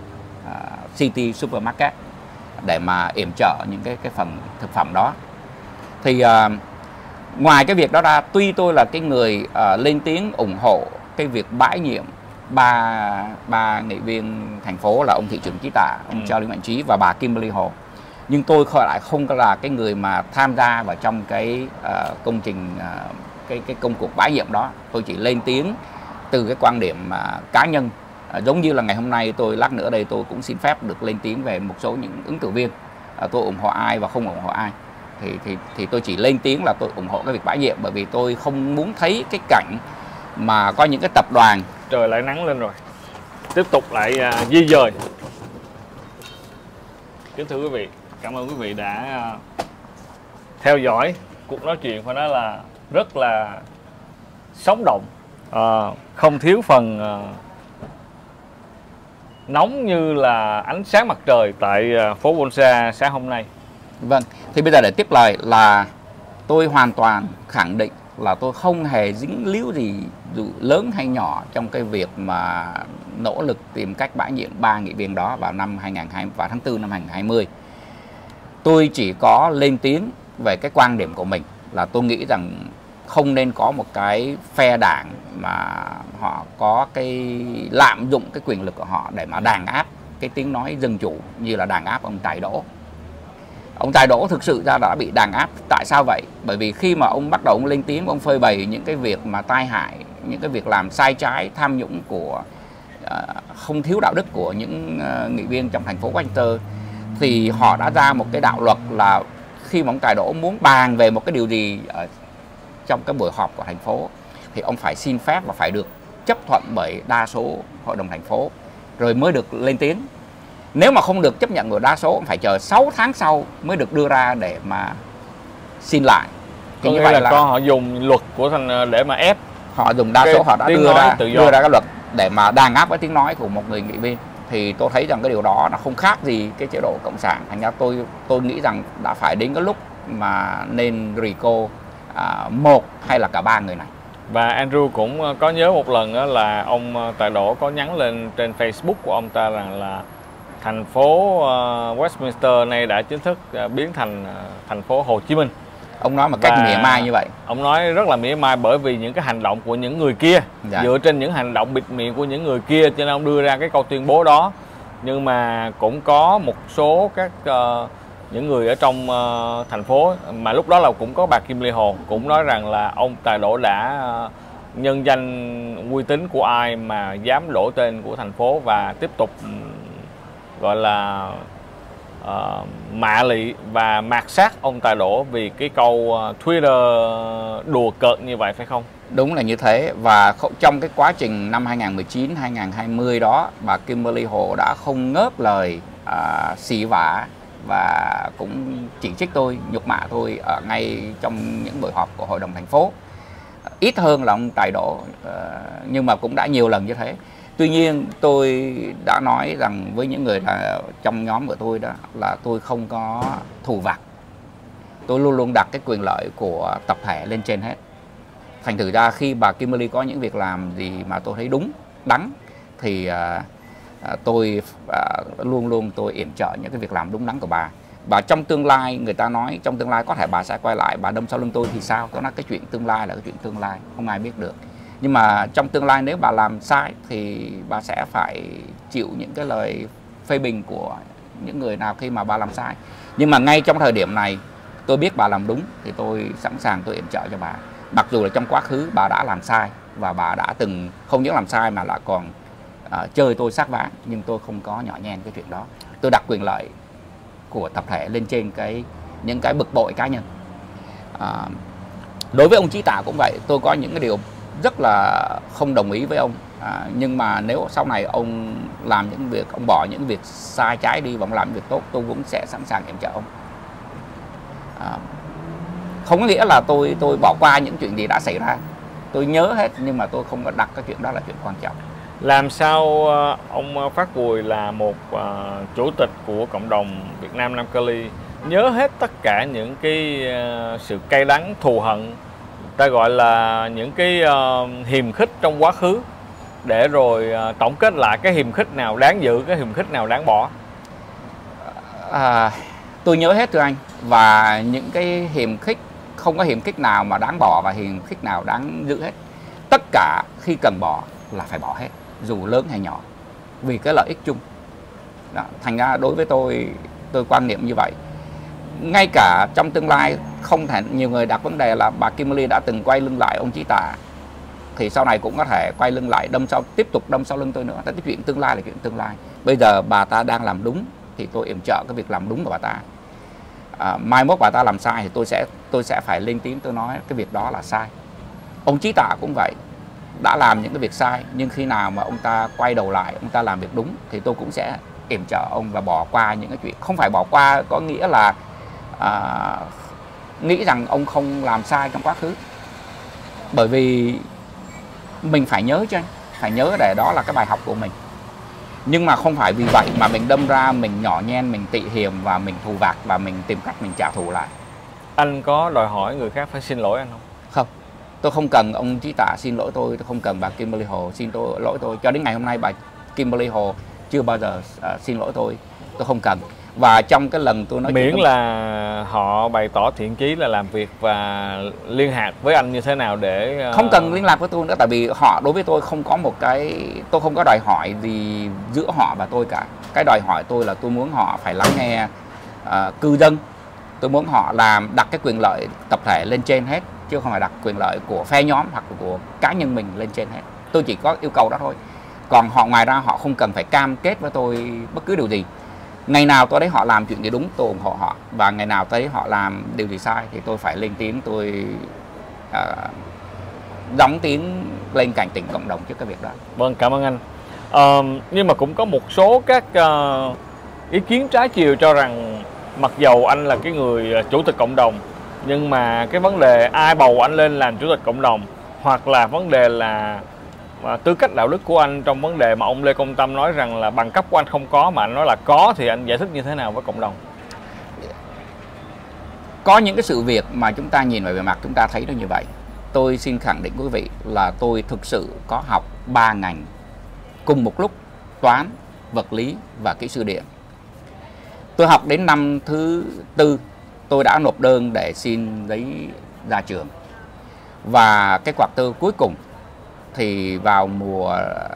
uh, City Supermarket để mà yểm trợ những cái cái phần thực phẩm đó. Thì uh, ngoài cái việc đó ra, tuy tôi là cái người uh, lên tiếng ủng hộ cái việc bãi nhiệm ba ba nghị viên thành phố là ông thị trưởng Chí Tạ, ông ừ. Charlie Mạnh Trí và bà Kimberly Hồ, nhưng tôi lại không là cái người mà tham gia vào trong cái uh, công trình uh, cái cái công cuộc bãi nhiệm đó. Tôi chỉ lên tiếng từ cái quan điểm uh, cá nhân, uh, giống như là ngày hôm nay tôi lát nữa đây tôi cũng xin phép được lên tiếng về một số những ứng cử viên, uh, tôi ủng hộ ai và không ủng hộ ai. thì thì thì tôi chỉ lên tiếng là tôi ủng hộ cái việc bãi nhiệm, bởi vì tôi không muốn thấy cái cảnh mà có những cái tập đoàn. Trời lại nắng lên rồi, tiếp tục lại uh, di dời. Kính thưa quý vị, cảm ơn quý vị đã uh, theo dõi cuộc nói chuyện phải nói là rất là sống động, uh, không thiếu phần uh, nóng như là ánh sáng mặt trời tại uh, phố Bolsa sáng hôm nay. Vâng, thì bây giờ để tiếp lời là tôi hoàn toàn khẳng định là tôi không hề dính líu gì dù lớn hay nhỏ trong cái việc mà nỗ lực tìm cách bãi nhiệm ba nghị viên đó vào năm hai nghìn không trăm hai mươi, vào tháng tư năm hai nghìn không trăm hai mươi. Tôi chỉ có lên tiếng về cái quan điểm của mình là tôi nghĩ rằng không nên có một cái phe đảng mà họ có cái lạm dụng cái quyền lực của họ để mà đàn áp cái tiếng nói dân chủ như là đàn áp ông Tài Đỗ. Ông Tài Đỗ thực sự ra đã bị đàn áp. Tại sao vậy? Bởi vì khi mà ông bắt đầu ông lên tiếng, ông phơi bày những cái việc mà tai hại, những cái việc làm sai trái, tham nhũng của uh, không thiếu đạo đức của những uh, nghị viên trong thành phố Westminster, thì họ đã ra một cái đạo luật là khi mà ông Tài Đỗ muốn bàn về một cái điều gì ở trong cái buổi họp của thành phố thì ông phải xin phép và phải được chấp thuận bởi đa số hội đồng thành phố rồi mới được lên tiếng. Nếu mà không được chấp nhận của đa số, ông phải chờ sáu tháng sau mới được đưa ra để mà xin lại. Thì như vậy là, là con họ dùng luật của thành để mà ép, họ dùng đa số, họ đã đưa ra đưa ra cái luật để mà đàn áp cái tiếng nói của một người nghị viên. Thì tôi thấy rằng cái điều đó nó không khác gì cái chế độ cộng sản. Thành ra tôi tôi nghĩ rằng đã phải đến cái lúc mà nên recall à, một hay là cả ba người này. Và Andrew cũng có nhớ một lần là ông Tài Đỗ có nhắn lên trên Facebook của ông ta rằng là thành phố Westminster này đã chính thức biến thành thành phố Hồ Chí Minh. Ông nói một cách mỉa mai như vậy. Ông nói rất là mỉa mai bởi vì những cái hành động của những người kia, dạ. Dựa trên những hành động bịt miệng của những người kia cho nên ông đưa ra cái câu tuyên bố đó. Nhưng mà cũng có một số các uh, những người ở trong uh, thành phố, mà lúc đó là cũng có bà Kim Ly Hồ cũng nói rằng là ông Tài Đỗ đã uh, nhân danh uy tín của ai mà dám đổ tên của thành phố và tiếp tục um, gọi là uh, mạ lị và mạt sát ông Tài Đỗ vì cái câu uh, Twitter đùa cợt như vậy, phải không? Đúng là như thế. Và trong cái quá trình năm hai nghìn không trăm mười chín hai nghìn không trăm hai mươi đó, bà Kimberly Hồ đã không ngớt lời uh, xỉ vả và cũng chỉ trích tôi, nhục mạ tôi ở ngay trong những buổi họp của hội đồng thành phố. Ít hơn là ông Tài Đỗ, uh, nhưng mà cũng đã nhiều lần như thế. Tuy nhiên tôi đã nói rằng với những người là trong nhóm của tôi đó là tôi không có thù vặt. Tôi luôn luôn đặt cái quyền lợi của tập thể lên trên hết. Thành thử ra khi bà Kimberly có những việc làm gì mà tôi thấy đúng, đắn thì uh, tôi uh, luôn luôn tôi yểm trợ những cái việc làm đúng đắn của bà. Và trong tương lai, người ta nói trong tương lai có thể bà sẽ quay lại, bà đâm sau lưng tôi thì sao? Tôi nói cái chuyện tương lai là cái chuyện tương lai, không ai biết được. Nhưng mà trong tương lai nếu bà làm sai thì bà sẽ phải chịu những cái lời phê bình của những người nào khi mà bà làm sai. Nhưng mà ngay trong thời điểm này tôi biết bà làm đúng thì tôi sẵn sàng tôi yểm trợ cho bà. Mặc dù là trong quá khứ bà đã làm sai và bà đã từng không những làm sai mà lại còn uh, chơi tôi xác ván, nhưng tôi không có nhỏ nhen cái chuyện đó. Tôi đặt quyền lợi của tập thể lên trên cái những cái bực bội cá nhân. Uh, đối với ông Chí Tả cũng vậy, tôi có những cái điều rất là không đồng ý với ông, à, nhưng mà nếu sau này ông làm những việc, ông bỏ những việc sai trái đi và ông làm việc tốt, tôi cũng sẽ sẵn sàng yểm trợ ông. À, không có nghĩa là tôi tôi bỏ qua những chuyện gì đã xảy ra, tôi nhớ hết, nhưng mà tôi không có đặt cái chuyện đó là chuyện quan trọng. Làm sao ông Phát Bùi là một uh, chủ tịch của cộng đồng Việt Nam Nam Cali nhớ hết tất cả những cái uh, sự cay đắng, thù hận, ta gọi là những cái uh, hiềm khích trong quá khứ, để rồi uh, tổng kết lại cái hiềm khích nào đáng giữ, cái hiềm khích nào đáng bỏ? À, tôi nhớ hết thưa anh, và những cái hiềm khích, không có hiềm khích nào mà đáng bỏ và hiềm khích nào đáng giữ hết. Tất cả khi cần bỏ là phải bỏ hết, dù lớn hay nhỏ, vì cái lợi ích chung. Đó, thành ra đối với tôi, tôi quan niệm như vậy. Ngay cả trong tương lai, không thể, nhiều người đặt vấn đề là bà Kimberly đã từng quay lưng lại ông Chí Tả, thì sau này cũng có thể quay lưng lại, đâm sau, tiếp tục đâm sau lưng tôi nữa. Cái chuyện tương lai là chuyện tương lai. Bây giờ bà ta đang làm đúng thì tôi yểm trợ cái việc làm đúng của bà ta. à, mai mốt bà ta làm sai thì tôi sẽ tôi sẽ phải lên tiếng, tôi nói cái việc đó là sai. Ông Trí Tạ cũng vậy, đã làm những cái việc sai, nhưng khi nào mà ông ta quay đầu lại, ông ta làm việc đúng thì tôi cũng sẽ yểm trợ ông và bỏ qua những cái chuyện. Không phải bỏ qua có nghĩa là à, nghĩ rằng ông không làm sai trong quá khứ, bởi vì mình phải nhớ chứ anh, phải nhớ để đó là cái bài học của mình. Nhưng mà không phải vì vậy mà mình đâm ra mình nhỏ nhen, mình tị hiềm và mình thù vạc và mình tìm cách mình trả thù lại. Anh có đòi hỏi người khác phải xin lỗi anh không? Không, tôi không cần ông Trí Tạ xin lỗi tôi, tôi không cần bà Kimberly Hồ xin tôi, lỗi tôi. Cho đến ngày hôm nay bà Kimberly Hồ chưa bao giờ uh, xin lỗi tôi, tôi không cần. Và trong cái lần tôi nói miễn chuyện là họ bày tỏ thiện chí là làm việc và liên lạc với anh như thế nào để uh... không cần liên lạc với tôi nữa, tại vì họ đối với tôi không có một cái, tôi không có đòi hỏi gì giữa họ và tôi cả. Cái đòi hỏi tôi là tôi muốn họ phải lắng nghe uh, cư dân, tôi muốn họ làm đặt cái quyền lợi tập thể lên trên hết, chứ không phải đặt quyền lợi của phe nhóm hoặc của cá nhân mình lên trên hết. Tôi chỉ có yêu cầu đó thôi. Còn họ ngoài ra họ không cần phải cam kết với tôi bất cứ điều gì. Ngày nào tôi thấy họ làm chuyện gì đúng tôi ủng hộ họ, và ngày nào thấy họ làm điều gì sai thì tôi phải lên tiếng, tôi uh, đóng tiếng lên cảnh tỉnh cộng đồng trước cái việc đó. Vâng, cảm ơn anh. Uh, nhưng mà cũng có một số các uh, ý kiến trái chiều cho rằng mặc dầu anh là cái người chủ tịch cộng đồng, nhưng mà cái vấn đề ai bầu anh lên làm chủ tịch cộng đồng, hoặc là vấn đề là và tư cách đạo đức của anh trong vấn đề mà ông Lê Công Tâm nói rằng là bằng cấp của anh không có, mà anh nói là có, thì anh giải thích như thế nào với cộng đồng? Có những cái sự việc mà chúng ta nhìn vào bề mặt chúng ta thấy nó như vậy. Tôi xin khẳng định quý vị là tôi thực sự có học ba ngành cùng một lúc: toán, vật lý và kỹ sư điện. Tôi học đến năm thứ tư tôi đã nộp đơn để xin giấy ra trường, và cái quạt tư cuối cùng thì vào mùa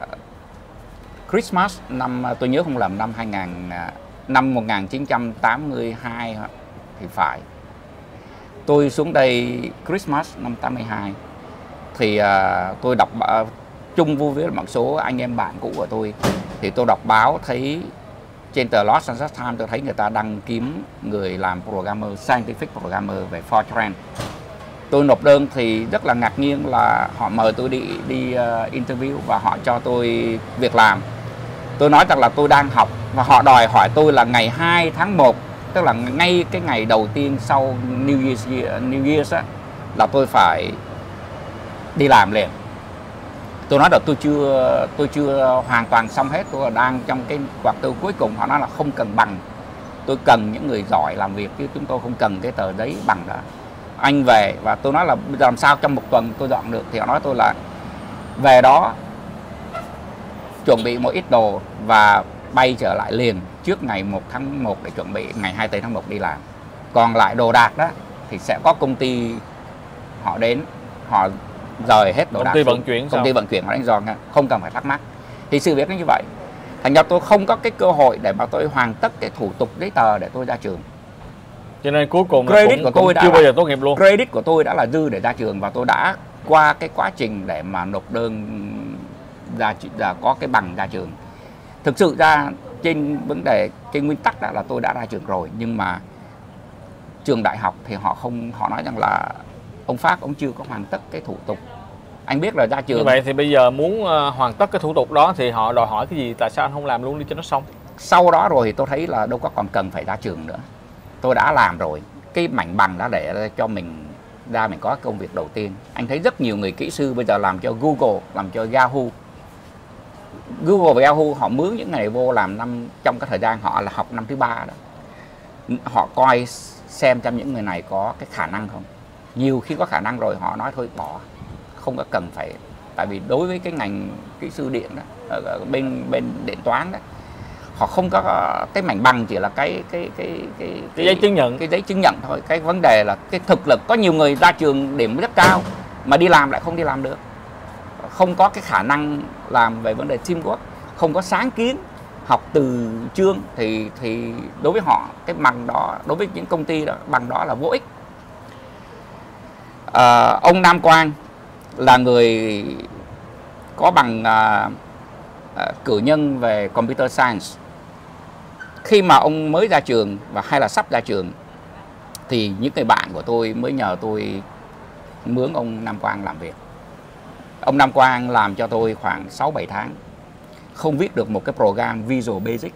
Christmas năm, tôi nhớ không lầm, năm hai nghìn, năm một nghìn chín trăm tám mươi hai thì phải, tôi xuống đây Christmas năm tám mươi hai thì uh, tôi đọc uh, chung vui với một số anh em bạn cũ của tôi, thì tôi đọc báo thấy trên tờ Los Angeles Times, tôi thấy người ta đăng kiếm người làm programmer, scientific programmer về Fortran. Tôi nộp đơn thì rất là ngạc nhiên là họ mời tôi đi đi uh, interview và họ cho tôi việc làm. Tôi nói rằng là tôi đang học và họ đòi hỏi tôi là ngày hai tháng một, tức là ngay cái ngày đầu tiên sau New Year's, New Year's á, là tôi phải đi làm liền. Tôi nói là tôi chưa tôi chưa hoàn toàn xong hết, tôi đang trong cái quạt tư cuối cùng. Họ nói là không cần bằng, tôi cần những người giỏi làm việc chứ chúng tôi không cần cái tờ giấy bằng đó. Anh về, và tôi nói là làm sao trong một tuần tôi dọn được, thì họ nói tôi là về đó chuẩn bị một ít đồ và bay trở lại liền trước ngày một tháng một để chuẩn bị ngày hai mươi tư tháng một đi làm. Còn lại đồ đạc đó thì sẽ có công ty họ đến, họ rời hết đồ đạc, công ty vận chuyển, công ty vận chuyển họ đánh giòn, không cần phải thắc mắc. Thì sự việc nó như vậy, thành ra tôi không có cái cơ hội để mà tôi hoàn tất cái thủ tục giấy tờ để tôi ra trường. Cho nên cuối cùng credit cũng, của tôi cũng đã chưa bao giờ tốt nghiệp luôn. Credit của tôi đã là dư để ra trường, và tôi đã qua cái quá trình để mà nộp đơn ra, ra có cái bằng ra trường. Thực sự ra trên vấn đề cái nguyên tắc đã là tôi đã ra trường rồi, nhưng mà trường đại học thì họ không, họ nói rằng là ông Pháp ông chưa có hoàn tất cái thủ tục. Anh biết là ra trường. Như vậy thì bây giờ muốn hoàn tất cái thủ tục đó thì họ đòi hỏi cái gì? Tại sao anh không làm luôn đi cho nó xong? Sau đó rồi thì tôi thấy là đâu có còn cần phải ra trường nữa. Tôi đã làm rồi, cái mảnh bằng đã để cho mình ra, mình có công việc đầu tiên. Anh thấy rất nhiều người kỹ sư bây giờ làm cho Google, làm cho Yahoo. Google và Yahoo họ mướn những ngày vô làm năm, trong cái thời gian họ là học năm thứ ba đó. Họ coi xem trong những người này có cái khả năng không. Nhiều khi có khả năng rồi họ nói thôi bỏ, không có cần phải. Tại vì đối với cái ngành kỹ sư điện đó, ở bên bên điện toán đó, họ không có cái mảnh bằng, chỉ là cái cái cái cái, cái, cái giấy chứng nhận, cái giấy chứng nhận thôi. Cái vấn đề là cái thực lực. Có nhiều người ra trường điểm rất cao mà đi làm lại không đi làm được, không có cái khả năng làm về vấn đề teamwork, không có sáng kiến, học từ chương, thì thì đối với họ cái bằng đó, đối với những công ty đó, bằng đó là vô ích. À, ông Nam Quang là người có bằng à, à, cử nhân về computer science. Khi mà ông mới ra trường và hay là sắp ra trường thì những người bạn của tôi mới nhờ tôi mướn ông Nam Quang làm việc. Ông Nam Quang làm cho tôi khoảng sáu bảy tháng, không viết được một cái program Visual Basic.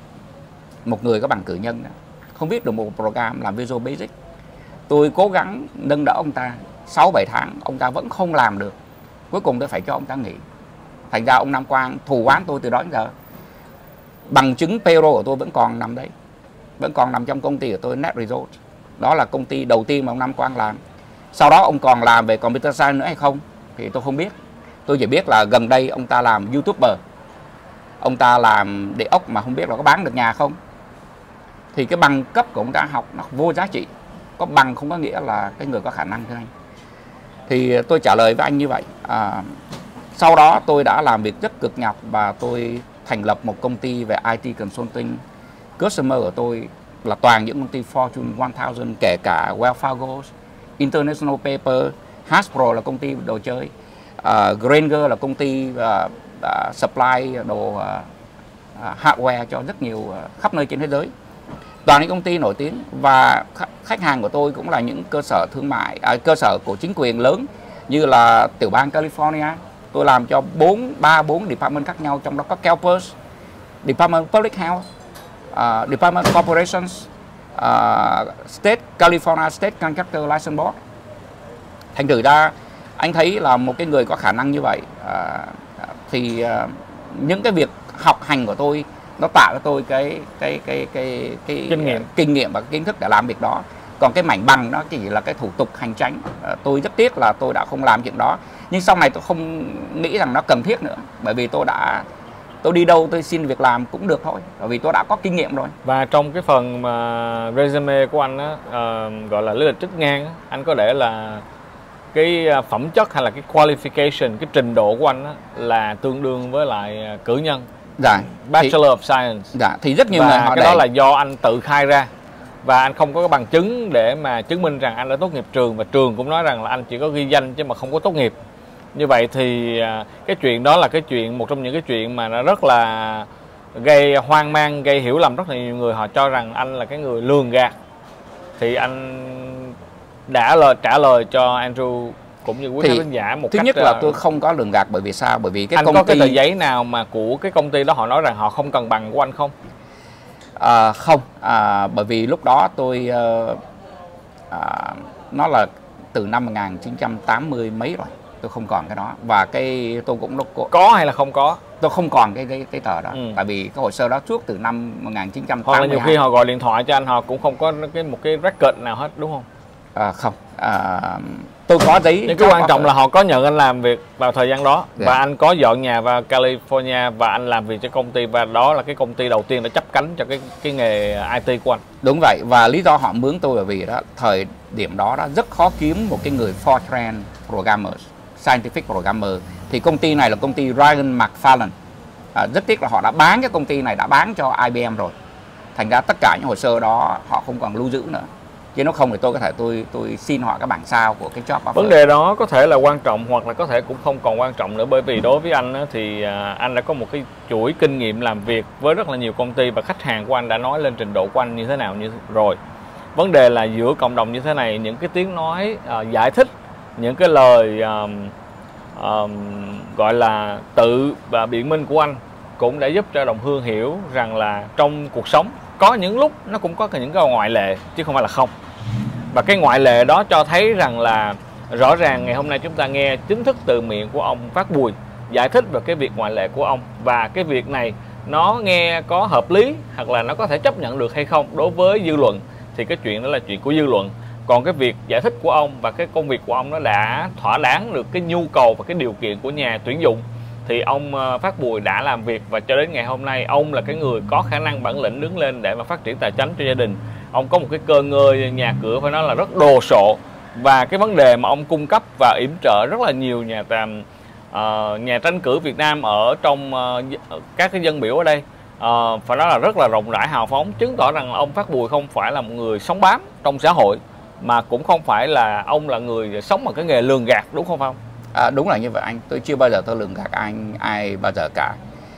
Một người có bằng cử nhân đó, không viết được một program làm Visual Basic. Tôi cố gắng nâng đỡ ông ta sáu bảy tháng, ông ta vẫn không làm được. Cuối cùng tôi phải cho ông ta nghỉ. Thành ra ông Nam Quang thù oán tôi từ đó đến giờ. Bằng chứng payroll của tôi vẫn còn nằm đấy, vẫn còn nằm trong công ty của tôi, Net Result. Đó là công ty đầu tiên mà ông Nam Quang làm. Sau đó ông còn làm về computer science nữa hay không thì tôi không biết. Tôi chỉ biết là gần đây ông ta làm YouTuber, ông ta làm địa ốc mà không biết là có bán được nhà không. Thì cái bằng cấp của ông ta học nó vô giá trị. Có bằng không có nghĩa là cái người có khả năng thưa anh. Thì tôi trả lời với anh như vậy. à, Sau đó tôi đã làm việc rất cực nhọc và tôi thành lập một công ty về i tê Consulting. Customer của tôi là toàn những công ty Fortune một nghìn, kể cả Wells Fargo, International Paper, Hasbro là công ty đồ chơi, uh, Grainger là công ty uh, uh, supply đồ uh, uh, hardware cho rất nhiều uh, khắp nơi trên thế giới. Toàn những công ty nổi tiếng, và khách hàng của tôi cũng là những cơ sở thương mại, à, cơ sở của chính quyền lớn như là tiểu bang California. Tôi làm cho bốn ba bốn department khác nhau, trong đó có CalPERS, Department of Public Health, uh, Department of Corporations, uh, State California State Contractor License Board. Thành thử ra anh thấy là một cái người có khả năng như vậy, uh, thì uh, những cái việc học hành của tôi nó tạo cho tôi cái cái cái cái cái kinh nghiệm, kinh nghiệm và kiến thức để làm việc đó. Còn cái mảnh bằng nó chỉ là cái thủ tục hành chính. Uh, tôi rất tiếc là tôi đã không làm chuyện đó, nhưng sau này tôi không nghĩ rằng nó cần thiết nữa, bởi vì tôi đã tôi đi đâu tôi xin việc làm cũng được thôi, bởi vì tôi đã có kinh nghiệm rồi. Và trong cái phần mà resume của anh á, uh, gọi là lý lịch trích ngang á, anh có để là cái phẩm chất hay là cái qualification, cái trình độ của anh á, là tương đương với lại cử nhân. Dạ, Bachelor thì, of Science. Dạ, thì rất nhiều và người họ cái để... đó là do anh tự khai ra, và anh không có cái bằng chứng để mà chứng minh rằng anh đã tốt nghiệp trường, và trường cũng nói rằng là anh chỉ có ghi danh chứ mà không có tốt nghiệp. Như vậy thì cái chuyện đó là cái chuyện, một trong những cái chuyện mà nó rất là gây hoang mang, gây hiểu lầm rất là nhiều người. Họ cho rằng anh là cái người lường gạt. Thì anh đã lời trả lời cho Andrew cũng như quý khán giả một thứ cách... Thứ nhất là tôi không có lường gạt, bởi vì sao? Bởi vì cái anh công có ty... cái tờ giấy nào mà của cái công ty đó họ nói rằng họ không cần bằng của anh không? À, không, à, bởi vì lúc đó tôi uh, à, nó là từ năm một nghìn chín trăm tám mươi mấy rồi, tôi không còn cái đó. Và cái tôi cũng có, có hay là không có? Tôi không còn cái cái, cái tờ đó, ừ. Tại vì cái hồ sơ đó trước từ năm một nghìn chín trăm tám mươi hai. Hoặc là nhiều khi họ gọi điện thoại cho anh, họ cũng không có cái một cái record nào hết, đúng không? À, không, à, tôi có giấy. Nhưng cái quan trọng là họ có nhận anh làm việc vào thời gian đó, yeah. Và anh có dọn nhà vào California và anh làm việc cho công ty, và đó là cái công ty đầu tiên đã chấp cánh cho cái cái nghề i tê của anh. Đúng vậy, và lý do họ mướn tôi là vì đó thời điểm đó đó rất khó kiếm một cái người Fortran programmer, scientific programmer. Thì công ty này là công ty Ryan McFarlane. À, rất tiếc là họ đã bán cái công ty này, đã bán cho i bê em rồi. Thành ra tất cả những hồ sơ đó họ không còn lưu giữ nữa. Chứ nếu không thì tôi có thể tôi tôi xin họ cái bản sao của cái job offer. Vấn đề đó có thể là quan trọng hoặc là có thể cũng không còn quan trọng nữa, bởi vì đối với anh thì anh đã có một cái chuỗi kinh nghiệm làm việc với rất là nhiều công ty, và khách hàng của anh đã nói lên trình độ của anh như thế nào như rồi. Vấn đề là giữa cộng đồng như thế này, những cái tiếng nói uh, giải thích, những cái lời uh, uh, gọi là tự và biện minh của anh cũng đã giúp cho đồng hương hiểu rằng là trong cuộc sống có những lúc nó cũng có những cái ngoại lệ chứ không phải là không. Và cái ngoại lệ đó cho thấy rằng là rõ ràng ngày hôm nay chúng ta nghe chính thức từ miệng của ông Phát Bùi giải thích về cái việc ngoại lệ của ông, và cái việc này nó nghe có hợp lý hoặc là nó có thể chấp nhận được hay không đối với dư luận thì cái chuyện đó là chuyện của dư luận. Còn cái việc giải thích của ông và cái công việc của ông nó đã thỏa đáng được cái nhu cầu và cái điều kiện của nhà tuyển dụng, thì ông Phát Bùi đã làm việc, và cho đến ngày hôm nay ông là cái người có khả năng bản lĩnh đứng lên để mà phát triển tài chính cho gia đình. Ông có một cái cơ ngơi nhà cửa phải nói là rất đồ sộ, và cái vấn đề mà ông cung cấp và yểm trợ rất là nhiều nhà tàm uh, nhà tranh cử Việt Nam ở trong uh, các cái dân biểu ở đây uh, phải nói là rất là rộng rãi hào phóng, chứng tỏ rằng ông Phát Bùi không phải là một người sống bám trong xã hội, mà cũng không phải là ông là người sống bằng cái nghề lường gạt, đúng không không? À, đúng là như vậy anh, tôi chưa bao giờ tôi lường gạt anh ai bao giờ cả.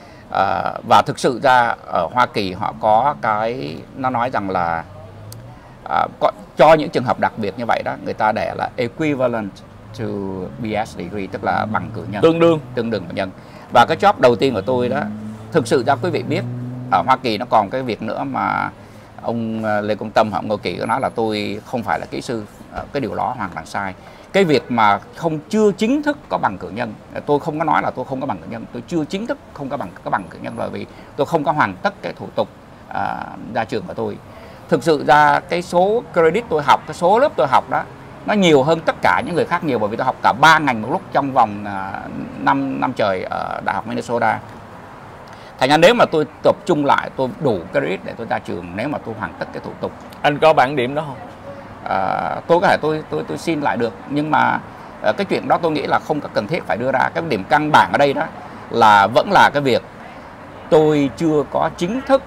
À, và thực sự ra ở Hoa Kỳ họ có cái nó nói rằng là à, có, cho những trường hợp đặc biệt như vậy đó, người ta để là equivalent to B S degree, tức là bằng cử nhân, tương đương tương đương cử nhân. Và cái job đầu tiên của tôi đó, thực sự ra quý vị biết ở Hoa Kỳ nó còn cái việc nữa mà ông Lê Công Tâm, ông Ngô Kỳ có nói là tôi không phải là kỹ sư, cái điều đó hoàn toàn sai. Cái việc mà không chưa chính thức có bằng cử nhân, tôi không có nói là tôi không có bằng cử nhân, tôi chưa chính thức không có bằng có bằng cử nhân, bởi vì tôi không có hoàn tất cái thủ tục à, ra trường của tôi. Thực sự ra cái số credit tôi học, cái số lớp tôi học đó nó nhiều hơn tất cả những người khác nhiều, bởi vì tôi học cả ba ngành một lúc trong vòng năm năm trời ở Đại học Minnesota. Thành ra nếu mà tôi tập trung lại, tôi đủ credit để tôi ra trường nếu mà tôi hoàn tất cái thủ tục. Anh có bảng điểm đó không? À, tôi có thể tôi tôi tôi xin lại được, nhưng mà à, cái chuyện đó tôi nghĩ là không có cần thiết phải đưa ra. Cái điểm căn bản ở đây đó là vẫn là cái việc tôi chưa có chính thức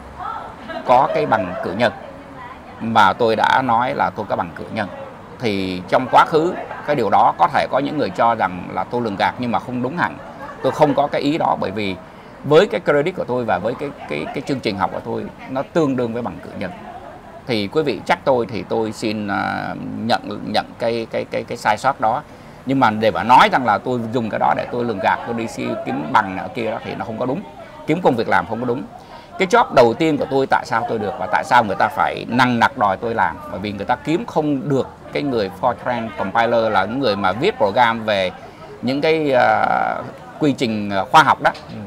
có cái bằng cử nhân, mà tôi đã nói là tôi có bằng cử nhân. Thì trong quá khứ cái điều đó có thể có những người cho rằng là tôi lường gạt, nhưng mà không đúng hẳn. Tôi không có cái ý đó, bởi vì với cái credit của tôi và với cái cái cái chương trình học của tôi nó tương đương với bằng cử nhân. Thì quý vị trách tôi thì tôi xin uh, nhận nhận cái cái cái cái sai sót đó. Nhưng mà để mà nói rằng là tôi dùng cái đó để tôi lường gạt, tôi đi kiếm bằng ở kia đó thì nó không có đúng. Kiếm công việc làm không có đúng. Cái job đầu tiên của tôi tại sao tôi được và tại sao người ta phải nằng nặc đòi tôi làm, bởi vì người ta kiếm không được cái người Fortran compiler, là những người mà viết program về những cái uh, quy trình khoa học đó. Ừ.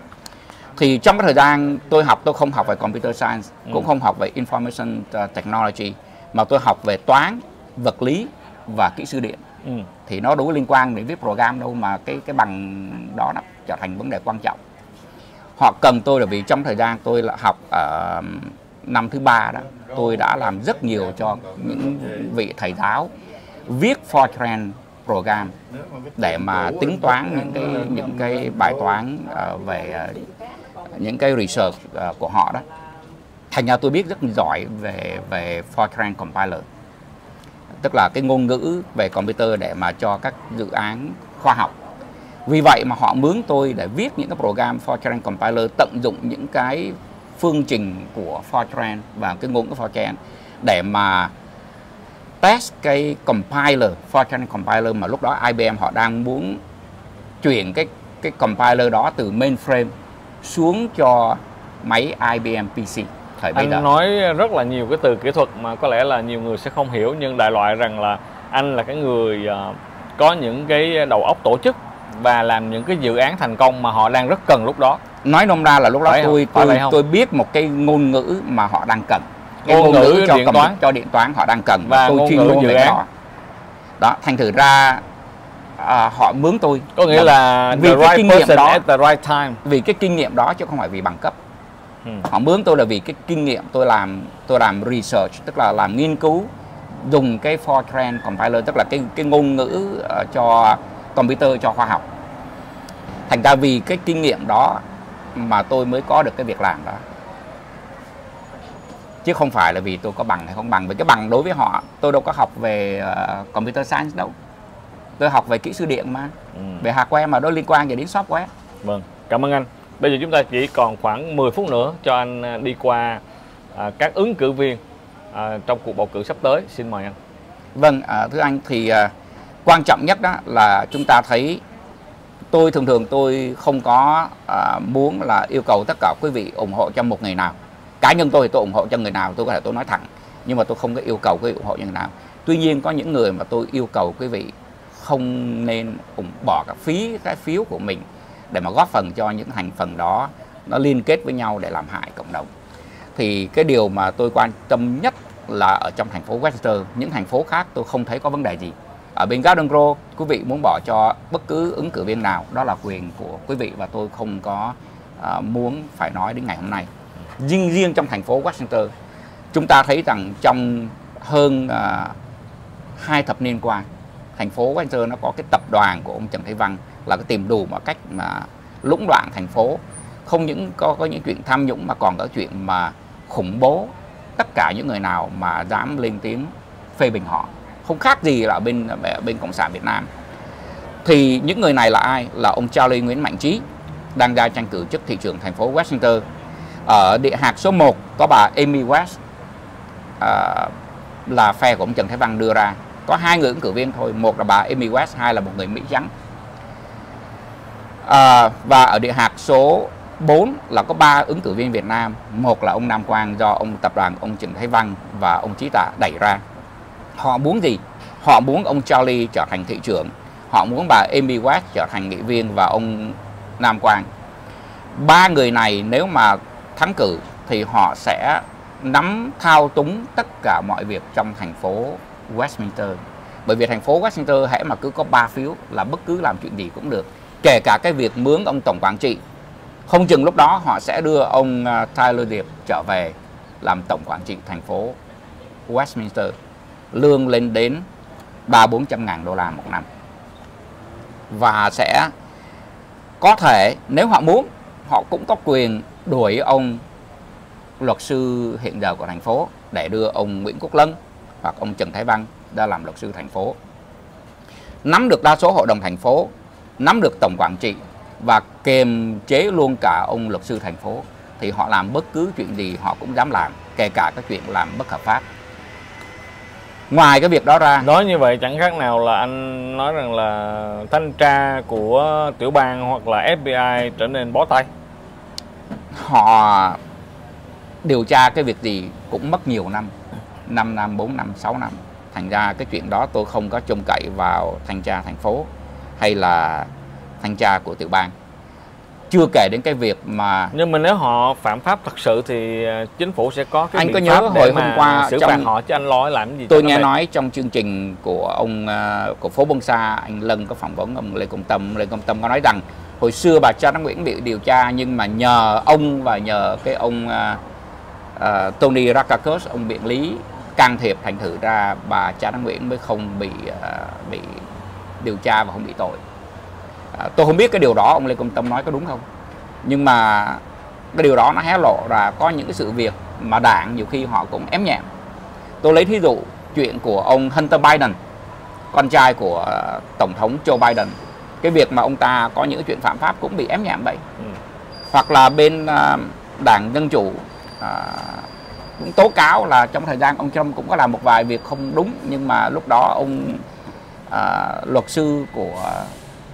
Thì trong cái thời gian tôi học, tôi không học về computer science, ừ. cũng không học về information technology, mà tôi học về toán, vật lý và kỹ sư điện. Ừ. Thì nó đủ liên quan đến viết program đâu mà cái cái bằng đó nó trở thành vấn đề quan trọng. Họ cần tôi là vì trong thời gian tôi là học ở uh, năm thứ ba đó, tôi đã làm rất nhiều cho những vị thầy giáo viết Fortran program để mà tính toán những cái những cái bài toán uh, về uh, những cái research uh, của họ đó. Thành ra tôi biết rất giỏi về về Fortran compiler, tức là cái ngôn ngữ về computer để mà cho các dự án khoa học. Vì vậy mà họ mướn tôi để viết những cái program Fortran compiler, tận dụng những cái phương trình của Fortran và cái ngôn ngữ Fortran để mà test cái compiler, Fortran compiler mà lúc đó I B M họ đang muốn chuyển cái cái compiler đó từ mainframe xuống cho máy I B M P C thời bây giờ. Anh nói rất là nhiều cái từ kỹ thuật mà có lẽ là nhiều người sẽ không hiểu, nhưng đại loại rằng là anh là cái người uh, có những cái đầu óc tổ chức và làm những cái dự án thành công mà họ đang rất cần lúc đó. Nói nôm ra là lúc đó phải tôi tôi tôi, tôi biết một cái ngôn ngữ mà họ đang cần, cái ngôn, ngôn ngữ, ngữ cho điện cầm, toán cho điện toán họ đang cần, và tôi chuyên môn về đó. Đó, thành thử ra à, họ mướn tôi. Có nghĩa là vì the cái right kinh nghiệm đó, at the right time. Vì cái kinh nghiệm đó chứ không phải vì bằng cấp. Ừ. Họ mướn tôi là vì cái kinh nghiệm tôi làm tôi làm research, tức là làm nghiên cứu dùng cái Fortran compiler, tức là cái cái ngôn ngữ uh, cho computer, cho khoa học. Thành ra vì cái kinh nghiệm đó mà tôi mới có được cái việc làm đó, chứ không phải là vì tôi có bằng hay không bằng. Vì cái bằng đối với họ, tôi đâu có học về uh, computer science đâu, tôi học về kỹ sư điện mà, ừ. về hardware mà, đó liên quan gì đến software. Vâng, cảm ơn anh. Bây giờ chúng ta chỉ còn khoảng mười phút nữa cho anh đi qua à, các ứng cử viên à, trong cuộc bầu cử sắp tới. Xin mời anh. Vâng, à, thưa anh, thì à, quan trọng nhất đó là chúng ta thấy, tôi thường thường tôi không có à, muốn là yêu cầu tất cả quý vị ủng hộ cho một người nào. Cá nhân tôi thì tôi ủng hộ cho người nào, tôi có thể tôi nói thẳng, nhưng mà tôi không có yêu cầu quý vị ủng hộ cho người nào. Tuy nhiên có những người mà tôi yêu cầu quý vị không nên ủng bỏ cả phí cái phiếu của mình để mà góp phần cho những thành phần đó nó liên kết với nhau để làm hại cộng đồng. Thì cái điều mà tôi quan tâm nhất là ở trong thành phố Westchester, những thành phố khác tôi không thấy có vấn đề gì. Ở bên Garden Grove, quý vị muốn bỏ cho bất cứ ứng cử viên nào, đó là quyền của quý vị và tôi không có uh, muốn phải nói đến ngày hôm nay. Riêng riêng trong thành phố Westchester, chúng ta thấy rằng trong hơn uh, hai thập niên qua, thành phố Westchester nó có cái tập đoàn của ông Trần Thái Văn là cái tìm đủ mọi cách mà lũng đoạn thành phố. Không những có, có những chuyện tham nhũng mà còn có chuyện mà khủng bố tất cả những người nào mà dám lên tiếng phê bình họ. Không khác gì là bên bên Cộng sản Việt Nam. Thì những người này là ai? Là ông Charlie Nguyễn Mạnh Trí đang ra tranh cử chức thị trưởng thành phố Westchester. Ở địa hạt số một có bà Amy West, à, là phe của ông Trần Thái Văn đưa ra. Có hai người ứng cử viên thôi, một là bà Amy West, hai là một người Mỹ trắng. À, và ở địa hạt số bốn là có ba ứng cử viên Việt Nam, một là ông Nam Quang do ông tập đoàn ông Trần Thái Văn và ông Trí Tạ đẩy ra. Họ muốn gì? Họ muốn ông Charlie trở thành thị trưởng, họ muốn bà Amy West trở thành nghị viên và ông Nam Quang. Ba người này nếu mà thắng cử thì họ sẽ nắm thao túng tất cả mọi việc trong thành phố Westminster. Bởi vì thành phố Westminster hễ mà cứ có ba phiếu là bất cứ làm chuyện gì cũng được, kể cả cái việc mướn ông tổng quản trị. Không chừng lúc đó họ sẽ đưa ông Tyler Diệp trở về làm tổng quản trị thành phố Westminster, lương lên đến ba bốn trăm ngàn đô la một năm. Và sẽ có thể nếu họ muốn, họ cũng có quyền đuổi ông luật sư hiện giờ của thành phố để đưa ông Nguyễn Quốc Lân hoặc ông Trần Thái Văn ra làm luật sư thành phố. Nắm được đa số hội đồng thành phố, nắm được tổng quản trị và kiềm chế luôn cả ông luật sư thành phố, thì họ làm bất cứ chuyện gì họ cũng dám làm, kể cả cái chuyện làm bất hợp pháp. Ngoài cái việc đó ra, nói như vậy chẳng khác nào là anh nói rằng là thanh tra của tiểu bang hoặc là ép bê i trở nên bó tay. Họ điều tra cái việc gì cũng mất nhiều năm, năm năm, bốn năm, sáu năm. Thành ra cái chuyện đó tôi không có trông cậy vào thanh tra thành phố hay là thanh tra của tiểu bang. Chưa kể đến cái việc mà... Nhưng mà nếu họ phạm pháp thật sự thì chính phủ sẽ có cái anh biện có nhớ pháp hồi để hôm mà qua xử trong... phạt họ, chứ anh lo làm cái gì? Tôi nghe nói trong chương trình của ông của phố Bông Sa, anh Lân có phỏng vấn ông Lê Công Tâm. Lê Công Tâm có nói rằng hồi xưa bà Trần Đăng Nguyễn bị điều tra, nhưng mà nhờ ông và nhờ cái ông uh, uh, Tony Rakakos, ông biện lý can thiệp, thành thử ra bà Trần Đăng Nguyễn mới không bị uh, bị điều tra và không bị tội. Uh, tôi không biết cái điều đó ông Lê Công Tâm nói có đúng không, nhưng mà cái điều đó nó hé lộ ra có những cái sự việc mà đảng nhiều khi họ cũng ém nhẹm. Tôi lấy thí dụ chuyện của ông Hunter Biden, con trai của uh, Tổng thống Joe Biden. Cái việc mà ông ta có những chuyện phạm pháp cũng bị ém nhẹm vậy. Ừ. Hoặc là bên uh, đảng Dân Chủ uh, cũng tố cáo là trong thời gian ông Trump cũng có làm một vài việc không đúng, nhưng mà lúc đó ông uh, luật sư của uh,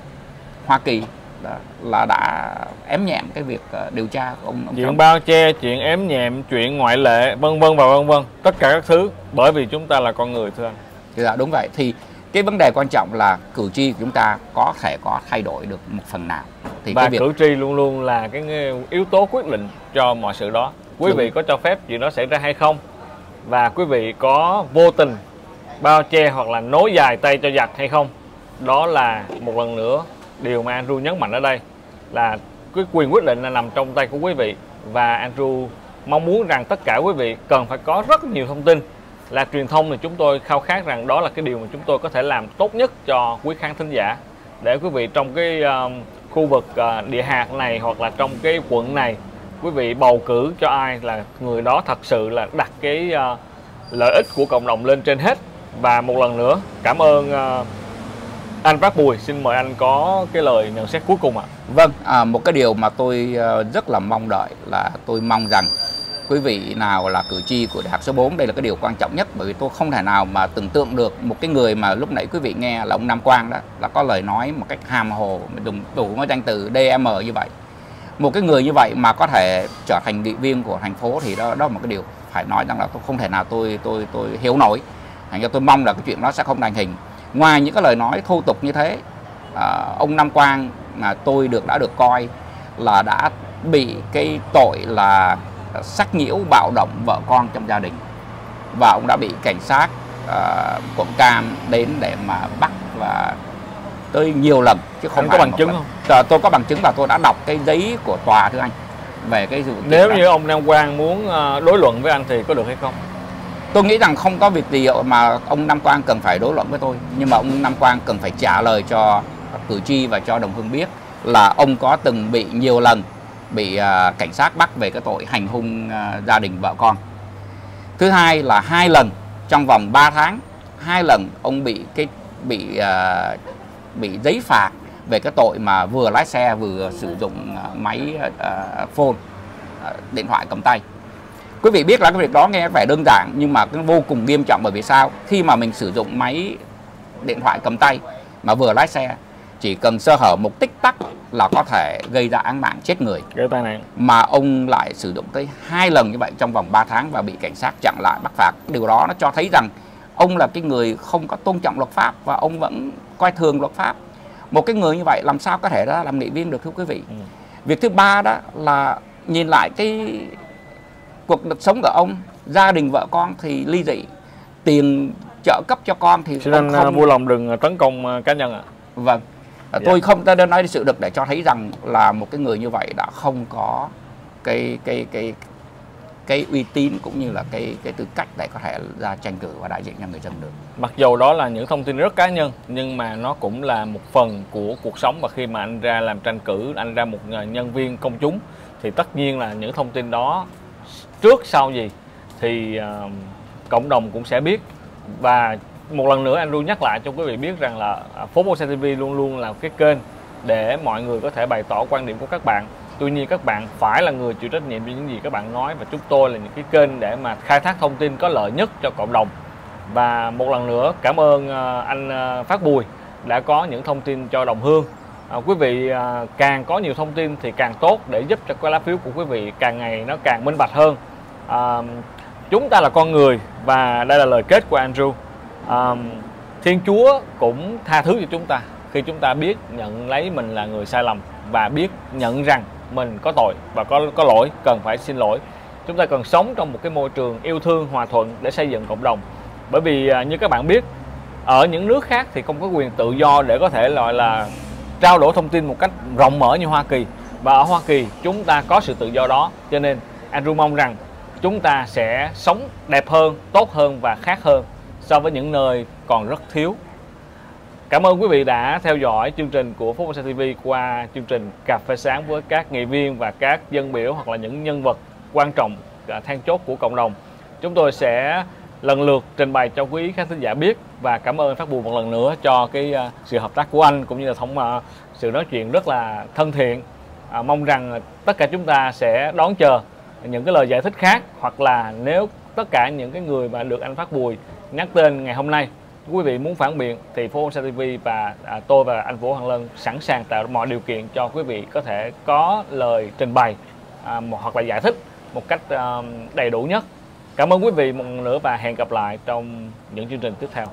Hoa Kỳ là, là đã ém nhẹm cái việc uh, điều tra của ông, ông chuyện Trump. bao che, chuyện ém nhẹm, chuyện ngoại lệ, vân vân và vân vân, tất cả các thứ, bởi vì chúng ta là con người, thưa anh. Dạ đúng vậy. Thì cái vấn đề quan trọng là cử tri của chúng ta có thể có thay đổi được một phần nào. Thì và cái việc... cử tri luôn luôn là cái yếu tố quyết định cho mọi sự đó. Quý đúng. vị có cho phép chuyện đó xảy ra hay không? Và quý vị có vô tình bao che hoặc là nối dài tay cho giặc hay không? Đó là một lần nữa điều mà Andrew nhấn mạnh ở đây, là cái quyền quyết định là nằm trong tay của quý vị. Và Andrew mong muốn rằng tất cả quý vị cần phải có rất nhiều thông tin. Là truyền thông thì chúng tôi khao khát rằng đó là cái điều mà chúng tôi có thể làm tốt nhất cho quý khán thính giả, để quý vị trong cái uh, khu vực uh, địa hạt này hoặc là trong cái quận này, quý vị bầu cử cho ai là người đó thật sự là đặt cái uh, lợi ích của cộng đồng lên trên hết. Và một lần nữa cảm ơn uh, anh Phát Bùi. Xin mời anh có cái lời nhận xét cuối cùng ạ. À. Vâng, à, một cái điều mà tôi uh, rất là mong đợi là tôi mong rằng quý vị nào là cử tri của đại học số bốn, đây là cái điều quan trọng nhất, bởi vì tôi không thể nào mà tưởng tượng được một cái người mà lúc nãy quý vị nghe là ông Nam Quang đó, là có lời nói một cách hàm hồ, dùng đủ ngôi danh từ đê em như vậy. Một cái người như vậy mà có thể trở thành nghị viên của thành phố thì đó đó là một cái điều phải nói rằng là tôi không thể nào tôi tôi tôi hiểu nổi. Thành ra tôi mong là cái chuyện đó sẽ không thành hình. Ngoài những cái lời nói thô tục như thế, à, ông Nam Quang mà tôi được đã được coi là đã bị cái tội là sách nhiễu bạo động vợ con trong gia đình, và ông đã bị cảnh sát uh, quận Cam đến để mà bắt và tới nhiều lần, chứ không có bằng chứng lần. Không? Tôi có bằng chứng và tôi đã đọc cái giấy của tòa thưa anh về cái vụ. Nếu như ông Nam Quang muốn đối luận với anh thì có được hay không? Tôi nghĩ rằng không có việc gì mà ông Nam Quang cần phải đối luận với tôi, nhưng mà ông Nam Quang cần phải trả lời cho cử tri và cho đồng hương biết là ông có từng bị nhiều lần bị uh, cảnh sát bắt về cái tội hành hung uh, gia đình vợ con. Thứ hai là hai lần trong vòng ba tháng, hai lần ông bị cái bị uh, bị giấy phạt về cái tội mà vừa lái xe vừa sử dụng uh, máy uh, phone, uh, điện thoại cầm tay. Quý vị biết là cái việc đó nghe vẻ đơn giản nhưng mà nó vô cùng nghiêm trọng, bởi vì sao? Khi mà mình sử dụng máy điện thoại cầm tay mà vừa lái xe, chỉ cần sơ hở một tích tắc là có thể gây ra án mạng chết người. Gây tai nạn. Mà ông lại sử dụng tới hai lần như vậy trong vòng ba tháng và bị cảnh sát chặn lại bắt phạt. Điều đó nó cho thấy rằng ông là cái người không có tôn trọng luật pháp và ông vẫn coi thường luật pháp. Một cái người như vậy làm sao có thể ra làm nghị viên được, thưa quý vị? Ừ. Việc thứ ba đó là nhìn lại cái cuộc sống của ông, gia đình vợ con thì ly dị, tiền trợ cấp cho con thì Xin anh không... vui lòng đừng tấn công cá nhân ạ. À. Vâng. Dạ. Tôi không ta nói sự được để cho thấy rằng là một cái người như vậy đã không có cái cái cái cái uy tín cũng như là cái cái tư cách để có thể ra tranh cử và đại diện cho người dân được. Mặc dù đó là những thông tin rất cá nhân nhưng mà nó cũng là một phần của cuộc sống, và khi mà anh ra làm tranh cử, anh ra một nhân viên công chúng thì tất nhiên là những thông tin đó trước sau gì thì uh, cộng đồng cũng sẽ biết. Và một lần nữa anh Ru nhắc lại cho quý vị biết rằng là Phố Bonsai ti vi luôn luôn là cái kênh để mọi người có thể bày tỏ quan điểm của các bạn. Tuy nhiên các bạn phải là người chịu trách nhiệm với những gì các bạn nói, và chúng tôi là những cái kênh để mà khai thác thông tin có lợi nhất cho cộng đồng. Và một lần nữa cảm ơn anh Phát Bùi đã có những thông tin cho đồng hương. À, quý vị à, càng có nhiều thông tin thì càng tốt để giúp cho cái lá phiếu của quý vị càng ngày nó càng minh bạch hơn. À, chúng ta là con người và đây là lời kết của Andrew. À, Thiên Chúa cũng tha thứ cho chúng ta khi chúng ta biết nhận lấy mình là người sai lầm và biết nhận rằng mình có tội và có có lỗi, cần phải xin lỗi. Chúng ta cần sống trong một cái môi trường yêu thương, hòa thuận để xây dựng cộng đồng. Bởi vì à, như các bạn biết, ở những nước khác thì không có quyền tự do để có thể gọi là trao đổi thông tin một cách rộng mở như Hoa Kỳ. Và ở Hoa Kỳ chúng ta có sự tự do đó. Cho nên Andrew mong rằng chúng ta sẽ sống đẹp hơn, tốt hơn và khác hơn so với những nơi còn rất thiếu. Cảm ơn quý vị đã theo dõi chương trình của Phố Bonsai ti vi qua chương trình Cà phê sáng với các nghị viên và các dân biểu hoặc là những nhân vật quan trọng then chốt của cộng đồng. Chúng tôi sẽ lần lượt trình bày cho quý khán thính giả biết, và cảm ơn Phát Bùi một lần nữa cho cái uh, sự hợp tác của anh cũng như là thống uh, sự nói chuyện rất là thân thiện. Uh, mong rằng tất cả chúng ta sẽ đón chờ những cái lời giải thích khác, hoặc là nếu tất cả những cái người mà được anh Phát Bùi nhắc tên ngày hôm nay quý vị muốn phản biện thì Phố Bonsai ti vi và à, tôi và anh Vũ Hoàng Lân sẵn sàng tạo mọi điều kiện cho quý vị có thể có lời trình bày à, một, hoặc là giải thích một cách à, đầy đủ nhất. Cảm ơn quý vị một lần nữa và hẹn gặp lại trong những chương trình tiếp theo.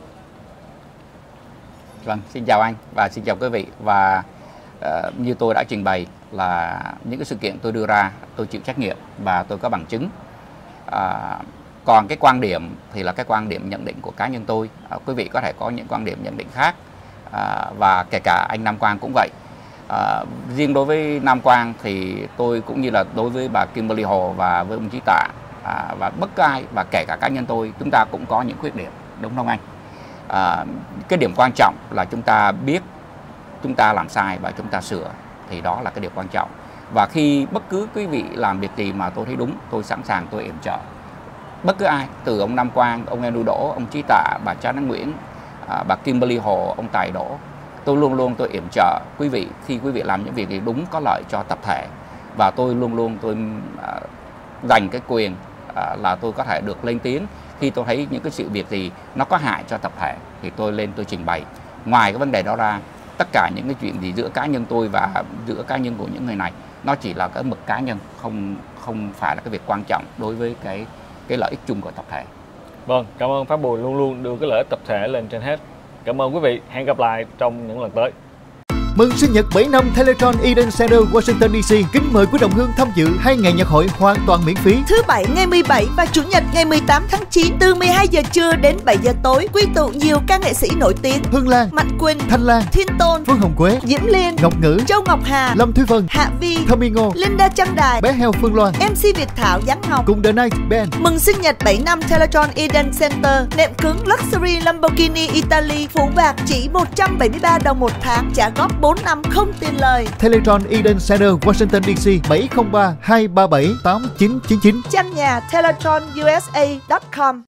Vâng, xin chào anh và xin chào quý vị. Và uh, như tôi đã trình bày là những cái sự kiện tôi đưa ra tôi chịu trách nhiệm và tôi có bằng chứng. Uh, Còn cái quan điểm thì là cái quan điểm nhận định của cá nhân tôi. À, quý vị có thể có những quan điểm nhận định khác, à, và kể cả anh Nam Quang cũng vậy. À, riêng đối với Nam Quang thì tôi cũng như là đối với bà Kimberly Hồ và với ông Chí Tạ à, và bất cứ ai và kể cả cá nhân tôi, chúng ta cũng có những khuyết điểm, đúng không anh? À, cái điểm quan trọng là chúng ta biết chúng ta làm sai và chúng ta sửa, thì đó là cái điều quan trọng. Và khi bất cứ quý vị làm việc gì mà tôi thấy đúng, tôi sẵn sàng tôi yểm trợ bất cứ ai, từ ông Nam Quang, ông Andrew Đỗ, ông Chí Tạ, bà Trá Nắng Nguyễn, à, bà Kimberly Hồ, ông Tài Đỗ. Tôi luôn luôn tôi yểm trợ quý vị khi quý vị làm những việc gì đúng có lợi cho tập thể, và tôi luôn luôn tôi à, dành cái quyền à, là tôi có thể được lên tiếng khi tôi thấy những cái sự việc gì nó có hại cho tập thể thì tôi lên tôi trình bày. Ngoài cái vấn đề đó ra, tất cả những cái chuyện gì giữa cá nhân tôi và giữa cá nhân của những người này nó chỉ là cái mực cá nhân, không không phải là cái việc quan trọng đối với cái cái lợi ích chung của tập thể. Vâng, cảm ơn Phát Bùi luôn luôn đưa cái lợi ích tập thể lên trên hết. Cảm ơn quý vị, hẹn gặp lại trong những lần tới. Mừng sinh nhật bảy năm Teletron Eden Center, Washington đê xê. Kính mời quý đồng hương tham dự hai ngày nhạc hội hoàn toàn miễn phí. Thứ Bảy ngày mười bảy và Chủ nhật ngày mười tám tháng chín từ mười hai giờ trưa đến bảy giờ tối. Quy tụ nhiều ca nghệ sĩ nổi tiếng: Hương Lan, Mạnh Quỳnh, Thanh Lan, Thiên Tôn, Phương Hồng Quế, Diễm Liên, Ngọc Ngữ, Châu Ngọc Hà, Lâm Thúy Vân, Hạ Vi, Thơ My Ngô, Linda Trăng Đài, Bé Heo Phương Loan, em xê Việt Thảo, Giáng Ngọc cùng The Night Band. Mừng sinh nhật bảy năm Teletron Eden Center. Nệm cứng Luxury Lamborghini Italy phủ bạc chỉ một trăm bảy mươi ba đồng một tháng, trả góp bốn năm không tiền lời. Teletron Eden Center, Washington đê xê, bảy không ba hai ba bảy tám chín chín chín. Trang nhà teletron u ét a chấm com.